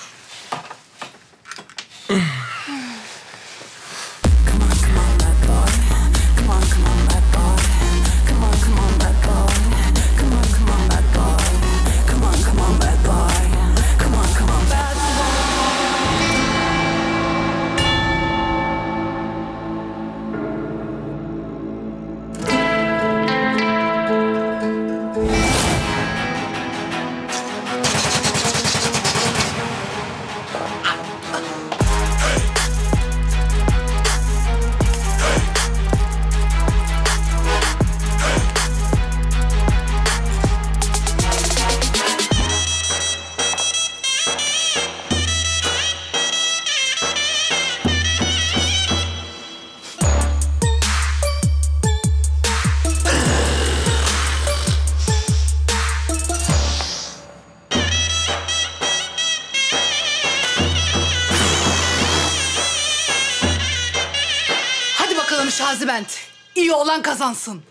Şazibent, iyi olan kazansın.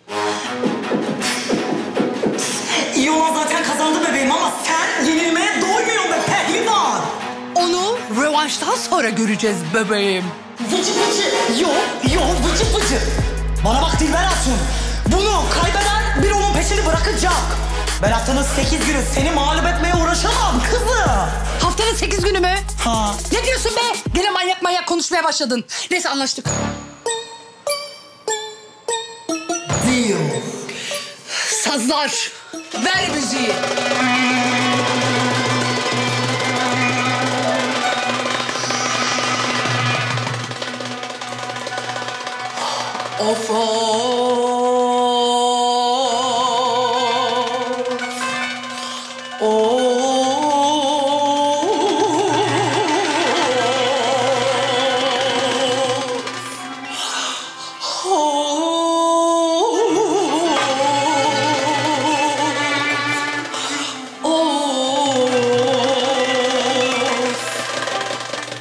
İyi olan zaten kazandı bebeğim ama sen yenilmeye doymuyorsun be pehlivan. Onu rövanştan sonra göreceğiz bebeğim. Vıcı vıcı. Yok vıcı vıcı. Bana bak Dilber Hatun. Bunu kaybeden bir onun peşini bırakacak. Ben haftanın 8 günü seni mağlup etmeye uğraşamam kızım. Haftanın 8 günü mü? Ha. Ne diyorsun be? Gene manyak konuşmaya başladın. Neyse anlaştık. Deal. Sazlar, ver müziği. Of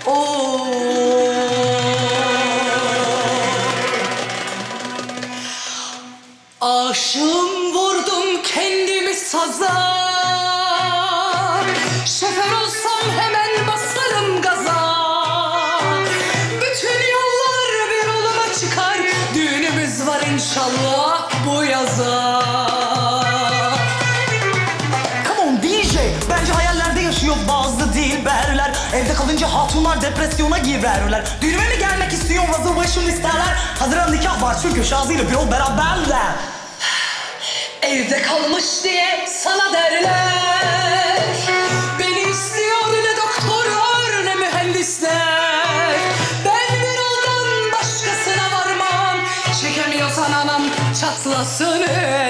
Aşığım vurdum kendimi saza. Şoför olsam hemen basarım gaza. Bütün yollar bir yoluma çıkar. Düğünümüz var inşallah bu yaza. Come on DJ. Bence hayallerde yaşıyor bazı dilberler. Evde kalınca hatunlar depresyona girerler. Düğünüme mi gelmek istiyor reservation isterler. Haziran nikah var çünkü Şazi ile bir ol beraberler. Evde kalmış diye sana derler. Beni istiyor ne doktorlar ne mühendisler. Ben bir oldan başkasına varmam. Çekemiyorsan anam çatlasın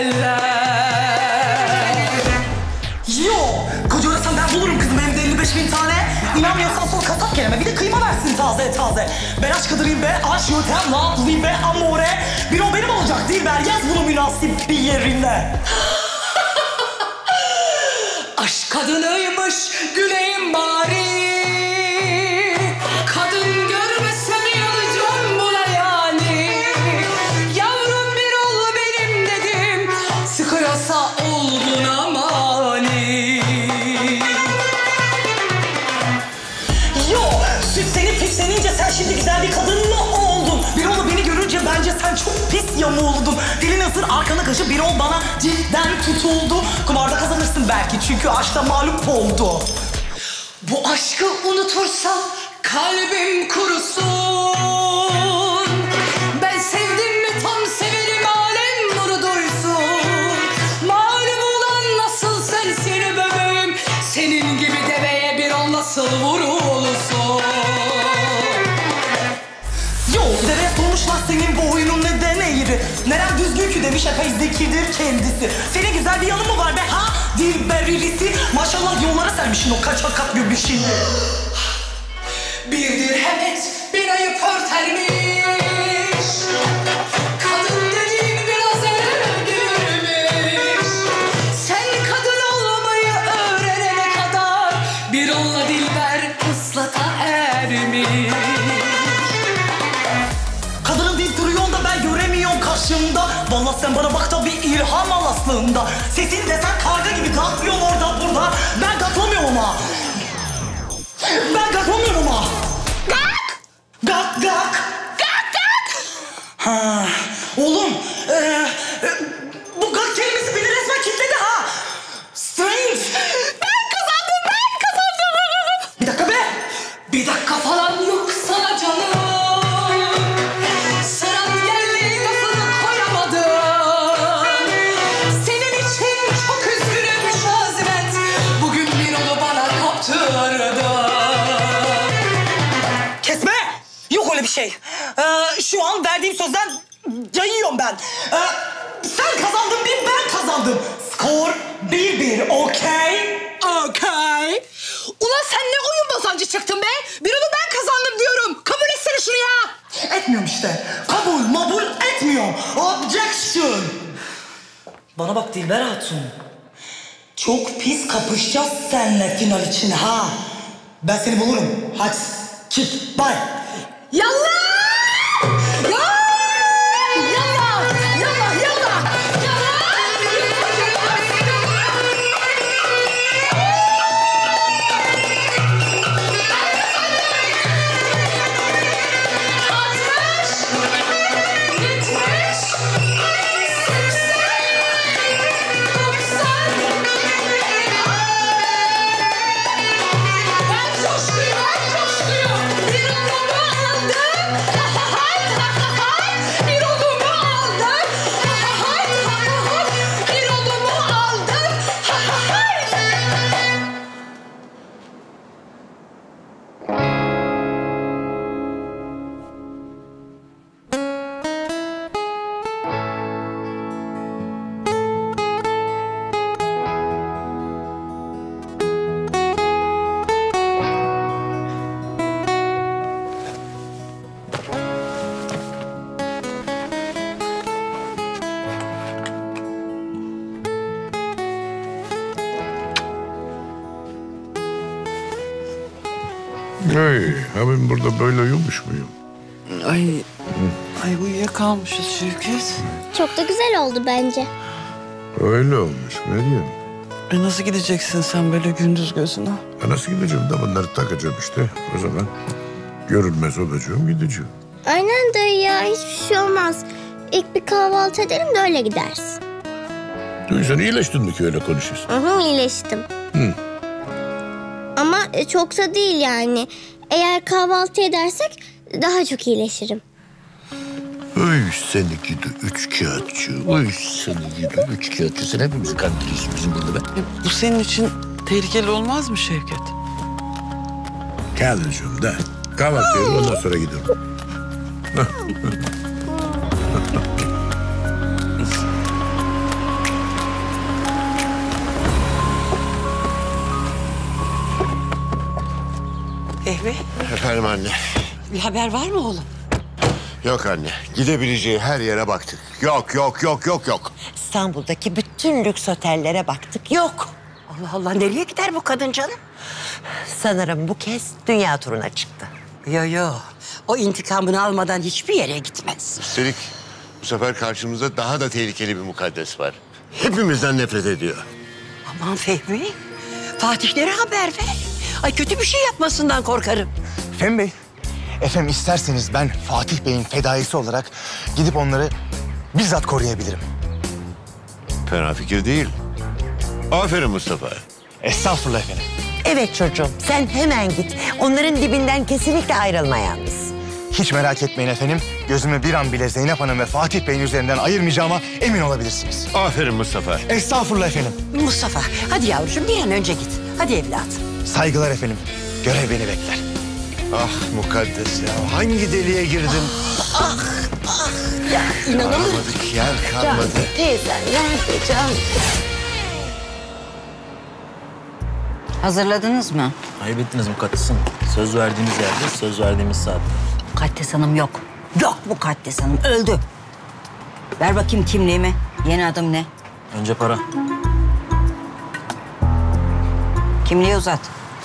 eller. Yo, koca orasam ben bulurum kızım hem de 55.000 tane. İnanmıyorsan sor kasap kelime bir de kıyma versin taze taze. Ben aşk kadırıyım be, aşk yöntem, lovely be, amore. Bir o benim olacak değil ver, yaz bunu münasip bir yerine. Aşk kadınıymış güleyim bari. Kadın görmesem yanacağım buna yani. Yavrum bir ol benim dedim. Sıkıyorsa ol buna mani. Yo, süt senin pipsenince sen şimdi güzel bir kadın mı oldun? Bir oğlu beni görünce bence sen çok pis yamuldun. Dilini ısır arkana kaşı bir ol bana cidden tutuldu. Kumarda kazanırsın belki çünkü aşkta mağlup oldu. Bu aşkı unutursam kalbim kurusun. Ben sevdim mi tam severim alem bunu duysun. Mağlup olan nasıl sensin bebeğim. Senin gibi deveye bir ol nasıl vurulsun. Yo, deve sormuşlar senin bu oyunun neden eğri? Neren düzgün ki demiş epey zekidir kendisi. Senin güzel bir yanın mı var be ha? Dilberilisi. Maşallah yollara sermişsin o kaçak kat göbüşünü. Bir dirhem et bir ayıp örtermiş. Kadın dediğin biraz ergürmüş. Sen kadın olmayı öğrenene kadar bir onunla dilber ıslata ermiş. Kadının dil duruyor da ben göremiyorum karşımda. Vallahi sen bana bak da bir ilham al aslında. Sesin desen karga gibi kalkıyorsun orada burada. Ben kalkamıyorum ha. Ben kalkamıyorum ha. Gak! Gak gak! Gak gak! Ha, oğlum bu gak kelimesi beni resmen kilitledi ha. Strange! Ben kazandım! Bir dakika be! Bir dakika falan yok sana canım. Sıran geldi lafını koyamadım. Senin için çok üzgünüm Şazimet. Bugün bir onu bana kaptırdı. Kesme! Yok öyle bir şey. Şu an verdiğim sözden yayıyorum ben. Sen kazandın bir ben kazandım. Skor 1-1, okey? Okey. Ulan sen ne oyun bozancı çıktın be? Bir onu ben kazandım diyorum. Kabul etsene şunu ya. Etmiyorum işte. Kabul etmiyorum. Objection. Bana bak Dilber Hatun. Çok pis kapışacağız seninle final için ha. Ben seni bulurum. Hadi. Çık. Bye. Yallah! Yallah! Yallah! Yallah! Yallah! Ben coşkuyum. Bir onu aldım. Hey, ben burada böyle uyumuş muyum? Ay uyuyakalmışız Şevket. Çok da güzel oldu bence. Öyle olmuş Meryem. Nasıl gideceksin sen böyle gündüz gözüne? Nasıl gideceğim de bunları takacağım işte. O zaman görünmez olacağım, gideceğim. Aynen dayı ya, hiçbir şey olmaz. İlk bir kahvaltı edelim de öyle gideriz. Sen iyileştin mi ki öyle konuşuyorsun? İyileştim. Hı. Ama çok da değil yani. Eğer kahvaltı edersek daha çok iyileşirim. Oy seni gidi üç kağıtçı. Oy seni gidi üç kağıtçı. Sen hepimizi kandırıyorsun bizim burada be. Bu senin için tehlikeli olmaz mı Şevket? Geleceğim de. Kahvaltı yiyelim ondan sonra gidelim. Fehmi, Efendim anne. Bir haber var mı oğlum? Yok anne. Gidebileceği her yere baktık. Yok. İstanbul'daki bütün lüks otellere baktık. Yok. Allah Allah, nereye gider bu kadın canım? Sanırım bu kez dünya turuna çıktı. Yo. O intikamını almadan hiçbir yere gitmez. Üstelik bu sefer karşımızda daha da tehlikeli bir mukaddes var. Hepimizden nefret ediyor. Aman Fehmi, Fatihlere haber ver. Ay kötü bir şey yapmasından korkarım. Fehmi Bey, efendim isterseniz ben Fatih Bey'in fedaisi olarak gidip onları bizzat koruyabilirim. Fena fikir değil. Aferin Mustafa. Estağfurullah efendim. Evet çocuğum, sen hemen git. Onların dibinden kesinlikle ayrılma yalnız. Hiç merak etmeyin efendim. Gözümü bir an bile Zeynep Hanım ve Fatih Bey'in üzerinden ayırmayacağıma emin olabilirsiniz. Aferin Mustafa. Estağfurullah efendim. Mustafa, hadi yavrucuğum bir an önce git. Hadi evladım. Saygılar efendim. Görev beni bekler. Ah mukaddes ya. Hangi deliğe girdin? Ya inanamıyorum. Aramadık, yer kalmadı. Can, teyzem nerede Can? Hazırladınız mı? Ayıp ettiniz Mukaddes Hanım. Söz verdiğimiz yerde, söz verdiğimiz saatte. Mukaddes Hanım yok. Yok Mukaddes Hanım, öldü. Ver bakayım kimliğimi. Yeni adım ne? Önce para. Kimliği uzat.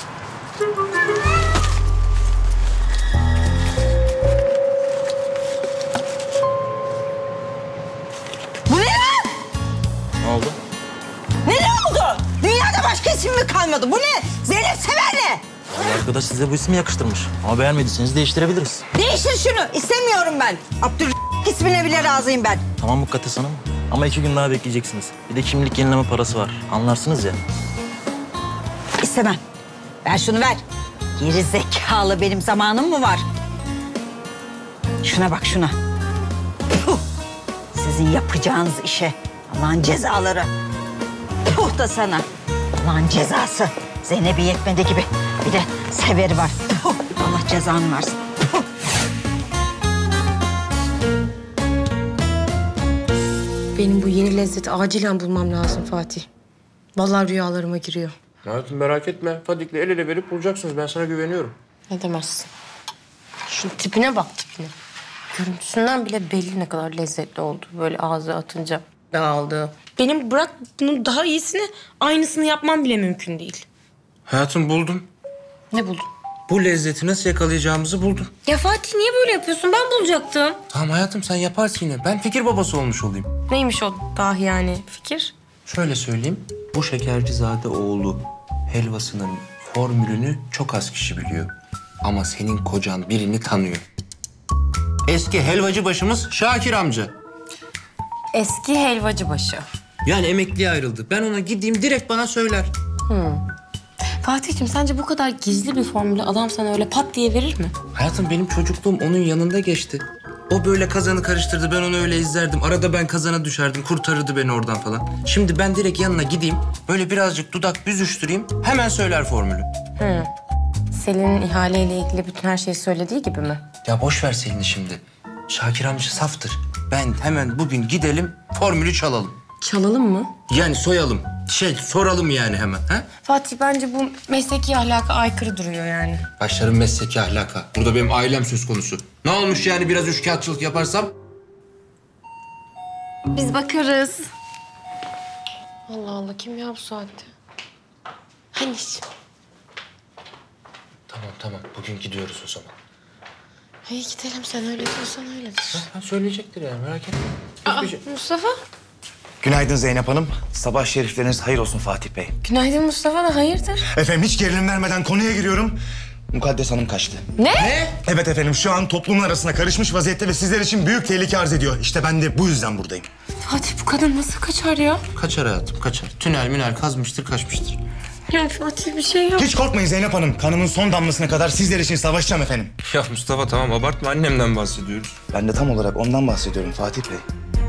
Bu ne lan? Ne oldu? Ne oldu? Dünyada başka isim mi kalmadı? Bu ne? Zeynep Sever ne? Abi arkadaş size bu ismi yakıştırmış. Ama beğenmediyseniz değiştirebiliriz. Değiştir şunu. İstemiyorum ben. ismine bile razıyım ben. Tamam Mukaddes Hanım. Ama 2 gün daha bekleyeceksiniz. Bir de kimlik yenileme parası var. Anlarsınız ya. İstemem. Ver şunu ver. Geri zekalı, benim zamanım mı var? Şuna bak şuna. Puh! Sizin yapacağınız işe. Allah'ın cezaları. Puh da sana. Allah'ın cezası. Zeynep'i yetmedi gibi. Bir de Sever'i var. Puh! Allah cezanı versin. Puh! Benim bu yeni lezzeti acilen bulmam lazım Fatih. Vallahi rüyalarıma giriyor. Hayatım merak etme. Fadik'le el ele verip bulacaksınız. Ben sana güveniyorum. Ne demezsin. Şu tipine bak tipine. Görüntüsünden bile belli ne kadar lezzetli oldu. Böyle ağzı atınca dağıldı. Benim bırak bunun daha iyisini, aynısını yapmam bile mümkün değil. Hayatım buldum. Ne buldun? Bu lezzeti nasıl yakalayacağımızı buldum. Ya Fatih niye böyle yapıyorsun? Ben bulacaktım. Tamam hayatım sen yaparsın yine. Ben fikir babası olmuş olayım. Neymiş o dahi yani fikir? Şöyle söyleyeyim. Bu Şekercizade oğlu helvasının formülünü çok az kişi biliyor. Ama senin kocan birini tanıyor. Eski helvacı başımız Şakir amca. Eski helvacıbaşı. Yani emekliye ayrıldı. Ben ona gideyim direkt bana söyler. Fatih'cim sence bu kadar gizli bir formülü adam sana öyle pat diye verir mi? Hayatım benim çocukluğum onun yanında geçti. O böyle kazanı karıştırdı, ben onu öyle izlerdim. Arada ben kazana düşerdim, kurtarırdı beni oradan falan. Şimdi ben direkt yanına gideyim, böyle birazcık dudak büzüştüreyim, hemen söyler formülü. Selin'in ihaleyle ilgili bütün her şeyi söylediği gibi mi? Ya boş ver Selin'i şimdi. Şakir amca saftır. Ben hemen bugün gidelim, formülü çalalım. Çalalım mı? Yani soyalım. Soralım yani hemen. Ha? Fatih bence bu mesleki ahlaka aykırı duruyor yani. Başlarım mesleki ahlaka. Burada benim ailem söz konusu. Ne olmuş yani biraz üçkağıtçılık yaparsam? Biz bakarız. Allah Allah kim ya bu saatte? Hani hiç? Tamam. Bugün gidiyoruz o zaman. İyi gidelim, sen öyle diyorsan öyledir. Söyleyecektir yani, merak etme. Mustafa. Günaydın Zeynep Hanım. Sabah şerifleriniz hayır olsun Fatih Bey. Günaydın Mustafa da hayırdır? Efendim hiç gerilim vermeden konuya giriyorum. Mukaddes Hanım kaçtı. Ne? Evet efendim şu an toplumun arasına karışmış vaziyette ve sizler için büyük tehlike arz ediyor. İşte ben de bu yüzden buradayım. Fatih bu kadın nasıl kaçar ya? Kaçar hayatım, kaçar. Tünel kazmıştır, kaçmıştır. Ya Fatih bir şey yok. Hiç korkmayın Zeynep Hanım. Kanımın son damlasına kadar sizler için savaşacağım efendim. Ya Mustafa tamam abartma, annemden bahsediyoruz. Ben de tam olarak ondan bahsediyorum Fatih Bey.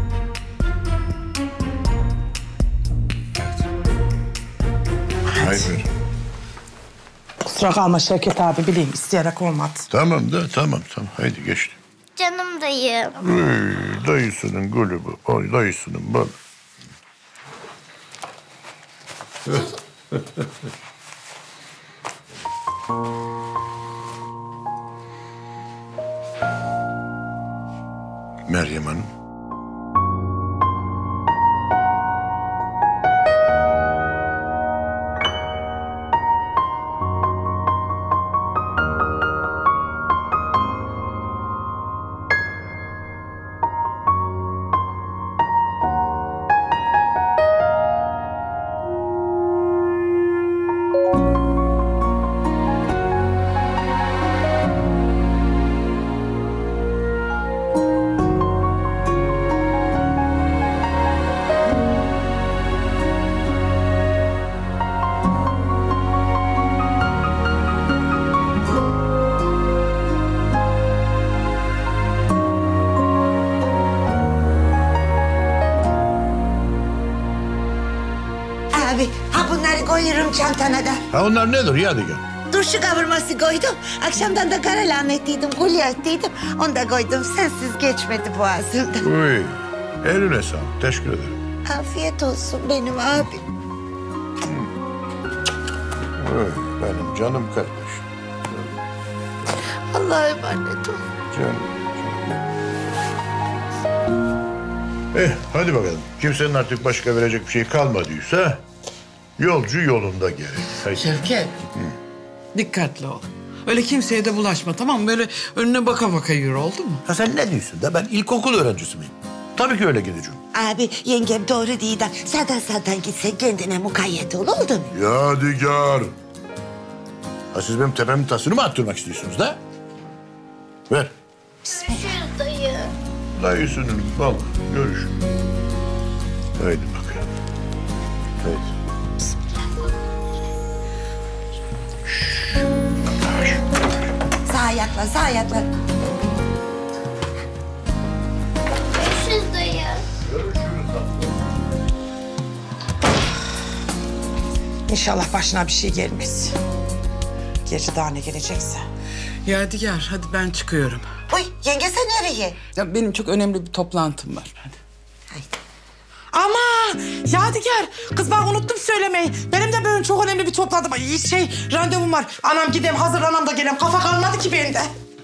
Hayır. Kusura kalma Şevket abi, bileyim isteyerek olmadı. Tamam. Haydi geçti. Canım dayım. Dayısının gülü bu. Ay, dayısının balı. Meryem Hanım. Abi ha bunları koyuyorum çantana da. Ha onlar nedir Yadigar? Turşu kavurması koydum. Akşamdan da kara lahmetliydim, kulya ettiydim. Onu da koydum. Sensiz geçmedi boğazımdan. Uy, eline sağlık. Teşekkür ederim. Afiyet olsun benim abim. Uy, benim canım kardeşim. Allah'a emanet ol. Canım. Hadi bakalım. Kimsenin artık başka verecek bir şey kalmadıysa yolcu yolunda gerek. Haydi. Şevket. Dikkatli ol. Öyle kimseye de bulaşma, tamam mı? Böyle önüne baka baka yürü, oldu mu? Ha sen ne diyorsun da ben ilkokul öğrencisi miyim? Tabii ki öyle gideceğim. Abi yengem doğru değil de sağdan gitsen kendine mukayyet ol, oldu mu? Yadigar. Ha siz benim tepemin tasını mı attırmak istiyorsunuz da? Ver. Görüşürüz dayı. Dayısının vallahi görüşürüz. Haydi bakalım. Haydi. Sağ ayakla. Görüşürüz dayı. İnşallah başına bir şey gelmez. Gerçi daha ne gelecekse. Yadigar, hadi ben çıkıyorum. Uy yenge sen nereye? Ya benim çok önemli bir toplantım var. Hadi. Ama Yadigar, kız ben unuttum söylemeyi. Benim de böyle çok önemli bir toplantım var. Randevum var. Anam gideyim, hazırlanam da geleyim. Kafa kalmadı ki bende.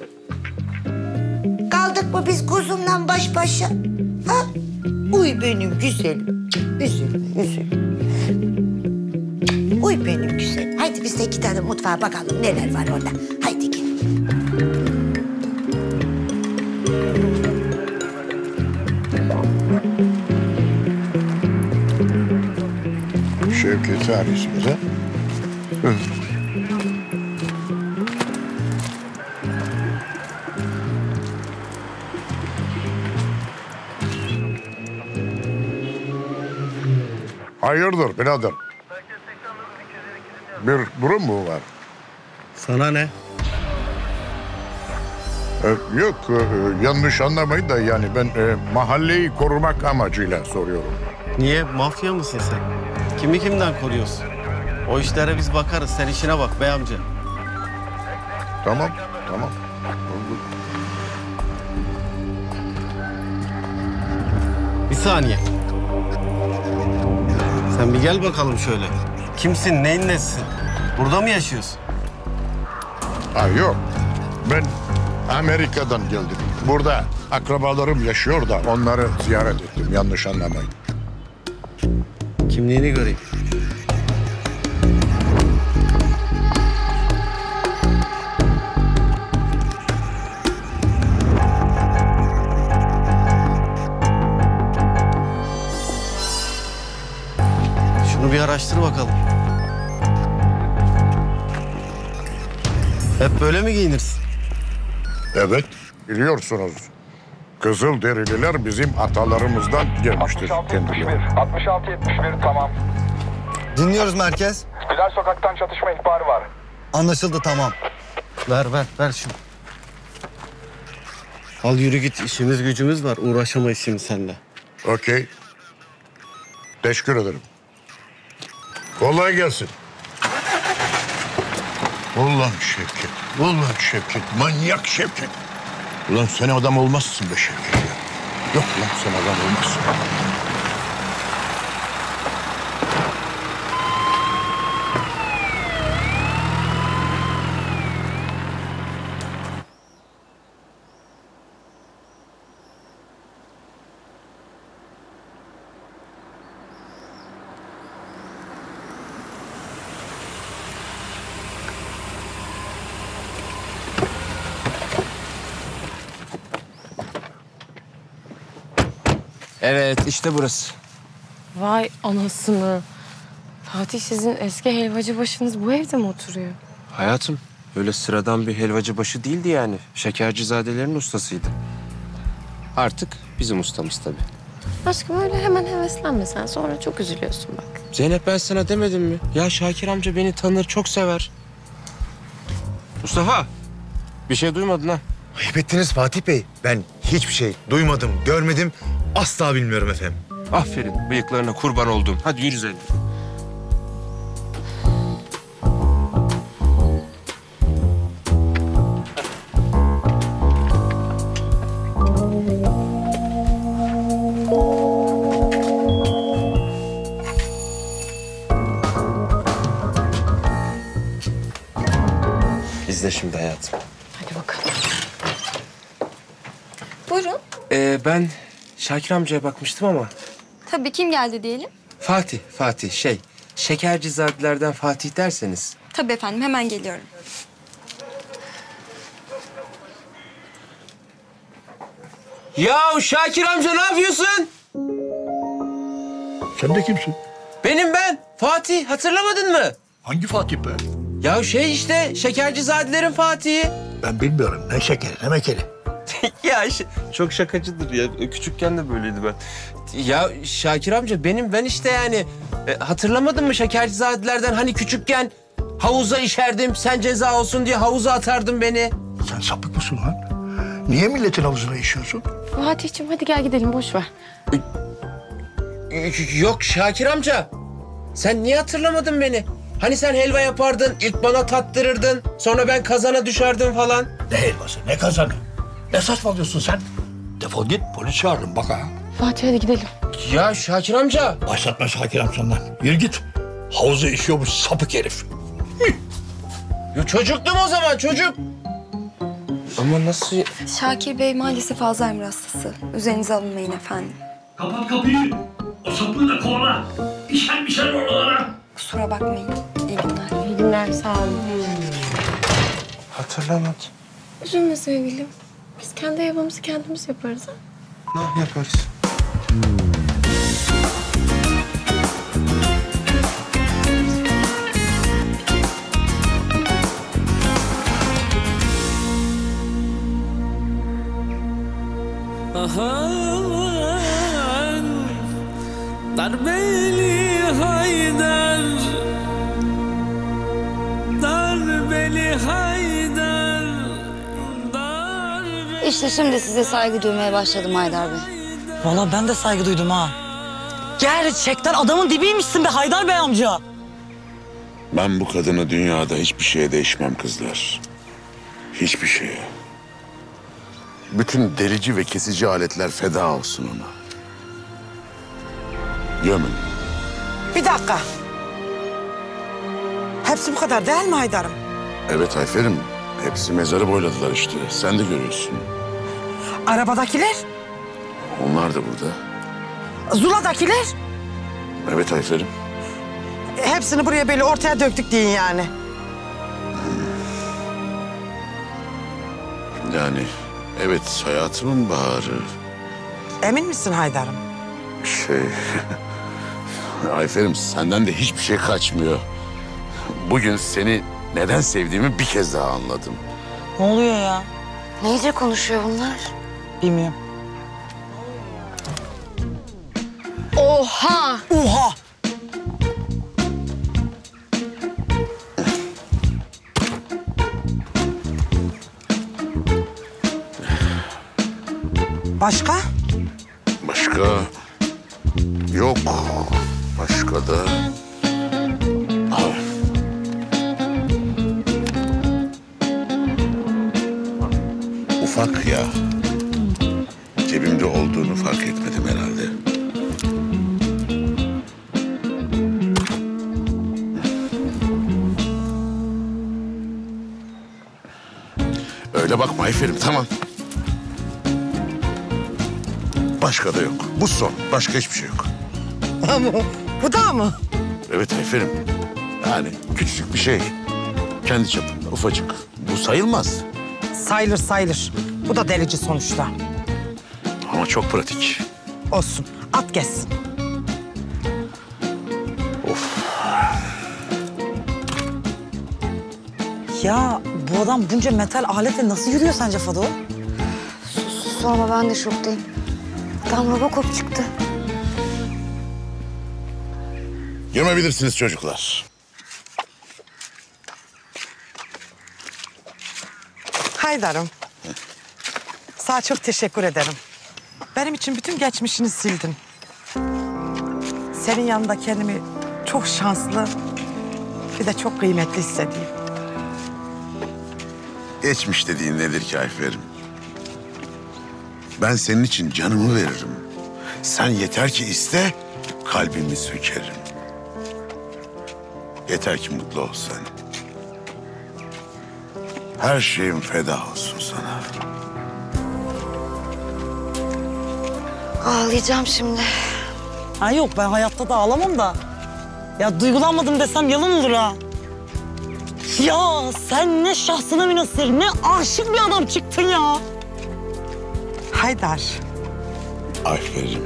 Kaldık mı biz kuzumla baş başa? Ha? Uy benim güzelim. Üzülme. Uy benim güzelim. Haydi biz de gidelim mutfağa bakalım neler var orada. Haydi gel. Şevket'i arıyorsunuz ha? Hı. Hayırdır birader? Bir durum mu var? Sana ne? Yok, yanlış anlamayın da yani ben mahalleyi korumak amacıyla soruyorum. Niye? Mafya mısın sen? Kimi kimden koruyorsun? O işlere biz bakarız. Sen işine bak bey amca. Tamam. Bir saniye. Sen bir gel bakalım şöyle. Kimsin, neyin nesisin? Burada mı yaşıyorsun? Ha yok, ben Amerika'dan geldim. Burada akrabalarım yaşıyor da onları ziyaret ettim. Yanlış anlamayın. Kimliğini göreyim. araştır bakalım. Hep böyle mi giyinirsin? Evet, biliyorsunuz. Kızılderililer bizim atalarımızdan gelmiştir kendileri. 66-71 tamam. Dinliyoruz merkez. Güzel sokaktan çatışma ihbarı var. Anlaşıldı, tamam. Ver şunu. Al yürü git, işimiz gücümüz var. Uğraşamayız şimdi seninle. Okey. Teşekkür ederim. Kolay gelsin. Ulan Şevket, ulan Şevket, manyak Şevket. Ulan sen adam olmazsın be Şevket ya. Yok lan sen adam olmazsın. Evet, işte burası. Vay anasını. Fatih sizin eski helvacı başınız bu evde mi oturuyor? Hayatım, öyle sıradan bir helvacı başı değildi yani. Şekercizadelerin ustasıydı. Artık bizim ustamız tabii. Aşkım öyle hemen heveslenme sen. Sonra çok üzülüyorsun bak. Zeynep ben sana demedim mi? Ya Şakir amca beni tanır, çok sever. Mustafa, bir şey duymadın ha? Ayıp ettiniz Fatih Bey. Ben hiçbir şey duymadım, görmedim. Asla bilmiyorum efendim. Aferin, bıyıklarına kurban oldum. Hadi yürü Zeynep. İzle şimdi hayatım. Hadi bakalım. Buyurun. Ben Şakir amcaya bakmıştım ama... Tabii, kim geldi diyelim? Fatih Şekercizadelerden Fatih derseniz. Tabii efendim, hemen geliyorum. Ya Şakir amca ne yapıyorsun? Sen de kimsin? Benim ben. Fatih, hatırlamadın mı? Hangi Fatih be? Ya işte Şekercizadelerin Fatih'i. Ben bilmiyorum. Ne şekeri, ne mekeri. Ya çok şakacıdır ya. Küçükken de böyleydi ben. Ya Şakir amca ben işte yani. Hatırlamadın mı Şekercizadelerden hani küçükken havuza işerdim. Sen ceza olsun diye havuza atardın beni. Sen sapık mısın lan? Niye milletin havuzuna işiyorsun? Fatih'ciğim hadi gel gidelim boş ver. Yok Şakir amca. Sen niye hatırlamadın beni? Hani sen helva yapardın, ilk bana tattırırdın. Sonra ben kazana düşerdim falan. Ne helvası, ne kazanı? Ne saçmalıyorsun sen? Defol git, polis çağırırım bak ha. Fatih hadi gidelim. Ya Şakir amca. Başlatma Şakir amcandan. Yürü git. Havuza işiyormuş sapık herif. Ya çocuktum o zaman, çocuk. Ama nasıl... Şakir Bey maalesef Alzheimer hastası. Üzerinize alınmayın efendim. Kapat kapıyı. O sapığı da kovala. İşer oralara. Kusura bakmayın. İyi günler. İyi günler, sağ olun. Hatırlamadım. Üzülme sevgilim. Biz kendi evimizi kendimiz yaparız ha. Ne yaparız? Ahan, darbeli Haydar, darbeli Haydar, İşte şimdi size saygı duymaya başladım Haydar Bey. Vallahi ben de saygı duydum ha. Gerçekten adamın dibiymişsin be Haydar Bey amca. Ben bu kadını dünyada hiçbir şeye değişmem kızlar. Hiçbir şeye. Bütün derici ve kesici aletler feda olsun ona. Gömün. Bir dakika. Hepsi bu kadar değil mi Haydar'ım? Evet Ayfer'im. Hepsi mezarı boyladılar işte. Sen de görüyorsun. Arabadakiler? Onlar da burada. Zula'dakiler? Evet Ayfer'im. Hepsini buraya böyle ortaya döktük deyin yani. Yani evet hayatımın baharı. Emin misin Haydar'ım? Ayfer'im senden de hiçbir şey kaçmıyor. Bugün seni neden sevdiğimi bir kez daha anladım. Ne oluyor ya? Neyce konuşuyor bunlar? Bilmiyorum. Oha! Oha! Başka? Başka yok. Başka da... Ufak ya. Cebimde olduğunu fark etmedim herhalde. Öyle bakma Ayfer'im, tamam. Başka da yok. Bu son. Başka hiçbir şey yok. Ama bu da mı? Evet Ayfer'im. Yani küçücük bir şey. Kendi çapında ufacık. Bu sayılmaz. Sayılır sayılır. Bu da delici sonuçta. Ama çok pratik. Olsun. At gelsin. Of. Ya bu adam bunca metal aletle nasıl yürüyor sence Fado? Sorma, ben de şoktayım. Tam Robocop çıktı. Gömebilirsiniz çocuklar. Haydar'ım. Sana çok teşekkür ederim. Benim için bütün geçmişini sildin. Senin yanında kendimi çok şanslı, bir de çok kıymetli hissediyorum. Geçmiş dediğin nedir ki Ayfer'im? Ben senin için canımı veririm. Sen yeter ki iste, kalbimi sökerim. Yeter ki mutlu ol sen. Her şeyim feda olsun sana. Ağlayacağım şimdi. Ha yok, ben hayatta da ağlamam da. Ya duygulanmadım desem yalan olur ha. Ya sen ne şahsına münhasır, ne aşık bir adam çıktın ya. Haydar. Ayfer'im.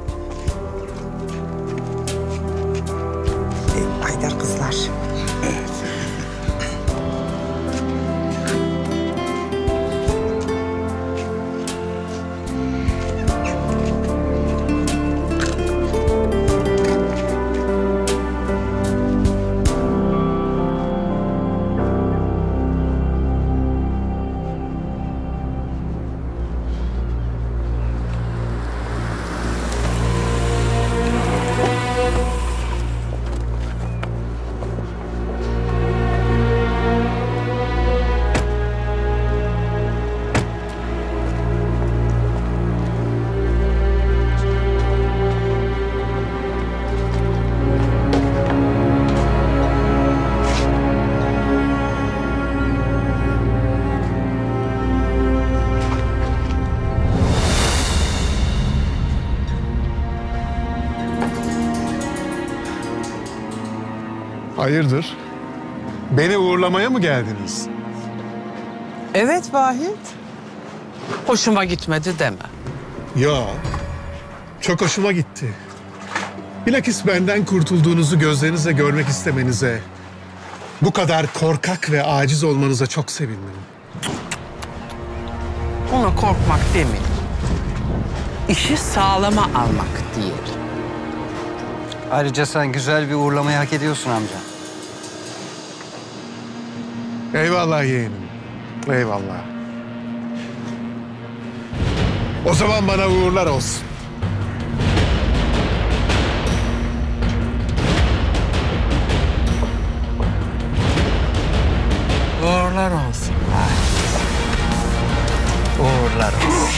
Haydar kızlar. Evet. Hayırdır? Beni uğurlamaya mı geldiniz? Evet Vahit. Hoşuma gitmedi deme. Ya, çok hoşuma gitti. Bilakis benden kurtulduğunuzu gözlerinizle görmek istemenize, bu kadar korkak ve aciz olmanıza çok sevindim. Ona korkmak demeyin. İşi sağlama almak diyelim. Ayrıca sen güzel bir uğurlamayı hak ediyorsun amca. Eyvallah yeğenim, eyvallah. O zaman bana uğurlar olsun. Uğurlar olsun. Uğurlar olsun.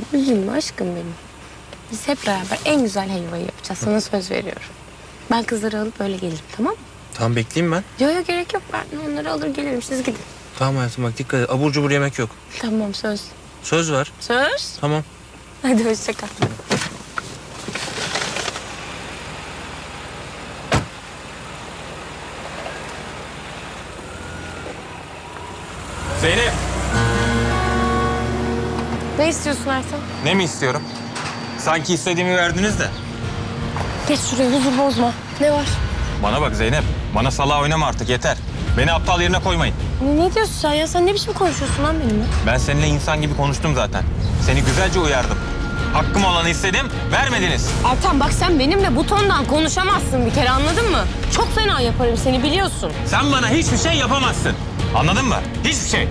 Üzülme aşkım benim. Biz hep beraber en güzel helvayı yapacağız. Sana söz veriyorum. Ben kızları alıp öyle gelirim, tamam mı? Tamam, bekleyeyim ben. Yok gerek yok. Ben onları alır gelirim. Siz gidin. Tamam hayatım, bak dikkat et. Abur cubur yemek yok. Tamam, söz. Söz ver. Söz. Tamam. Hadi hoşça kal. Zeynep. Ne istiyorsun Ertan? Ne mi istiyorum? Sanki istediğimi verdiniz de. Geç şuraya, huzur bozma. Ne var? Bana bak Zeynep. Bana salağa oynama artık, yeter. Beni aptal yerine koymayın. Ne diyorsun sen ya? Sen ne biçim konuşuyorsun lan benimle? Ben seninle insan gibi konuştum zaten. Seni güzelce uyardım. Hakkım olanı istedim, vermediniz. Ertan bak, sen benimle bu tondan konuşamazsın bir kere, anladın mı? Çok fena yaparım seni, biliyorsun. Sen bana hiçbir şey yapamazsın. Anladın mı? Hiçbir şey.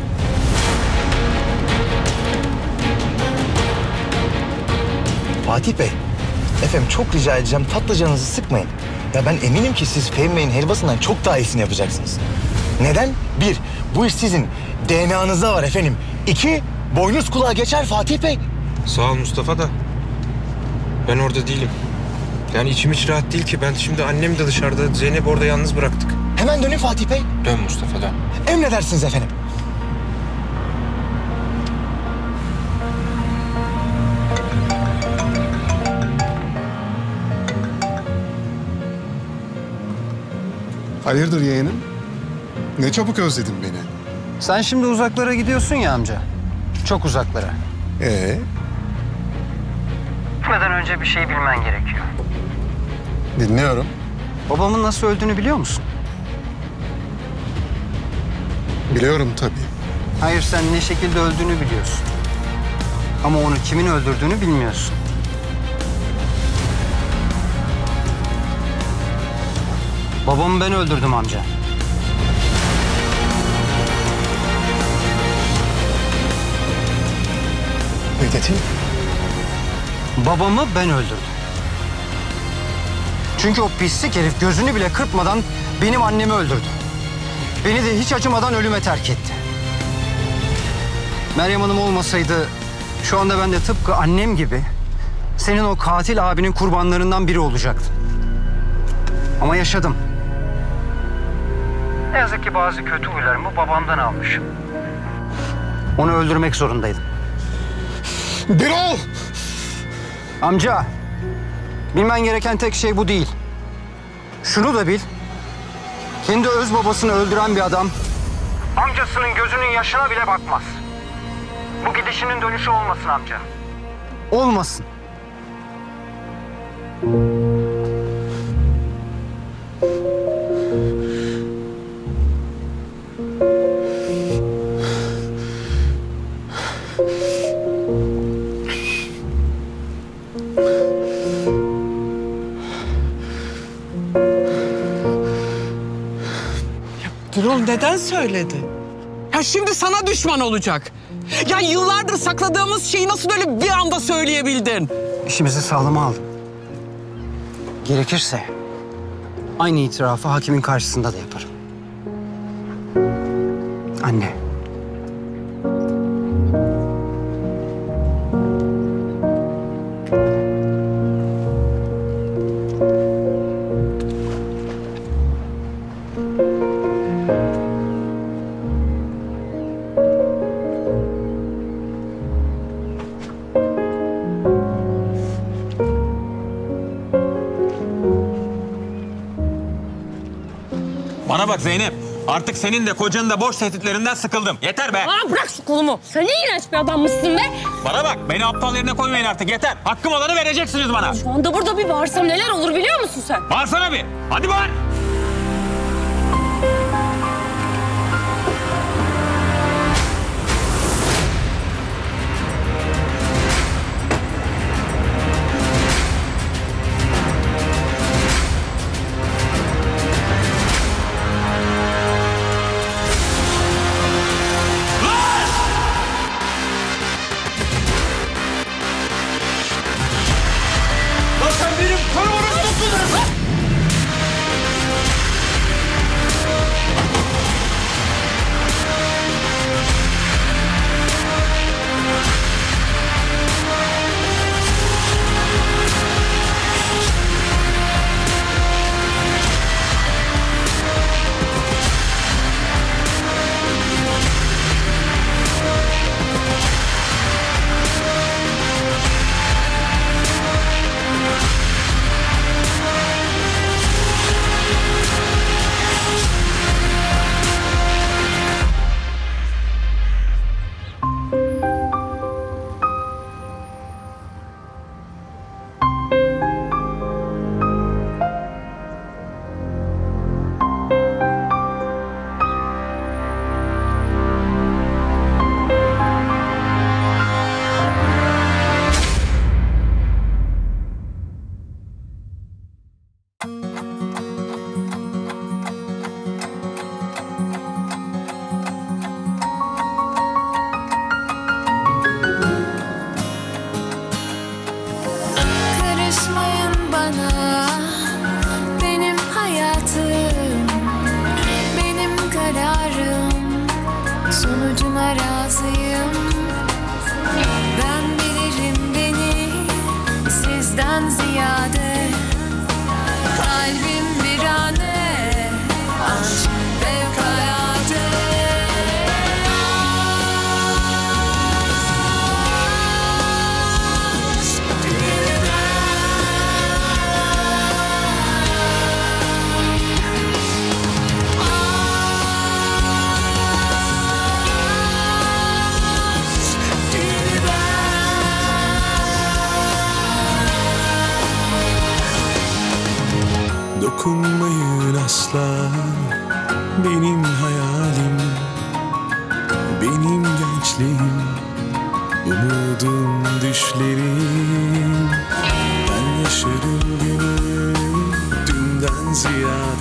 Fatih Bey, efendim çok rica edeceğim tatlı canınızı sıkmayın. Ya ben eminim ki siz Fehmi Bey'in helvasından çok daha iyisini yapacaksınız. Neden? Bir, bu iş sizin DNA'nızda var efendim. İki, boynuz kulağa geçer Fatih Bey. Sağ ol Mustafa da. Ben orada değilim. Yani içim hiç rahat değil ki. Ben şimdi annem de dışarıda, Zeynep orada yalnız bıraktık. Hemen dönün Fatih Bey. Dön Mustafa, dön. Emredersiniz efendim. Hayırdır yeğenim? Ne çabuk özledin beni. Sen şimdi uzaklara gidiyorsun ya amca. Çok uzaklara. Gitmeden önce bir şey bilmen gerekiyor. Dinliyorum. Babamın nasıl öldüğünü biliyor musun? Biliyorum tabii. Hayır, sen ne şekilde öldüğünü biliyorsun. Ama onu kimin öldürdüğünü bilmiyorsun. Babamı ben öldürdüm amca. Ne dedin? Babamı ben öldürdüm. Çünkü o pislik herif gözünü bile kırpmadan benim annemi öldürdü. Beni de hiç acımadan ölüme terk etti. Meryem Hanım olmasaydı şu anda ben de tıpkı annem gibi senin o katil abinin kurbanlarından biri olacaktım. Ama yaşadım. Ne yazık ki bazı kötü huylarımı babamdan almışım. Onu öldürmek zorundaydım. Birol! Amca, bilmen gereken tek şey bu değil. Şunu da bil. Kendi öz babasını öldüren bir adam amcasının gözünün yaşına bile bakmaz. Bu gidişinin dönüşü olmasın amca. Olmasın. Birol neden söyledi? Ya şimdi sana düşman olacak. Ya yıllardır sakladığımız şeyi nasıl böyle bir anda söyleyebildin? İşimizi sağlama aldım. Gerekirse aynı itirafı hakimin karşısında da yaparım. Anne. Bana bak Zeynep. Artık senin de kocanın da boş tehditlerinden sıkıldım. Yeter be. Aa, bırak şu kolumu. Sen ne iğrenç bir adammışsın be. Bana bak, beni aptal yerine koymayın artık, yeter. Hakkım olanı vereceksiniz bana. Şu anda burada bir bağırsam neler olur biliyor musun sen? Bağırsana bir. Hadi bağır. Lan sen benim karımın üstüne! benim hayalim, benim gençliğim, umudum, düşlerim. Ben yaşarım günü dünden ziyade.